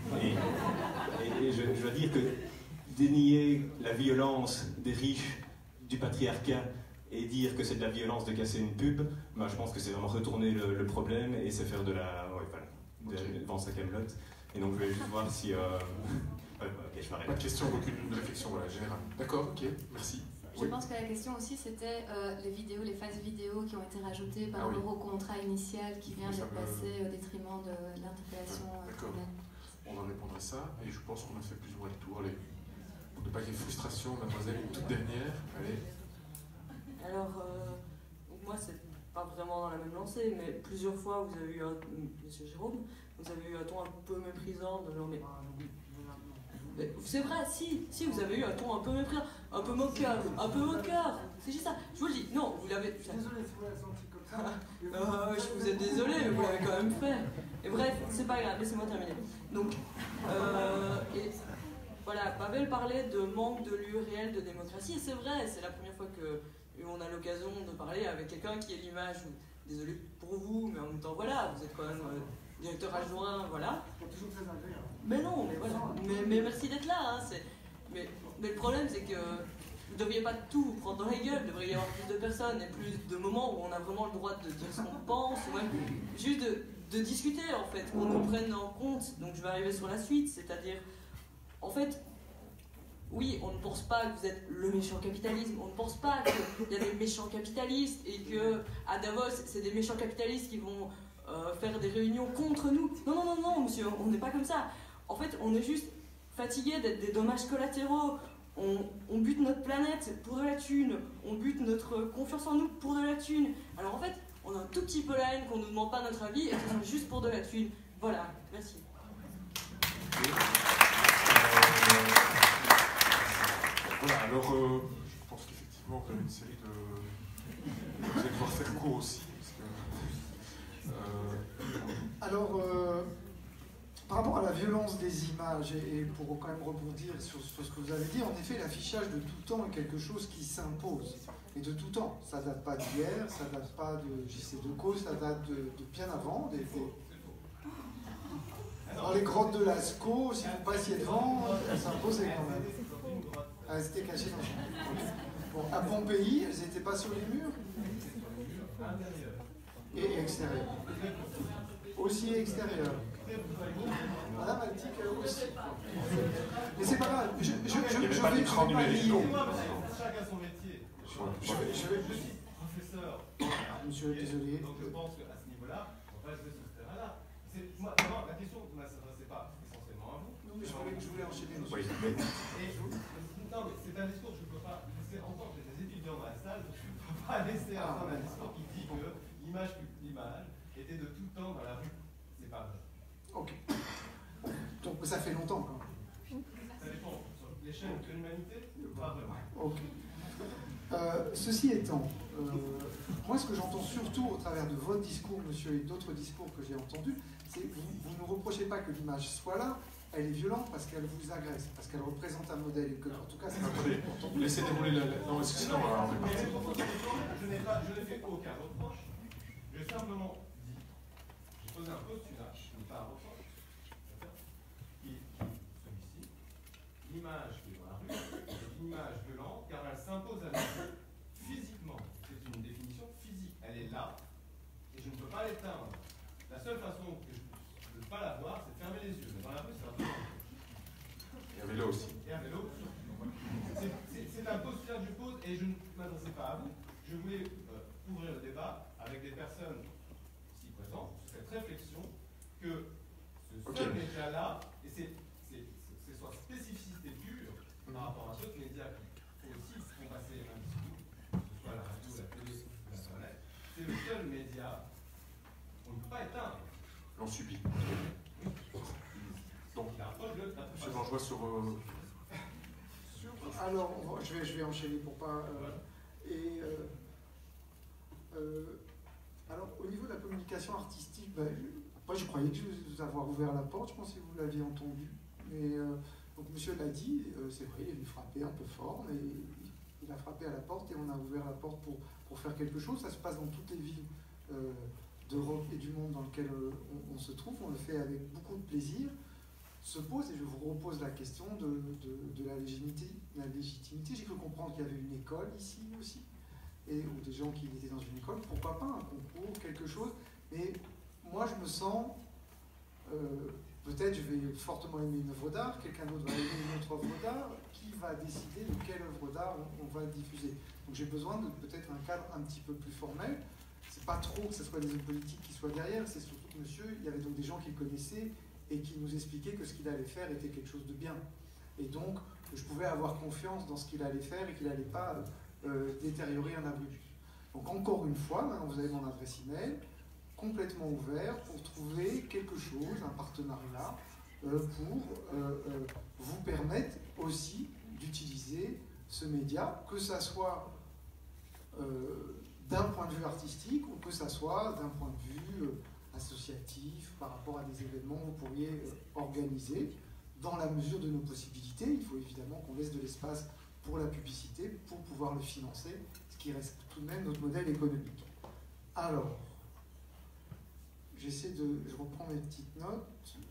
Et je dois dire que dénier la violence des riches, du patriarcat, et dire que c'est de la violence de casser une pub, je pense que c'est vraiment retourner le problème et c'est faire de la... Ouais, voilà, devant sa Camelot. Et donc je voulais juste voir si... ok, je m'arrête. Pas de question, aucune réflexion générale. D'accord, ok, merci. Je pense que la question aussi c'était les phases vidéo qui ont été rajoutées par rapport au contrat initial qui vient d'être passé au détriment de l'interpellation. D'accord. On va répondre à ça et je pense qu'on a fait plus ou moins le tour. Allez, pour ne pas qu'il y ait frustration, mademoiselle, une toute dernière. Allez. Alors, moi c'est pas vraiment dans la même lancée, mais plusieurs fois vous avez eu Monsieur Jérôme, vous avez eu un ton un peu méprisant de genre mais c'est vrai, si vous avez eu un ton un peu méprisant, un peu moqueur, c'est juste ça, je vous le dis, non, vous l'avez... Désolé si vous l'avez senti comme ça. Je vous ai désolé, mais vous l'avez quand même fait. Et bref, c'est pas grave, laissez-moi terminer. Donc, et voilà, Pavel parlait de manque de lieu réel de démocratie, et c'est vrai, c'est la première fois qu'on a l'occasion de parler avec quelqu'un qui est l'image, désolé pour vous, mais en même temps, voilà, vous êtes quand même directeur adjoint, voilà. Toujours très agréable. Mais non, mais voilà, mais merci d'être là, hein, mais le problème c'est que vous ne devriez pas tout vous prendre dans la gueule, il devrait y avoir plus de personnes et plus de moments où on a vraiment le droit de dire ce qu'on pense, ou même juste de discuter en fait, qu'on nous prenne en compte. Donc je vais arriver sur la suite, c'est-à-dire, en fait, oui, on ne pense pas que vous êtes le méchant capitalisme, on ne pense pas qu'il y a des méchants capitalistes et que à Davos, c'est des méchants capitalistes qui vont faire des réunions contre nous. Non, monsieur, on n'est pas comme ça. En fait, on est juste fatigué d'être des dommages collatéraux. On bute notre planète pour de la thune, on bute notre confiance en nous pour de la thune. Alors en fait, on a un tout petit peu la haine qu'on ne nous demande pas notre avis et que c'est juste pour de la thune. Voilà, merci. Voilà, alors je pense qu'effectivement vous avez une série de... Vous allez devoir faire court aussi. Alors, par rapport à la violence des images, et pour quand même rebondir sur ce que vous avez dit, en effet, l'affichage de tout temps est quelque chose qui s'impose. Et de tout temps. Ça date pas d'hier, ça date pas de J.C. Decaux, ça date de bien avant. Dans les grottes de Lascaux, si vous passiez devant, ça s'imposait quand même. Elles étaient cachées dans le... Bon, à Pompéi, elles n'étaient pas sur les murs. Intérieur. Et extérieur. Aussi extérieur. Madame a dit qu'elle aussi. Mais c'est pas grave, je vais pas lier. Chacun son métier. Je vais professeur. Monsieur, désolé. Donc je pense qu'à ce niveau-là, on va jouer sur ce terrain-là. Moi, la question ne s'adressait pas essentiellement à vous. Non, mais je voulais enchaîner. Non, mais c'est un discours que je ne peux pas laisser entendre. J'ai des étudiants dans la salle, je ne peux pas laisser entendre un discours qui dit que l'image était de tout temps dans la rue. C'est pas vrai. Ok. Donc ça fait longtemps quand même. Ça dépend. Sur l'échelle de l'humanité, pas vraiment. Ok. Ceci étant, moi ce que j'entends surtout au travers de votre discours, monsieur, et d'autres discours que j'ai entendus, c'est que vous ne reprochez pas que l'image soit là, elle est violente parce qu'elle vous agresse, parce qu'elle représente un modèle, et que, en tout cas, c'est important. Laissez dérouler la... Non, excusez-moi, on est parti. Je n'ai fait aucun reproche. J'ai simplement dit, j'ai posé un postulat, pas un reproche, qui est celui-ci. L'image qui est dans la rue est une image violente car elle s'impose à nous physiquement. C'est une définition physique. Elle est là et je ne peux pas l'éteindre. La seule façon que je ne peux pas la voir, c'est de fermer les yeux. Mais dans la rue, c'est un peu. Et à vélo aussi. Et à vélo. C'est un postulat que je pose et je ne m'adressais pas à vous. Je voulais ouvrir le débat avec des personnes ici présentes sur cette réflexion que ce seul média-là, et c'est soit spécificité pure par rapport à d'autres médias qui aussi font passer un discours, que ce soit la radio, la télé ou l'Internet, c'est le seul média qu'on ne peut pas éteindre. L'on subit. Donc, je vois sur... Alors, je vais enchaîner pour pas... alors, au niveau de la communication artistique, moi je croyais que je vous avoir ouvert la porte, je pense que vous l'aviez entendu. Mais, donc monsieur l'a dit, c'est vrai, il a frappé un peu fort, mais il a frappé à la porte et on a ouvert la porte pour faire quelque chose. Ça se passe dans toutes les villes d'Europe et du monde dans lesquelles on se trouve. On le fait avec beaucoup de plaisir. Se pose, et je vous repose la question de la légitimité. J'ai cru comprendre qu'il y avait une école ici aussi, ou des gens qui étaient dans une école, pourquoi pas un concours, quelque chose. Mais moi je me sens, peut-être je vais fortement aimer une œuvre d'art, quelqu'un d'autre va aimer une autre œuvre d'art, qui va décider de quelle œuvre d'art on va diffuser. Donc j'ai besoin de peut-être un cadre un petit peu plus formel. C'est pas trop que ce soit des hommes politiques qui soient derrière, c'est surtout que monsieur, il y avait donc des gens qui le connaissaient et qui nous expliquaient que ce qu'il allait faire était quelque chose de bien. Et donc, je pouvais avoir confiance dans ce qu'il allait faire et qu'il n'allait pas détériorer un abribus. Donc encore une fois, maintenant vous avez mon adresse email, complètement ouvert pour trouver quelque chose, un partenariat, pour vous permettre aussi d'utiliser ce média, que ça soit d'un point de vue artistique ou que ça soit d'un point de vue associatif par rapport à des événements que vous pourriez organiser. Dans la mesure de nos possibilités, il faut évidemment qu'on laisse de l'espace pour la publicité, pour pouvoir le financer, ce qui reste tout de même notre modèle économique. Alors, je reprends mes petites notes.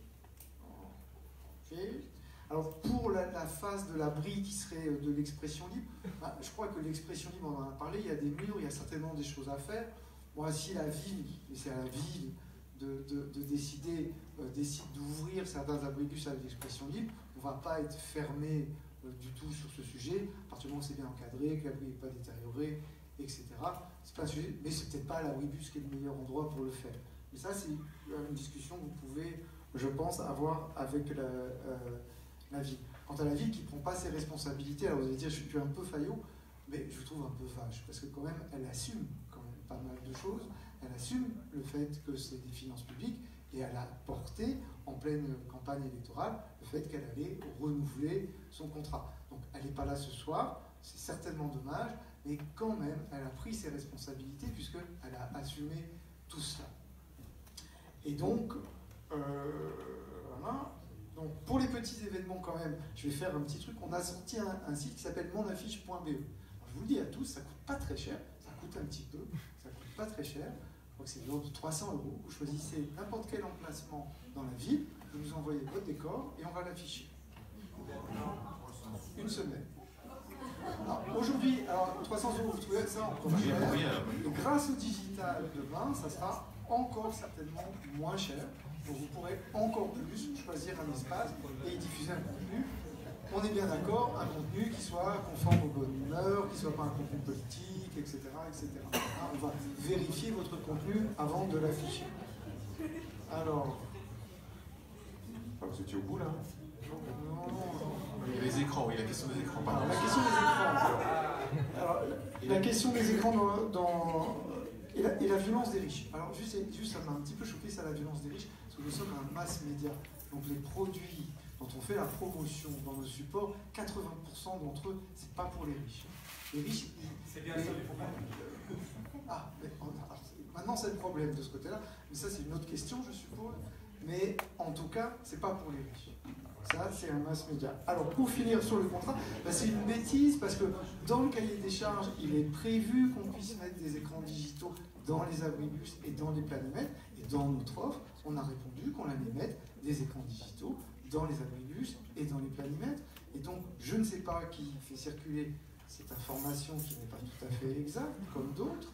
Okay. Alors, pour la phase de l'abri qui serait de l'expression libre, je crois que l'expression libre, on en a parlé, il y a des murs, il y a certainement des choses à faire. Moi, si la ville, et c'est à la ville de décider, décide d'ouvrir certains abribus avec l'expression libre, on ne va pas être fermé du tout sur ce sujet, à partir du moment où c'est bien encadré, que l'abri n'est pas détérioré, etc. C'est pas un sujet, mais c'est peut-être pas l'abribus qui est le meilleur endroit pour le faire. Mais ça, c'est une discussion que vous pouvez, je pense, avoir avec la ville. Quant à la ville qui ne prend pas ses responsabilités, alors vous allez dire, je suis un peu faillot, mais je vous trouve un peu vache, parce que quand même, elle assume quand même pas mal de choses. Elle assume le fait que c'est des finances publiques et elle a porté, en pleine campagne électorale, le fait qu'elle allait renouveler son contrat. Donc elle n'est pas là ce soir, c'est certainement dommage, mais quand même, elle a pris ses responsabilités puisqu'elle a assumé tout cela. Et donc, voilà. Donc, pour les petits événements quand même, je vais faire un petit truc. On a sorti un site qui s'appelle monaffiche.be. Je vous le dis à tous, ça coûte pas très cher, ça coûte un petit peu, ça coûte pas très cher. Je crois que c'est de l'ordre de 300 €. Vous choisissez n'importe quel emplacement dans la ville, vous nous envoyez votre décor et on va l'afficher. Une semaine. Aujourd'hui, alors 300 €, vous trouvez ça encore cher. Et grâce au digital demain, ça sera encore certainement moins cher. Donc vous pourrez encore plus choisir un espace et y diffuser un contenu. On est bien d'accord, un contenu qui soit conforme aux bonnes mœurs, qui ne soit pas un contenu politique, etc. etc. On va vérifier votre contenu avant de l'afficher. Alors... Vous étiez au bout là? Non. Il y a les écrans, oui, la question des écrans. Alors, la question des écrans. Alors, la question des écrans et la violence des riches. Alors juste ça m'a un petit peu choqué, ça, la violence des riches, parce que nous sommes un mass média. Donc les produits dont on fait la promotion dans nos supports, 80% d'entre eux, c'est pas pour les riches. Les riches, c'est bien ça le problème. Ah, mais maintenant c'est le problème de ce côté-là, mais ça c'est une autre question, je suppose. Mais en tout cas, c'est pas pour les riches. Ça, c'est un mass média. Alors, pour finir sur le contrat, c'est une bêtise parce que dans le cahier des charges, il est prévu qu'on puisse mettre des écrans digitaux dans les abribus et dans les planimètres. Et dans notre offre, on a répondu qu'on allait mettre des écrans digitaux dans les abribus et dans les planimètres. Et donc, je ne sais pas qui fait circuler cette information qui n'est pas tout à fait exacte, comme d'autres,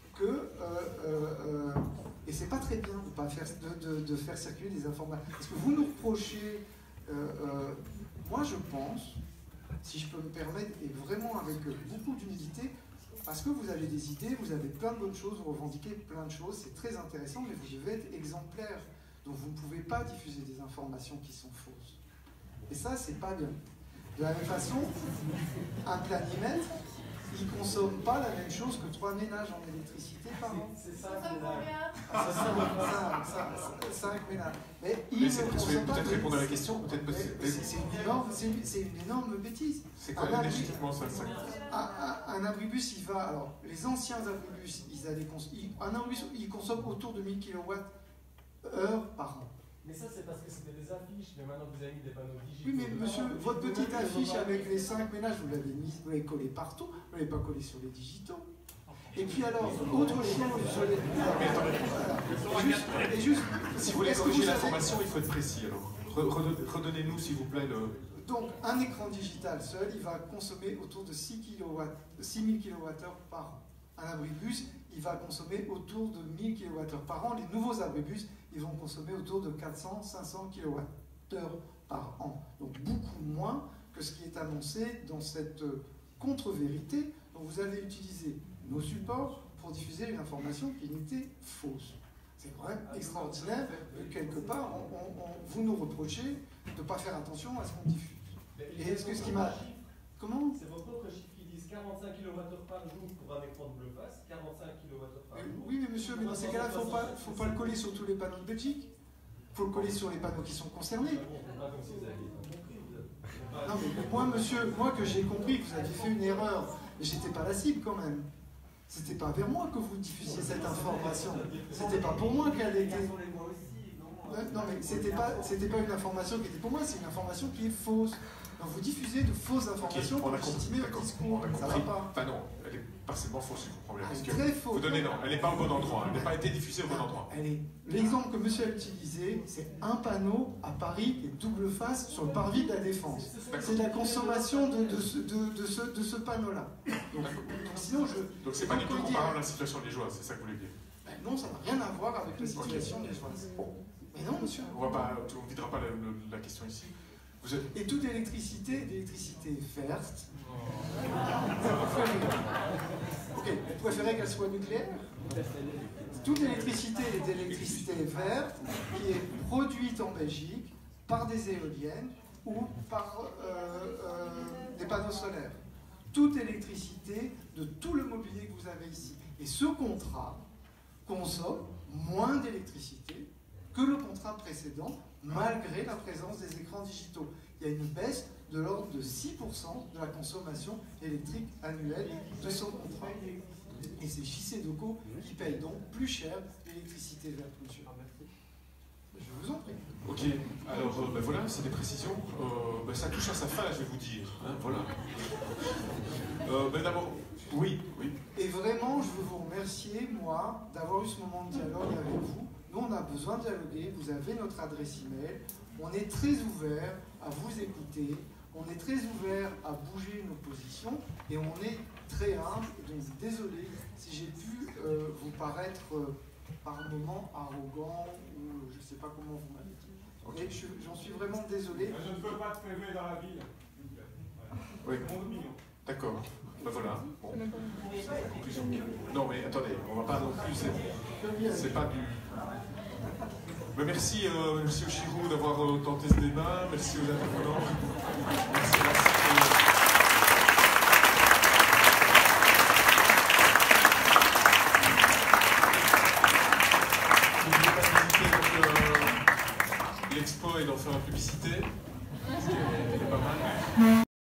et c'est pas très bien de faire circuler des informations. Parce que vous nous reprochez, moi je pense, si je peux me permettre, et vraiment avec beaucoup d'humilité, parce que vous avez des idées, vous avez plein de bonnes choses, vous revendiquez plein de choses, c'est très intéressant, mais vous devez être exemplaire. Donc vous ne pouvez pas diffuser des informations qui sont fausses. Et ça, c'est pas bien. De la même façon, un planimètre, il ne consomme pas la même chose que 3 ménages en électricité par an. C'est 5 ménages. C'est 5 ménages. Mais il ne consomme pas. Peut-être répondre à la question, peut-être. C'est une énorme bêtise. C'est quoi énergétiquement ça? Un abribus, il va. Alors, les anciens abribus, un abribus, il consomme autour de 1000 kWh par an. Mais ça, c'est parce que c'était des affiches, mais maintenant vous avez mis des panneaux digitaux. Oui, mais monsieur, votre petite affiche avec les 5 ménages, vous l'avez mise, vous l'avez collée partout, vous ne l'avez pas collée sur les digitaux. Et puis alors, autre chose sur les... Si vous voulez corriger l'information, il faut être précis. Alors, redonnez-nous, s'il vous plaît, le... Donc, un écran digital seul, il va consommer autour de 6000 kWh par an. Un abribus, il va consommer autour de 1000 kWh par an. Les nouveaux abribus, ils vont consommer autour de 400-500 kWh par an. Donc beaucoup moins que ce qui est annoncé dans cette contre-vérité. Donc vous avez utilisé nos supports pour diffuser une information qui n'était fausse. C'est quand même extraordinaire. Quelque part, vous nous reprochez de ne pas faire attention à ce qu'on diffuse. Et est-ce que ce qui m'a... Comment? C'est vos propres chiffres qui disent 45 kWh par jour pour un écran de bleu face, 45 kWh par jour. Oui, mais monsieur, mais dans ces cas-là, il ne faut pas le coller sur tous les panneaux de Belgique. Il faut le coller sur les panneaux qui sont concernés. Non, mais moi, monsieur, moi que j'ai compris que vous aviez fait une erreur, mais j'étais pas la cible quand même. C'était pas vers moi que vous diffusiez cette information. C'était pas pour moi qu'elle était. Non, mais c'était pas une information qui était pour moi, c'est une information qui est fausse. Donc vous diffusez de fausses informations pour légitimer votre discours. Ça va pas. Enfin non, elle est partiellement fausse, je comprends bien. Elle est très fausse. Vous donnez non, elle n'est pas au bon endroit, elle n'a pas été diffusée au bon endroit. L'exemple que monsieur a utilisé, c'est un panneau à Paris qui est double face sur le parvis de la Défense. C'est la consommation de ce panneau-là. Donc sinon Donc c'est pas du tout comparable à la situation liégeoise, c'est ça que vous voulez dire? Non, ça n'a rien à voir avec la situation liégeoise. Mais non, monsieur. On ne videra pas la question ici. Et toute électricité verte. Ok, vous préférez qu'elle soit nucléaire? Toute électricité est d'électricité verte qui est produite en Belgique par des éoliennes ou par des panneaux solaires. Toute électricité de tout le mobilier que vous avez ici. Et ce contrat consomme moins d'électricité que le contrat précédent, malgré la présence des écrans digitaux. Il y a une baisse de l'ordre de 6% de la consommation électrique annuelle de son contrat. Et c'est Chisedoco qui paye donc plus cher l'électricité verte, monsieur. Je vous en prie. Ok, alors voilà, c'est des précisions. Ça touche à sa fin, je vais vous dire. Hein, voilà. D'abord, oui. Et vraiment, je veux vous remercier, moi, d'avoir eu ce moment de dialogue avec vous. Nous, on a besoin de dialoguer. Vous avez notre adresse email. On est très ouvert à vous écouter. On est très ouvert à bouger nos positions et on est très humble. Donc désolé si j'ai pu vous paraître par moments arrogant ou je ne sais pas comment vous m'avez dit. Okay. Et j'en suis vraiment désolé. Je ne peux pas te filmer dans la ville. Oui. Mon opinion. D'accord. Ben voilà. Bon. Conclusion. Non mais attendez, on va pas non plus. C'est pas du. Mais merci, merci au Chirou d'avoir tenté ce débat. Merci aux intervenants. Merci. N'oubliez pas d'hésiter, l'expo et d'en faire la publicité. C'est pas mal.